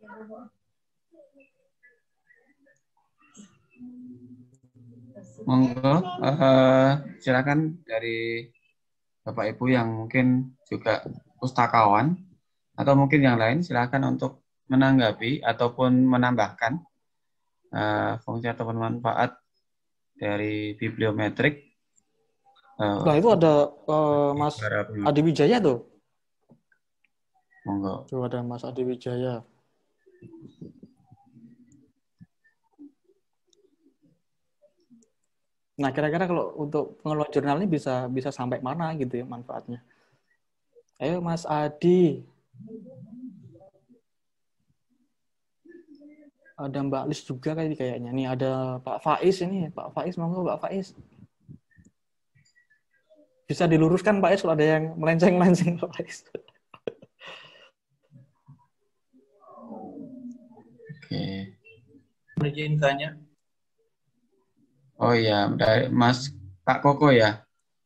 Monggo, uh, silakan dari Bapak Ibu yang mungkin juga pustakawan atau mungkin yang lain silakan untuk menanggapi ataupun menambahkan uh, fungsi ataupun manfaat dari bibliometrik. Uh, nah itu ada uh, Mas Adi Wijaya tuh. Monggo. Tuh ada Mas Adi Wijaya. Nah, kira-kira kalau untuk pengelola jurnal ini bisa bisa sampai mana gitu ya manfaatnya? Ayo Mas Adi. Ada Mbak Lis juga kali kayaknya. Nih ada Pak Faiz ini. Pak Faiz, monggo Pak Faiz. Bisa diluruskan Pak Faiz kalau ada yang melenceng-melenceng Pak Faiz. Oke. Izin tanya. Oh iya, dari Mas Pak Koko ya.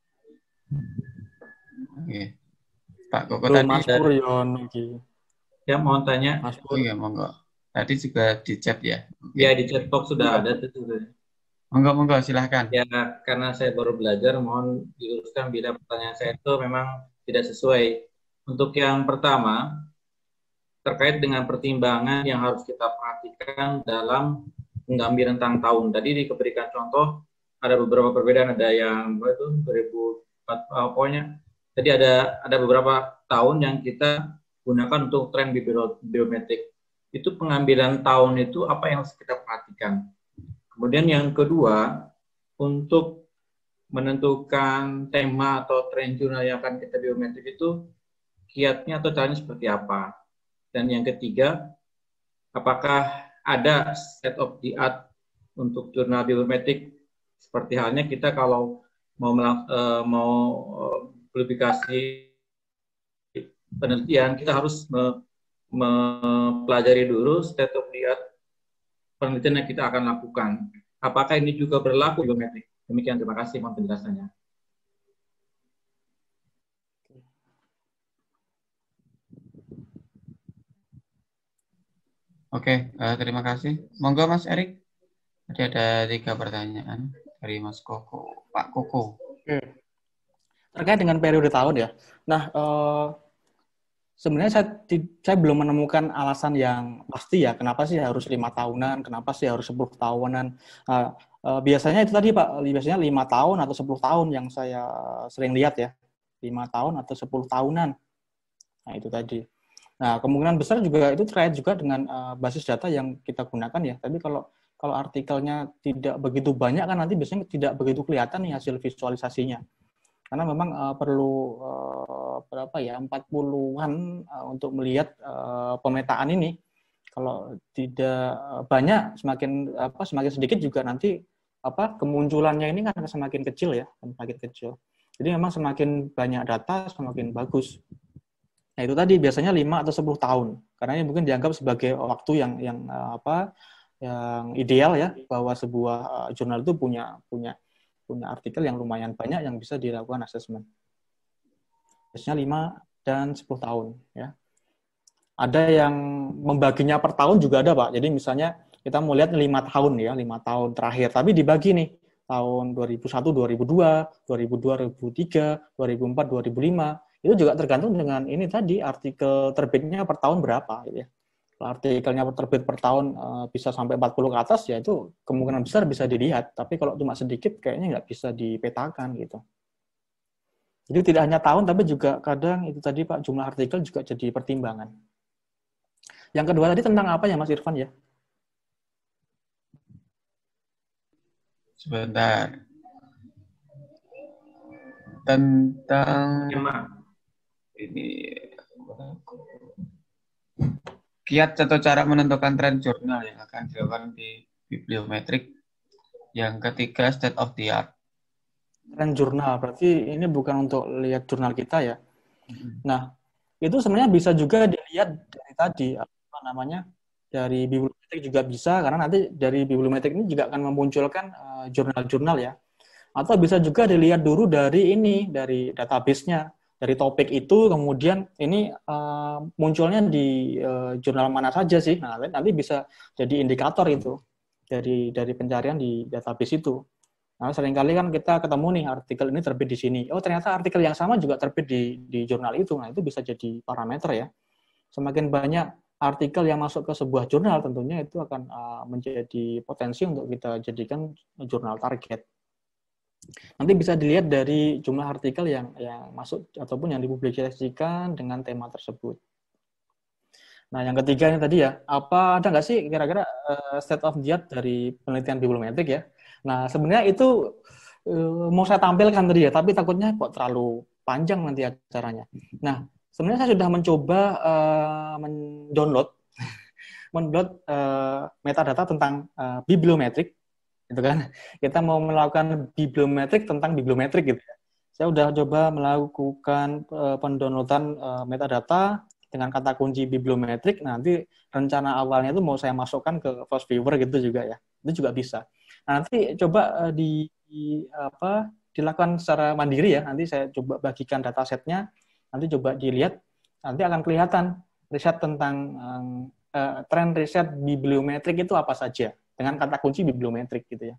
Oke. Pak Koko Loh, tadi Mas dari... Puryon. Ya, mohon tanya. Mas Oh iya, monggo. Tadi juga di chat ya. Oke. Ya, di chat box sudah ada tuh. Monggo, monggo, silahkan. Ya, karena saya baru belajar, mohon diluruskan bila pertanyaan saya itu memang tidak sesuai. Untuk yang pertama, terkait dengan pertimbangan yang harus kita perhatikan dalam mengambil rentang tahun. Tadi diberikan contoh, ada beberapa perbedaan, ada yang apa itu dua ribu empat, oh, pokoknya. Tadi ada ada beberapa tahun yang kita gunakan untuk tren biometrik. Itu pengambilan tahun itu apa yang harus kita perhatikan. Kemudian yang kedua, untuk menentukan tema atau tren jurnal yang akan kita biometrik itu kiatnya atau caranya seperti apa. Dan yang ketiga, apakah ada state of the art untuk jurnal biometrik seperti halnya kita kalau mau uh, mau uh, publikasi penelitian kita harus me, mempelajari dulu state of the art penelitian yang kita akan lakukan. Apakah ini juga berlaku biometrik? Demikian, terima kasih mohon penjelasannya. Oke, uh, terima kasih. Monggo Mas Erik. Tadi ada tiga pertanyaan dari Mas Koko, Pak Koko. Oke. Terkait dengan periode tahun ya. Nah, uh, sebenarnya saya, saya belum menemukan alasan yang pasti ya. Kenapa sih harus lima tahunan? Kenapa sih harus sepuluh tahunan? Uh, uh, biasanya itu tadi Pak, biasanya lima tahun atau sepuluh tahun yang saya sering lihat ya. Lima tahun atau sepuluh tahunan. Nah, itu tadi. Nah, kemungkinan besar juga itu terkait juga dengan uh, basis data yang kita gunakan ya. Tapi kalau kalau artikelnya tidak begitu banyak kan nanti biasanya tidak begitu kelihatan nih hasil visualisasinya. Karena memang uh, perlu uh, berapa ya empat puluhan uh, untuk melihat uh, pemetaan ini. Kalau tidak banyak semakin apa semakin sedikit juga nanti apa kemunculannya ini kan semakin kecil ya, semakin kecil. Jadi memang semakin banyak data semakin bagus. Nah, itu tadi biasanya lima atau sepuluh tahun. Karena ini mungkin dianggap sebagai waktu yang yang apa yang ideal ya bahwa sebuah uh, jurnal itu punya punya punya artikel yang lumayan banyak yang bisa dilakukan asesmen. Biasanya lima dan sepuluh tahun ya. Ada yang membaginya per tahun juga ada, Pak. Jadi misalnya kita mau lihat lima tahun ya, lima tahun terakhir tapi dibagi nih tahun dua ribu satu, dua ribu dua, dua ribu dua, dua ribu tiga, dua ribu empat, dua ribu lima. Itu juga tergantung dengan ini tadi artikel terbitnya per tahun berapa gitu ya. Kalau artikelnya terbit per tahun uh, bisa sampai empat puluh ke atas, ya itu kemungkinan besar bisa dilihat. Tapi kalau cuma sedikit, kayaknya nggak bisa dipetakan gitu. Jadi tidak hanya tahun, tapi juga kadang itu tadi Pak, jumlah artikel juga jadi pertimbangan. Yang kedua tadi tentang apa ya Mas Irfan ya? Sebentar. Tentang ini kiat atau cara menentukan tren jurnal yang akan dilakukan di bibliometrik. Yang ketiga, state of the art. Tren jurnal, berarti ini bukan untuk lihat jurnal kita ya. Nah, itu sebenarnya bisa juga dilihat dari tadi, apa namanya, dari bibliometrik juga bisa, karena nanti dari bibliometrik ini juga akan memunculkan uh, jurnal-jurnal ya. Atau bisa juga dilihat dulu dari ini, dari database-nya, dari topik itu, kemudian ini uh, munculnya di uh, jurnal mana saja sih. Nah, nanti bisa jadi indikator itu dari dari pencarian di database itu. Nah, seringkali kan kita ketemu nih artikel ini terbit di sini. Oh, ternyata artikel yang sama juga terbit di di jurnal itu. Nah, itu bisa jadi parameter ya. Semakin banyak artikel yang masuk ke sebuah jurnal, tentunya itu akan uh, menjadi potensi untuk kita jadikan jurnal target. Nanti bisa dilihat dari jumlah artikel yang yang masuk ataupun yang dipublikasikan dengan tema tersebut. Nah, yang ketiga ini tadi ya, apa ada nggak sih kira-kira uh, state of the art dari penelitian bibliometrik ya? Nah, sebenarnya itu uh, mau saya tampilkan tadi ya, tapi takutnya kok terlalu panjang nanti acaranya. Nah, sebenarnya saya sudah mencoba uh, mendownload, mendownload uh, metadata tentang uh, bibliometrik. Gitu kan, kita mau melakukan bibliometrik tentang bibliometrik gitu ya. Saya udah coba melakukan uh, pendownloadan uh, metadata dengan kata kunci bibliometrik. Nanti rencana awalnya itu mau saya masukkan ke Fast Viewer gitu juga ya, itu juga bisa. Nah, nanti coba uh, di, di apa dilakukan secara mandiri ya. Nanti saya coba bagikan datasetnya, nanti coba dilihat, nanti akan kelihatan riset tentang uh, tren riset bibliometrik itu apa saja, dengan kata kunci bibliometrik gitu ya.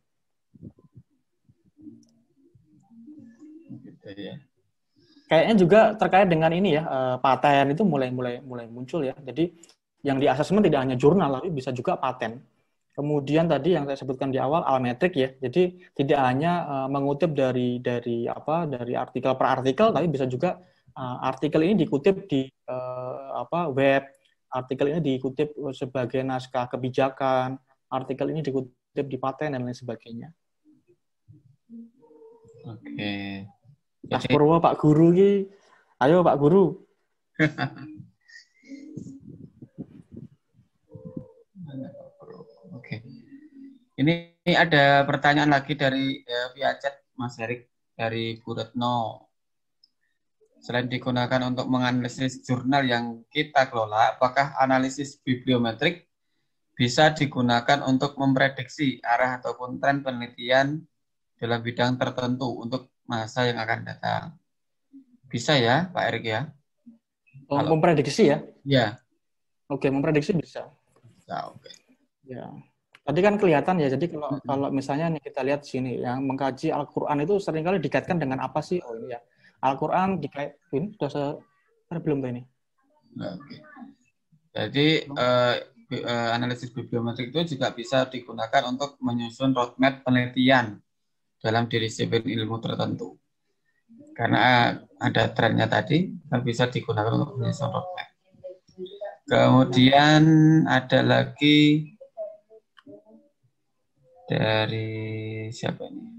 Gitu ya. Kayaknya juga terkait dengan ini ya, uh, paten itu mulai mulai mulai muncul ya. Jadi yang di asesmen tidak hanya jurnal, tapi bisa juga paten. Kemudian tadi yang saya sebutkan di awal almetrik ya. Jadi tidak hanya uh, mengutip dari dari apa dari artikel per artikel, tapi bisa juga uh, artikel ini dikutip di uh, apa web, artikel ini dikutip sebagai naskah kebijakan, artikel ini dikutip di paten dan lain sebagainya. Oke. Mas Purwo, Pak Guru ki. Ayo Pak Guru. Oke. Ini, ini ada pertanyaan lagi dari ya, via chat Mas Erik dari Bu Retno. Selain digunakan untuk menganalisis jurnal yang kita kelola, apakah analisis bibliometrik bisa digunakan untuk memprediksi arah ataupun tren penelitian dalam bidang tertentu untuk masa yang akan datang? Bisa ya, Pak Erik ya? Oh, kalau memprediksi ya? Ya. Oke, memprediksi bisa. Bisa, oke. Ya. Tadi kan kelihatan ya, jadi kalau hmm. kalau misalnya nih kita lihat sini, yang mengkaji Al-Quran itu seringkali dikaitkan dengan apa sih? Oh ini ya, Al-Quran dikait, ini sudah se... belum ini? Oke. Jadi, eh, Uh, analisis bibliometrik itu juga bisa digunakan untuk menyusun roadmap penelitian dalam disiplin ilmu tertentu. Karena ada trennya tadi, kan bisa digunakan untuk menyusun roadmap. Kemudian ada lagi dari siapa ini?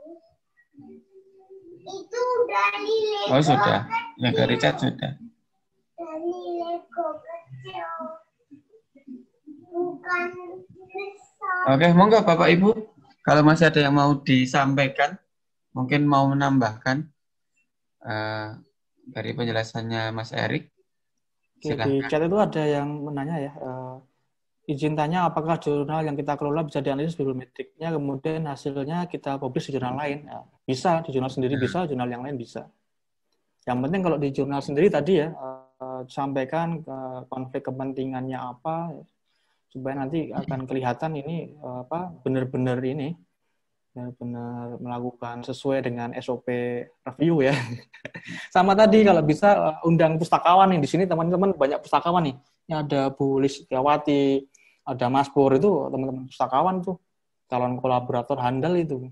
Itu dari Lego. Oh sudah, yang dari chat sudah. Dari Lego kecil. Bukan besar. Oke, monggo Bapak Ibu, kalau masih ada yang mau disampaikan, mungkin mau menambahkan uh, dari penjelasannya Mas Erik. Oke, di chat itu ada yang menanya ya, uh, izin tanya apakah jurnal yang kita kelola bisa dianalisis bibliometriknya, kemudian hasilnya kita publish di jurnal lain. Ya, bisa, di jurnal sendiri bisa, jurnal yang lain bisa. Yang penting kalau di jurnal sendiri tadi ya, uh, sampaikan uh, konflik kepentingannya apa, supaya nanti akan kelihatan ini apa benar-benar ini benar-benar melakukan sesuai dengan S O P review ya. Sama tadi kalau bisa undang pustakawan nih, di sini teman-teman banyak pustakawan nih. Ya, ada Bu Lis Setiawati, ada Mas Pur, itu teman-teman pustakawan tuh, calon kolaborator handal itu.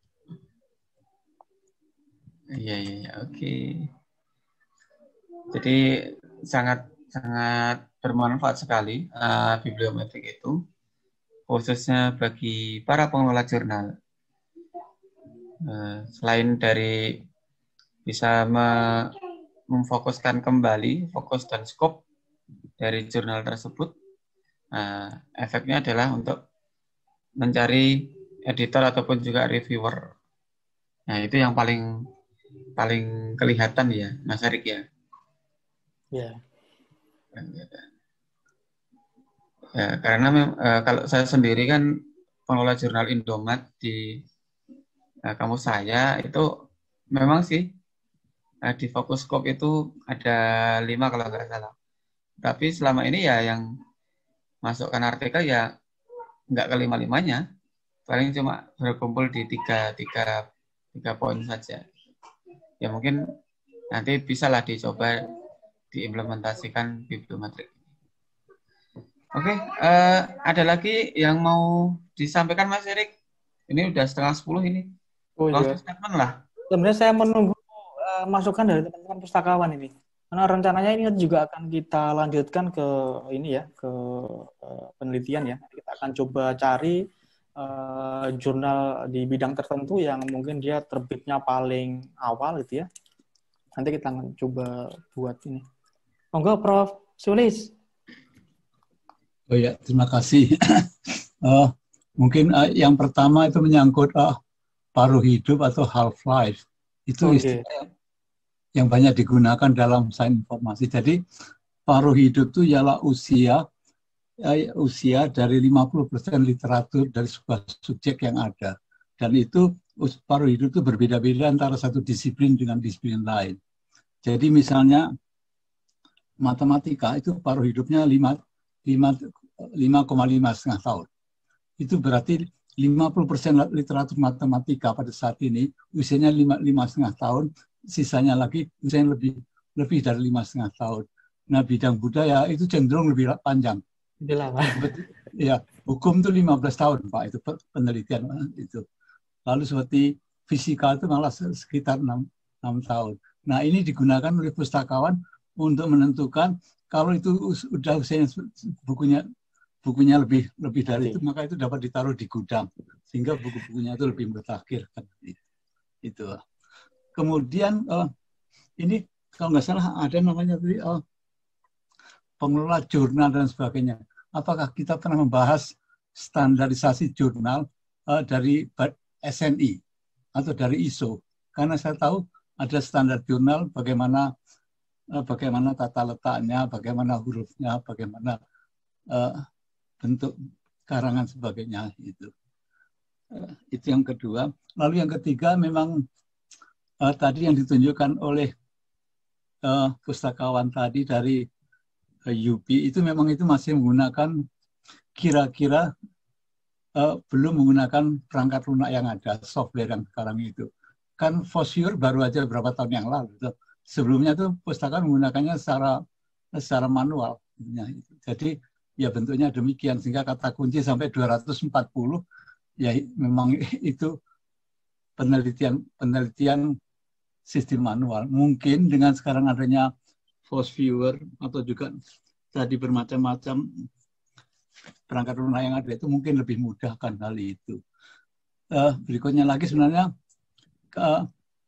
Iya, iya, iya, oke. Jadi sangat sangat bermanfaat sekali uh, bibliometrik itu, khususnya bagi para pengelola jurnal. Uh, selain dari bisa me- memfokuskan kembali fokus dan skop dari jurnal tersebut, uh, efeknya adalah untuk mencari editor ataupun juga reviewer. Nah, itu yang paling paling kelihatan ya, Mas Erik ya. Ya. Ya, karena mem- uh, kalau saya sendiri kan pengelola jurnal Indomat di uh, kampus saya itu memang sih uh, di fokus scope itu ada lima kalau nggak salah. Tapi selama ini ya yang masukkan artikel ya nggak kelima-limanya, paling cuma berkumpul di tiga, tiga, tiga poin saja. Ya mungkin nanti bisalah dicoba diimplementasikan bibliometrik. Oke, uh, ada lagi yang mau disampaikan Mas Erik? Ini udah setengah sepuluh ini. Oh iya. Statement lah. Sebenarnya saya menunggu uh, masukan dari teman-teman pustakawan ini. Karena rencananya ini juga akan kita lanjutkan ke ini ya, ke uh, penelitian ya. Kita akan coba cari uh, jurnal di bidang tertentu yang mungkin dia terbitnya paling awal gitu ya. Nanti kita akan coba buat ini. Monggo Prof Sulis. Oh ya, terima kasih. uh, mungkin uh, yang pertama itu menyangkut uh, paruh hidup atau half-life. Itu okay. Istilah yang banyak digunakan dalam sains informasi. Jadi paruh hidup itu ialah usia uh, usia dari lima puluh persen literatur dari sebuah subjek yang ada. Dan itu paruh hidup itu berbeda-beda antara satu disiplin dengan disiplin lain. Jadi misalnya matematika itu paruh hidupnya lima koma lima setengah tahun. Itu berarti lima puluh persen literatur matematika pada saat ini usianya lima setengah tahun, sisanya lagi usianya lebih lebih dari lima setengah tahun. Nah, bidang budaya itu cenderung lebih panjang. Lebih lama. Ya, hukum itu lima belas tahun, Pak, itu penelitian itu. Lalu seperti fisika itu malah sekitar enam tahun. Nah, ini digunakan oleh pustakawan untuk menentukan kalau itu sudah usianya bukunya bukunya lebih lebih dari itu, maka itu dapat ditaruh di gudang sehingga buku-bukunya itu lebih mutakhir kan itu. Kemudian uh, ini kalau nggak salah ada namanya tadi uh, pengelola jurnal dan sebagainya. Apakah kita pernah membahas standarisasi jurnal uh, dari S N I atau dari I S O? Karena saya tahu ada standar jurnal bagaimana uh, bagaimana tata letaknya, bagaimana hurufnya, bagaimana uh, bentuk karangan sebagainya itu. Uh, itu yang kedua. Lalu yang ketiga memang uh, tadi yang ditunjukkan oleh uh, pustakawan tadi dari uh, U P itu memang itu masih menggunakan kira-kira uh, belum menggunakan perangkat lunak yang ada, software yang sekarang itu. Kan Fosure baru aja beberapa tahun yang lalu. Gitu. Sebelumnya tuh pustakawan menggunakannya secara secara manual. Jadi ya bentuknya demikian sehingga kata kunci sampai dua ratus empat puluh ya memang itu penelitian penelitian sistem manual. Mungkin dengan sekarang adanya Fosviewer atau juga tadi bermacam-macam perangkat lunak yang ada itu mungkin lebih mudah kan hal itu. Uh, berikutnya lagi sebenarnya uh,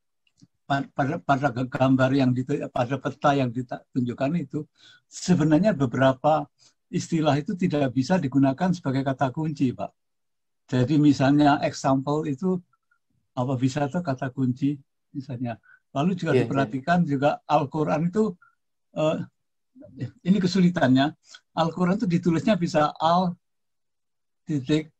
pada pada gambar yang ditu, pada peta yang ditunjukkan itu sebenarnya beberapa istilah itu tidak bisa digunakan sebagai kata kunci, Pak. Jadi misalnya example itu apa bisa tuh kata kunci misalnya. Lalu juga yeah, diperhatikan yeah. juga Al-Quran itu uh, ini kesulitannya. Al-Quran itu ditulisnya bisa al titik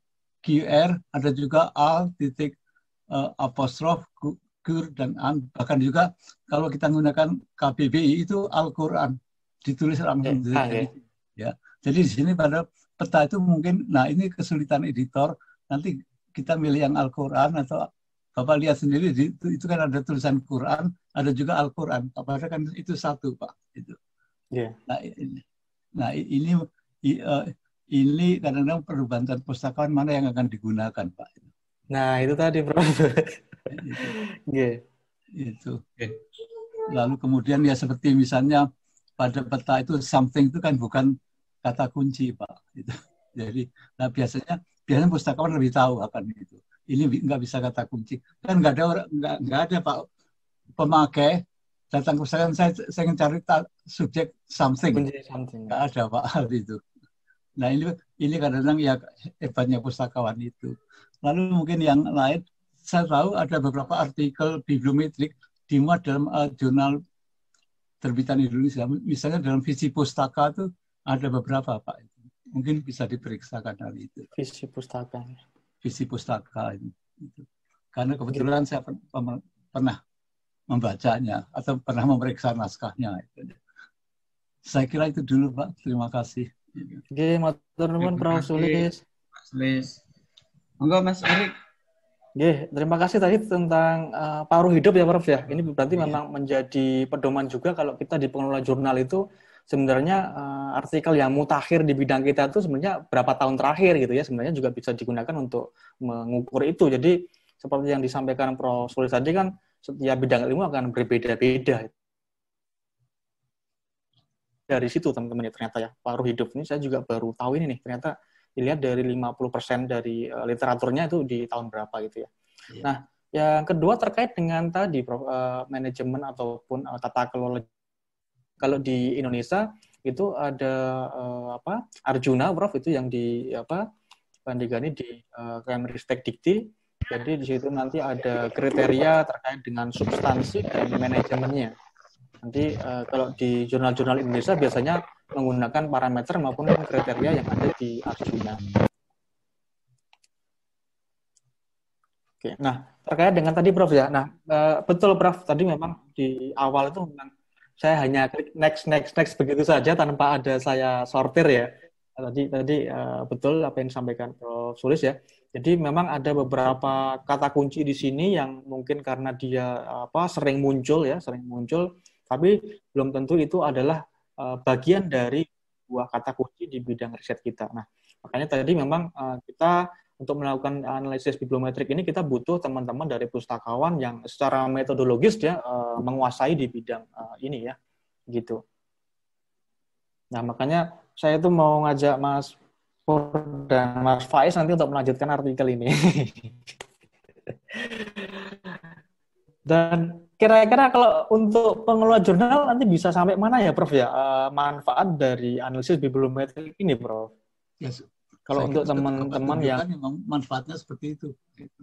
qr, ada juga al titik uh, apostrof kur dan an. Bahkan juga kalau kita menggunakan K B B I itu Al-Quran ditulis langsung. Yeah, jadi, yeah. Ya, jadi di sini pada peta itu mungkin, nah ini kesulitan editor. Nanti kita milih yang Al-Quran atau Bapak lihat sendiri itu, itu kan ada tulisan Quran, ada juga Al-Quran. Padahal kan itu satu, Pak. Itu. Yeah. Nah, ini. Nah, ini ini kadang-kadang perlu bantuan pustakawan mana yang akan digunakan, Pak. Nah, itu tadi, Prof. Itu. Yeah. Itu. Lalu kemudian ya seperti misalnya pada peta itu something itu kan bukan kata kunci, Pak. Itu. Jadi, nah biasanya biasanya pustakawan lebih tahu akan itu. Ini nggak bisa kata kunci. Kan nggak ada orang, nggak nggak ada Pak pemakai datang ke pustakawan, saya saya ingin cari subjek something. Kunci something. Nggak ada Pak hal itu. Nah ini ini kadang-kadang ya hebatnya pustakawan itu. Lalu mungkin yang lain, saya tahu ada beberapa artikel bibliometrik dimuat dalam uh, jurnal terbitan Indonesia. Misalnya dalam visi pustaka itu ada beberapa Pak. Mungkin bisa diperiksakan hal itu. Visi pustaka. Visi pustaka itu. Karena kebetulan saya pernah membacanya atau pernah memeriksa naskahnya. Saya kira itu dulu Pak. Terima kasih. Oke, matur nuwun Prof Sulis. Mas Sulis. Monggo Mas Erik. Oke, terima kasih tadi tentang uh, paruh hidup ya Prof ya. Ini berarti yeah. memang menjadi pedoman juga kalau kita di pengelola jurnal itu sebenarnya uh, artikel yang mutakhir di bidang kita itu sebenarnya berapa tahun terakhir gitu ya, sebenarnya juga bisa digunakan untuk mengukur itu. Jadi seperti yang disampaikan Prof Sulis tadi kan setiap bidang ilmu akan berbeda-beda. Dari situ teman-teman ya ternyata ya paruh hidup ini saya juga baru tahu ini nih, ternyata dilihat dari lima puluh persen dari uh, literaturnya itu di tahun berapa gitu ya. Yeah. Nah, yang kedua terkait dengan tadi Prof, uh, manajemen ataupun uh, tata kelola. Kalau di Indonesia itu ada uh, apa? Arjuna Prof itu yang di apa? Pandigani di uh, Kemristek Dikti. Jadi di situ nanti ada kriteria terkait dengan substansi dan manajemennya. Nanti uh, kalau di jurnal-jurnal Indonesia biasanya menggunakan parameter maupun kriteria yang ada di Arjuna. Oke, nah terkait dengan tadi Prof ya, nah uh, betul Prof tadi memang di awal itu memang saya hanya klik next next next begitu saja tanpa ada saya sortir ya. Tadi tadi uh, betul apa yang disampaikan Prof Sulis ya. Jadi memang ada beberapa kata kunci di sini yang mungkin karena dia apa sering muncul ya, sering muncul, tapi belum tentu itu adalah uh, bagian dari sebuah kata kunci di bidang riset kita. Nah, makanya tadi memang uh, kita untuk melakukan analisis bibliometrik ini kita butuh teman-teman dari pustakawan yang secara metodologis ya uh, menguasai di bidang uh, ini ya, gitu. Nah, makanya saya tuh mau ngajak Mas Pur dan Mas Faiz nanti untuk melanjutkan artikel ini. Dan kira-kira kalau untuk pengelola jurnal nanti bisa sampai mana ya, Prof ya, uh, manfaat dari analisis bibliometrik ini, Prof? Yes. Kalau untuk teman-teman yang manfaatnya seperti itu.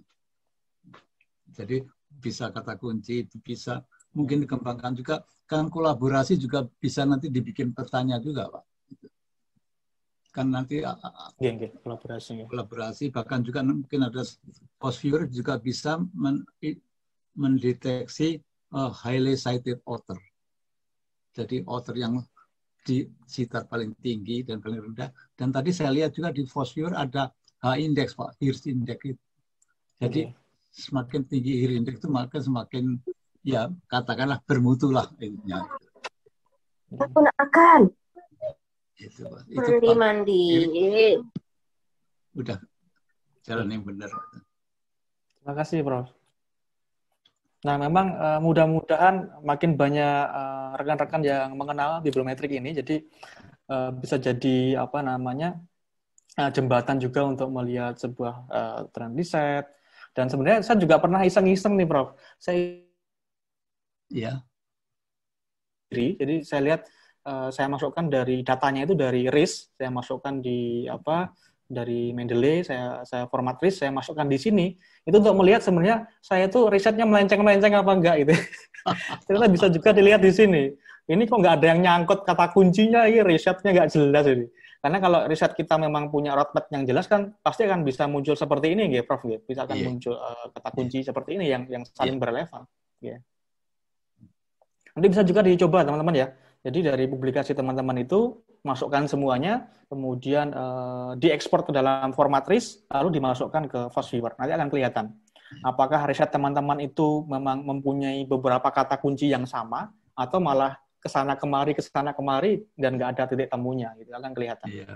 Jadi bisa kata kunci, itu bisa mungkin dikembangkan juga. Kan kolaborasi juga bisa nanti dibikin pertanyaan juga, Pak. Kan nanti ya, ya, kolaborasi. Kolaborasi, bahkan juga mungkin ada post viewer juga bisa men mendeteksi uh, highly cited author. Jadi author yang di citar paling tinggi dan paling rendah. Dan tadi saya lihat juga di Fosviewer ada H-index, Pak, H I R S index itu. Jadi okay. Semakin tinggi H I R S index itu maka semakin ya katakanlah bermutu lah ininya. Aku nak akan. Itu, Pak. Itu, mandi Pak. Mandi. Udah jalan yang benar. Terima kasih, Prof. Nah, memang uh, mudah-mudahan makin banyak uh, rekan-rekan yang mengenal bibliometrik ini, jadi uh, bisa jadi apa namanya uh, jembatan juga untuk melihat sebuah uh, tren riset. Dan sebenarnya saya juga pernah iseng-iseng nih, Prof. Saya, ya. Jadi saya lihat uh, saya masukkan dari datanya itu dari R I S, saya masukkan di apa dari Mendeley, saya saya format R I S, saya masukkan di sini. Itu untuk melihat sebenarnya saya tuh risetnya melenceng-melenceng apa enggak gitu. Ternyata bisa juga dilihat di sini. Ini kok nggak ada yang nyangkut kata kuncinya, ini risetnya nggak jelas ini. Karena kalau riset kita memang punya roadmap yang jelas kan pasti akan bisa muncul seperti ini, gitu, Prof. Gitu. Bisa akan yeah. muncul uh, kata kunci yeah. seperti ini yang yang saling yeah. berrelevan. Yeah. Nanti bisa juga dicoba teman-teman ya. Jadi dari publikasi teman-teman itu masukkan semuanya, kemudian uh, diekspor ke dalam format R I S, lalu dimasukkan ke Fosviewer. Nanti akan kelihatan apakah riset teman-teman itu memang mempunyai beberapa kata kunci yang sama, atau malah kesana kemari kesana kemari dan nggak ada titik temunya gitu akan kelihatan. Iya.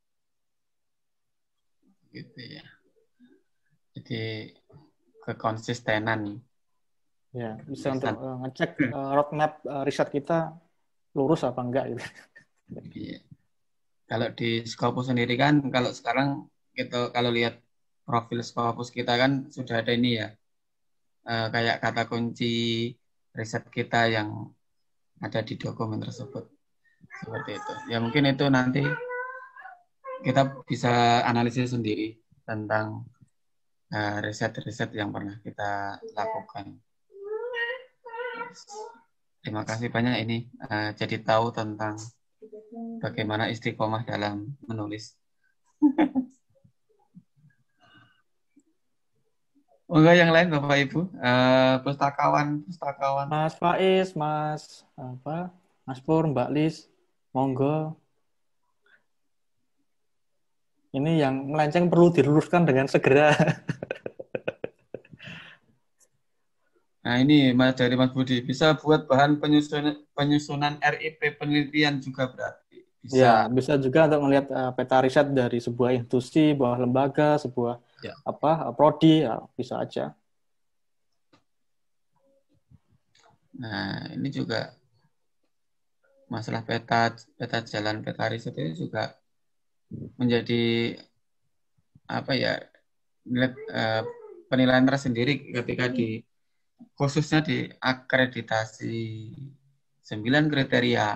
Gitu ya. Jadi kekonsistenan. Ya, bisa untuk uh, ngecek uh, roadmap uh, riset kita lurus apa enggak gitu. Iya. Kalau di Scopus sendiri kan, kalau sekarang gitu, kalau lihat profil Scopus kita kan sudah ada ini ya, uh, kayak kata kunci riset kita yang ada di dokumen tersebut. Seperti itu. Ya mungkin itu nanti kita bisa analisis sendiri tentang uh, riset-riset yang pernah kita lakukan. Terima kasih banyak ini uh, jadi tahu tentang bagaimana istiqomah dalam menulis. Enggak yang lain Bapak Ibu, uh, pustakawan, pustakawan. Mas Faiz, Mas apa? Mas Pur, Mbak Lis, monggo. Ini yang melenceng perlu diluruskan dengan segera. Nah ini Mas dari Mas Budi, bisa buat bahan penyusunan penyusunan R I P penelitian juga berarti. Bisa. Ya, bisa juga untuk melihat uh, peta riset dari sebuah institusi, sebuah lembaga, sebuah ya. apa prodi, ya, bisa aja. Nah ini juga masalah peta peta jalan peta riset itu juga menjadi apa ya uh, penilaian tersendiri ketika di khususnya di akreditasi sembilan kriteria.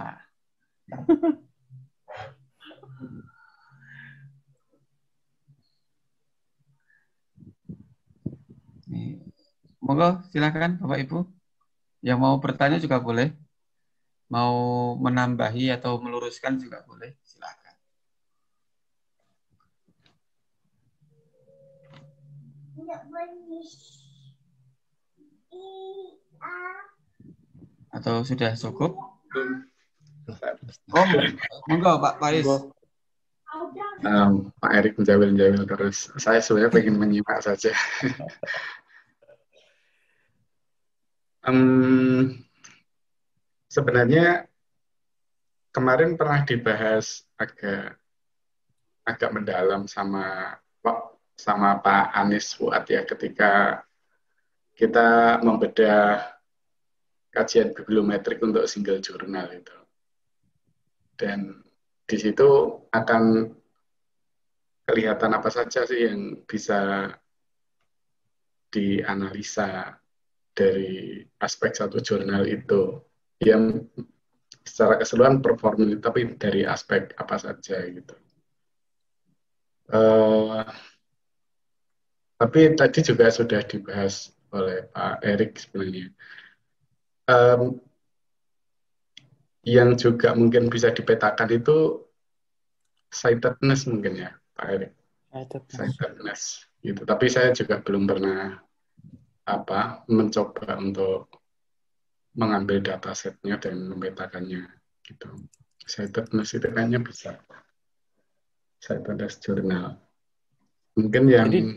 Nih, monggo silakan Bapak Ibu. Yang mau bertanya juga boleh. Mau menambahi atau meluruskan juga boleh. Silakan. Atau sudah cukup? Oh, monggo Pak Faiz. Um, Pak Erik menjawil-jawil terus. Saya sebenarnya pengen menyimak saja. um, sebenarnya kemarin pernah dibahas agak agak mendalam sama sama Pak Anies Fuad ya ketika kita membedah kajian bibliometrik untuk single jurnal itu. Dan di situ akan kelihatan apa saja sih yang bisa dianalisa dari aspek satu jurnal itu. Yang secara keseluruhan performance, tapi dari aspek apa saja gitu. Uh, tapi tadi juga sudah dibahas oleh Pak Erik sebenarnya. Um, yang juga mungkin bisa dipetakan itu sightedness mungkin ya Pak Erik. Sightedness gitu. Tapi saya juga belum pernah apa mencoba untuk mengambil datasetnya dan memetakannya gitu. Sightedness itu kayaknya bisa. Sightedness jurnal. Mungkin yang jadi,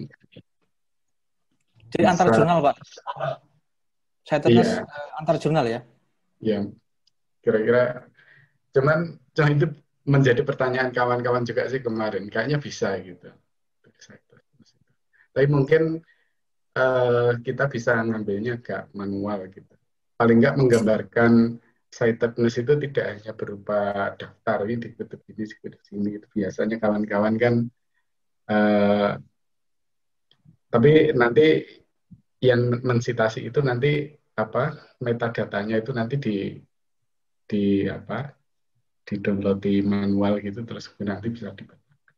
jadi antar jurnal Pak. Sightedness iya. Antar jurnal ya? Ya, kira-kira. Cuman, cuman itu menjadi pertanyaan kawan-kawan juga sih kemarin. Kayaknya bisa gitu. Tapi mungkin uh, kita bisa ngambilnya agak manual gitu. Paling nggak menggambarkan sightedness itu tidak hanya berupa daftar ini dikutip ini dikutip sini. Gitu. Biasanya kawan-kawan kan, uh, tapi nanti yang mensitasi itu nanti apa metadatanya itu nanti di di apa di download di manual gitu terus nanti bisa dibaca.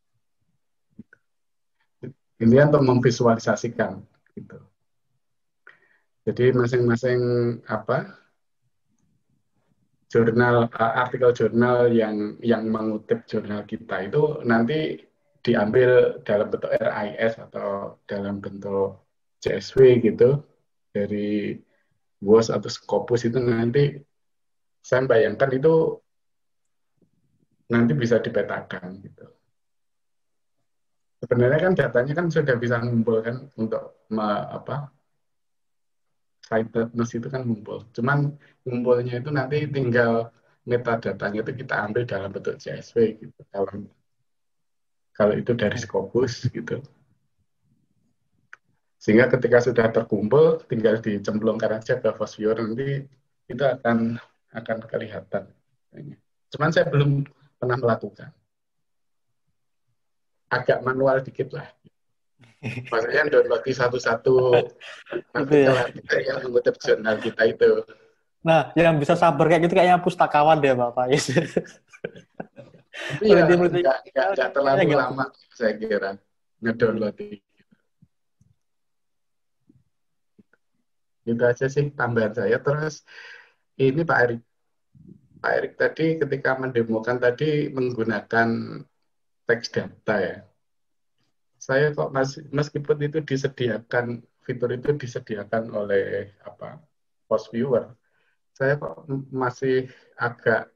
Ini untuk memvisualisasikan gitu. Jadi masing-masing apa jurnal artikel jurnal yang yang mengutip jurnal kita itu nanti diambil dalam bentuk R I S atau dalam bentuk C S V gitu dari W O S atau Scopus itu nanti saya bayangkan itu nanti bisa dipetakan gitu. Sebenarnya kan datanya kan sudah bisa ngumpul kan untuk me, apa sightedness itu kan ngumpul. Cuman ngumpulnya itu nanti tinggal metadatanya itu kita ambil dalam bentuk C S V gitu. Kalau kalau itu dari Scopus gitu. Sehingga ketika sudah terkumpul, tinggal dicemplungkan aja ke FOSViewer, nanti itu akan akan kelihatan. Cuman saya belum pernah melakukan. Agak manual dikit lah. Maksudnya download satu-satu artikel artikel yang mengutip jurnal kita itu. Nah, yang bisa sabar kayak gitu kayaknya pustakawan deh, Pak Faiz. Tapi ya nggak terlalu lama, saya kira, ngedownload itu. Itu aja sih tambahan saya. Terus ini Pak Erik. Pak Erik tadi ketika mendemokan tadi menggunakan teks data ya. Saya kok masih, meskipun itu disediakan, fitur itu disediakan oleh apa FOSViewer, saya kok masih agak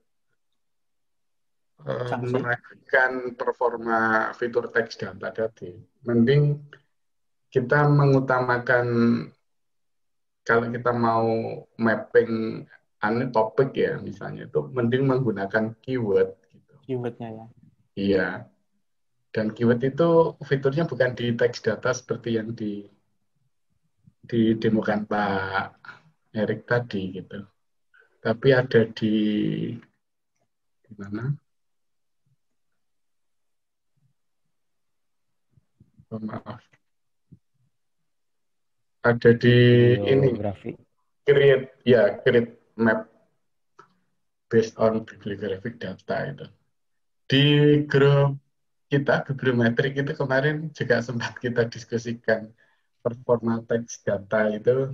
uh, meragukan performa fitur teks data tadi. Mending kita mengutamakan kalau kita mau mapping ane topik ya misalnya itu mending menggunakan keyword gitu. Keywordnya ya. Iya. Dan keyword itu fiturnya bukan di teks data seperti yang di didemokan Pak Erik tadi gitu. Tapi ada di di mana? Oh, maaf. Ada di ini create ya create map based on bibliographic data itu di grup kita bibliometrik itu kemarin juga sempat kita diskusikan performa teks data itu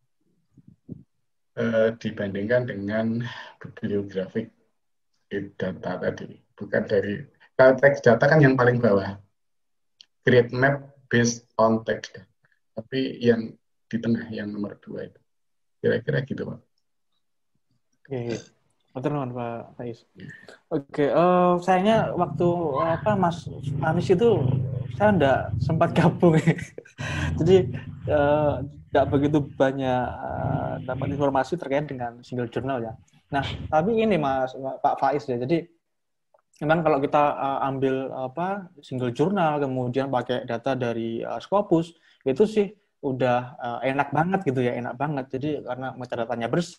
eh, dibandingkan dengan bibliographic data tadi bukan dari kalau teks data kan yang paling bawah create map based on text data. Tapi yang di tengah, yang nomor dua itu. Kira-kira gitu, Pak. Oke. Betul, Pak Faiz. Oke, uh, sayangnya waktu apa Mas Anis itu saya enggak sempat gabung. Jadi enggak uh, begitu banyak uh, dapat informasi terkait dengan single journal ya. Nah, tapi ini Mas Pak Faiz ya. Jadi memang kalau kita uh, ambil apa single journal kemudian pakai data dari uh, Scopus itu sih udah uh, enak banget gitu ya, enak banget. Jadi karena metadatanya bersih.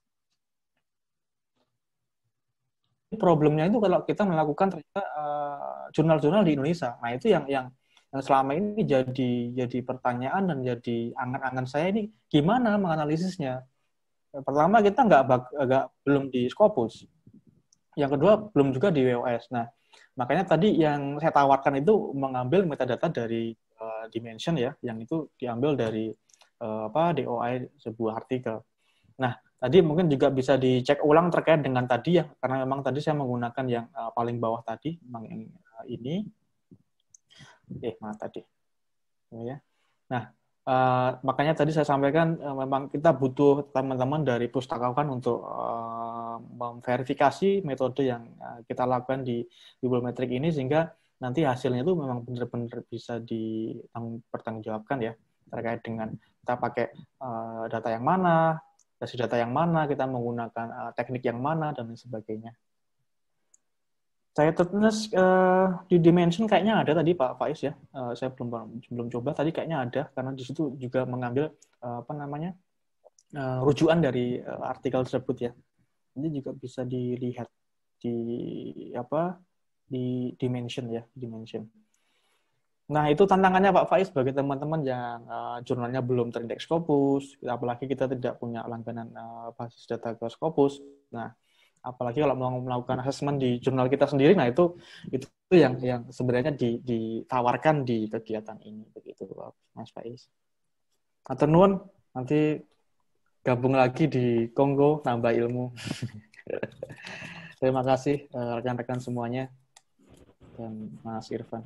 Problemnya itu kalau kita melakukan ternyata uh, jurnal-jurnal di Indonesia. Nah, itu yang yang yang selama ini jadi jadi pertanyaan dan jadi angan-angan saya ini gimana menganalisisnya. Pertama kita nggak nggak belum di Scopus. Yang kedua belum juga di W O S. Nah, makanya tadi yang saya tawarkan itu mengambil metadata dari uh, Dimension ya, yang itu diambil dari uh, apa D O I sebuah artikel. Nah, tadi mungkin juga bisa dicek ulang terkait dengan tadi ya, karena memang tadi saya menggunakan yang uh, paling bawah tadi, memang yang uh, ini. Eh, mana tadi? Oh, ya. Nah, uh, makanya tadi saya sampaikan uh, memang kita butuh teman-teman dari pustakawan untuk uh, memverifikasi metode yang uh, kita lakukan di bibliometrik ini sehingga nanti hasilnya itu memang benar-benar bisa dipertanggungjawabkan ya terkait dengan kita pakai uh, data yang mana, basis data yang mana, kita menggunakan uh, teknik yang mana, dan lain sebagainya. Saya terus uh, di Dimension kayaknya ada tadi Pak Faiz ya, uh, saya belum belum coba, tadi kayaknya ada, karena di situ juga mengambil uh, apa namanya uh, rujukan dari uh, artikel tersebut ya. Ini juga bisa dilihat di apa di Dimension ya, Dimension. Nah, itu tantangannya Pak Faiz bagi teman-teman yang uh, jurnalnya belum terindeks Scopus, apalagi kita tidak punya langganan uh, basis data ke Scopus. Nah, apalagi kalau mau melakukan asesmen di jurnal kita sendiri, nah itu itu yang yang sebenarnya di, ditawarkan di kegiatan ini begitu Mas Faiz. Atau nuwun, nanti gabung lagi di Kongo nambah ilmu. Terima kasih uh, rekan-rekan semuanya dan Mas Irfan.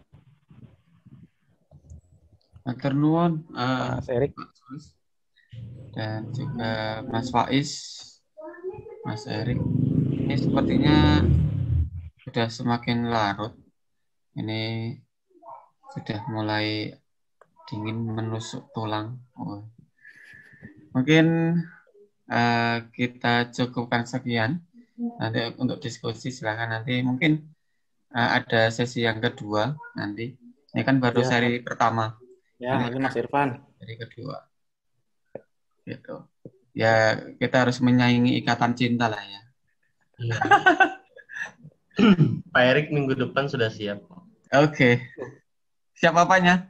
Matur nuwun uh, Mas Erik dan juga Mas Faiz, Mas Erik. Ini sepertinya sudah semakin larut. Ini sudah mulai dingin menusuk tulang. Oh. Mungkin uh, kita cukupkan sekian Nanti untuk diskusi silakan nanti mungkin uh, ada sesi yang kedua nanti. Ini kan baru Ya. seri pertama. Ya, nanti Mas Irfan. Seri kedua. Gitu. Ya, kita harus menyaingi ikatan cinta lah ya. Iya. Pak Erik minggu depan sudah siap. Oke. Siap apanya?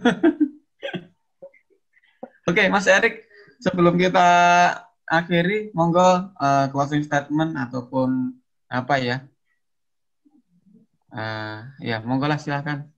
Oke, Mas Erik, sebelum kita akhiri, monggo uh, closing statement ataupun apa ya? Uh, ya, monggo lah silakan.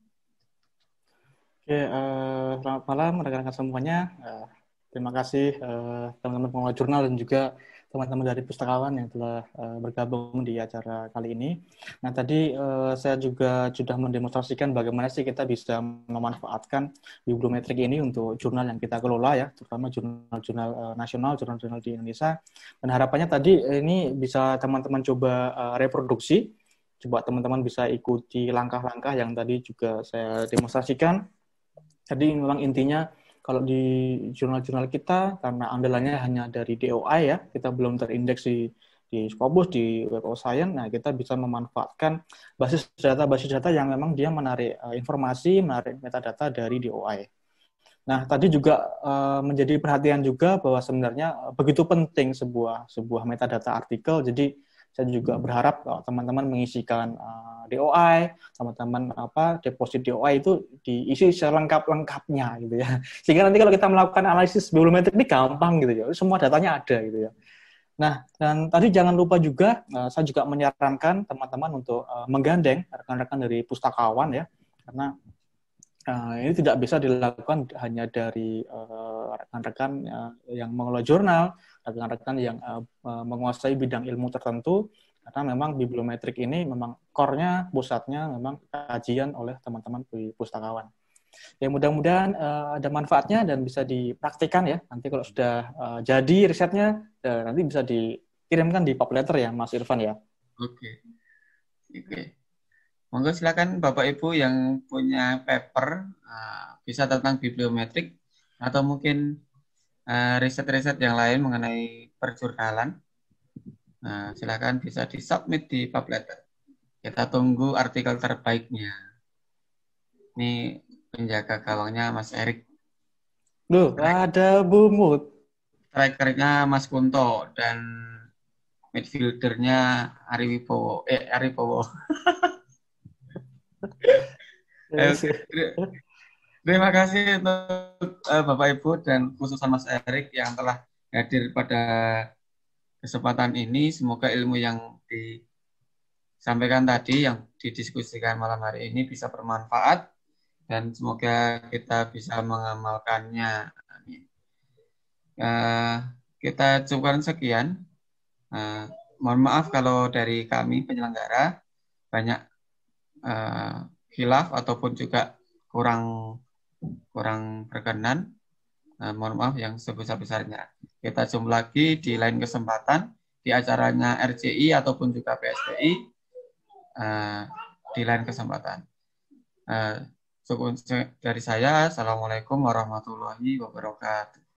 Oke, uh, selamat malam rekan-rekan semuanya. Uh, terima kasih uh, teman-teman pengelola jurnal dan juga teman-teman dari pustakawan yang telah uh, bergabung di acara kali ini. Nah, tadi uh, saya juga sudah mendemonstrasikan bagaimana sih kita bisa memanfaatkan bibliometrik ini untuk jurnal yang kita kelola ya, terutama jurnal-jurnal uh, nasional, jurnal-jurnal di Indonesia. Dan harapannya tadi ini bisa teman-teman coba uh, reproduksi, coba teman-teman bisa ikuti langkah-langkah yang tadi juga saya demonstrasikan. Tadi memang intinya kalau di jurnal-jurnal kita, karena andalannya hanya dari D O I ya, kita belum terindeks di, di Scopus, di Web of Science, nah kita bisa memanfaatkan basis data-basis data yang memang dia menarik uh, informasi, menarik metadata dari D O I. Nah, tadi juga uh, menjadi perhatian juga bahwa sebenarnya uh, begitu penting sebuah sebuah metadata artikel, jadi saya juga berharap kalau teman-teman mengisikan uh, D O I, teman-teman apa deposit D O I itu diisi selengkap-lengkapnya gitu ya. Sehingga nanti kalau kita melakukan analisis bibliometrik ini gampang gitu ya. Semua datanya ada gitu ya. Nah, dan tadi jangan lupa juga uh, saya juga menyarankan teman-teman untuk uh, menggandeng rekan-rekan dari pustakawan ya. Karena uh, ini tidak bisa dilakukan hanya dari uh, rekan-rekan uh, yang mengelola jurnal, rekan-rekan yang uh, menguasai bidang ilmu tertentu, karena memang bibliometrik ini memang core-nya, pusatnya memang kajian oleh teman-teman di pustakawan. Ya mudah-mudahan uh, ada manfaatnya dan bisa dipraktikkan ya. Nanti kalau sudah uh, jadi risetnya, uh, nanti bisa dikirimkan di pub letter ya, Mas Irfan ya. Oke. Oke. Monggo silakan Bapak Ibu yang punya paper, uh, bisa tentang bibliometrik, atau mungkin Uh, riset-riset yang lain mengenai perjurnalan, nah, silakan bisa disubmit di pub letter. Kita tunggu artikel terbaiknya. Ini penjaga gawangnya Mas Erik. Loh, ada Bumut. Strikernya Mas Kunto dan midfieldernya Ari Wibowo. Eh, Ari Wibowo. Terima kasih untuk uh, Bapak Ibu dan khususnya Mas Erik yang telah hadir pada kesempatan ini. Semoga ilmu yang disampaikan tadi, yang didiskusikan malam hari ini bisa bermanfaat dan semoga kita bisa mengamalkannya. Uh, kita cukupkan sekian. Uh, mohon maaf kalau dari kami penyelenggara banyak uh, khilaf ataupun juga kurang kurang berkenan, nah, mohon maaf yang sebesar-besarnya. Kita jumpa lagi di lain kesempatan di acaranya R C I ataupun juga P S P I uh, di lain kesempatan. Uh, cukup dari saya. Assalamualaikum warahmatullahi wabarakatuh.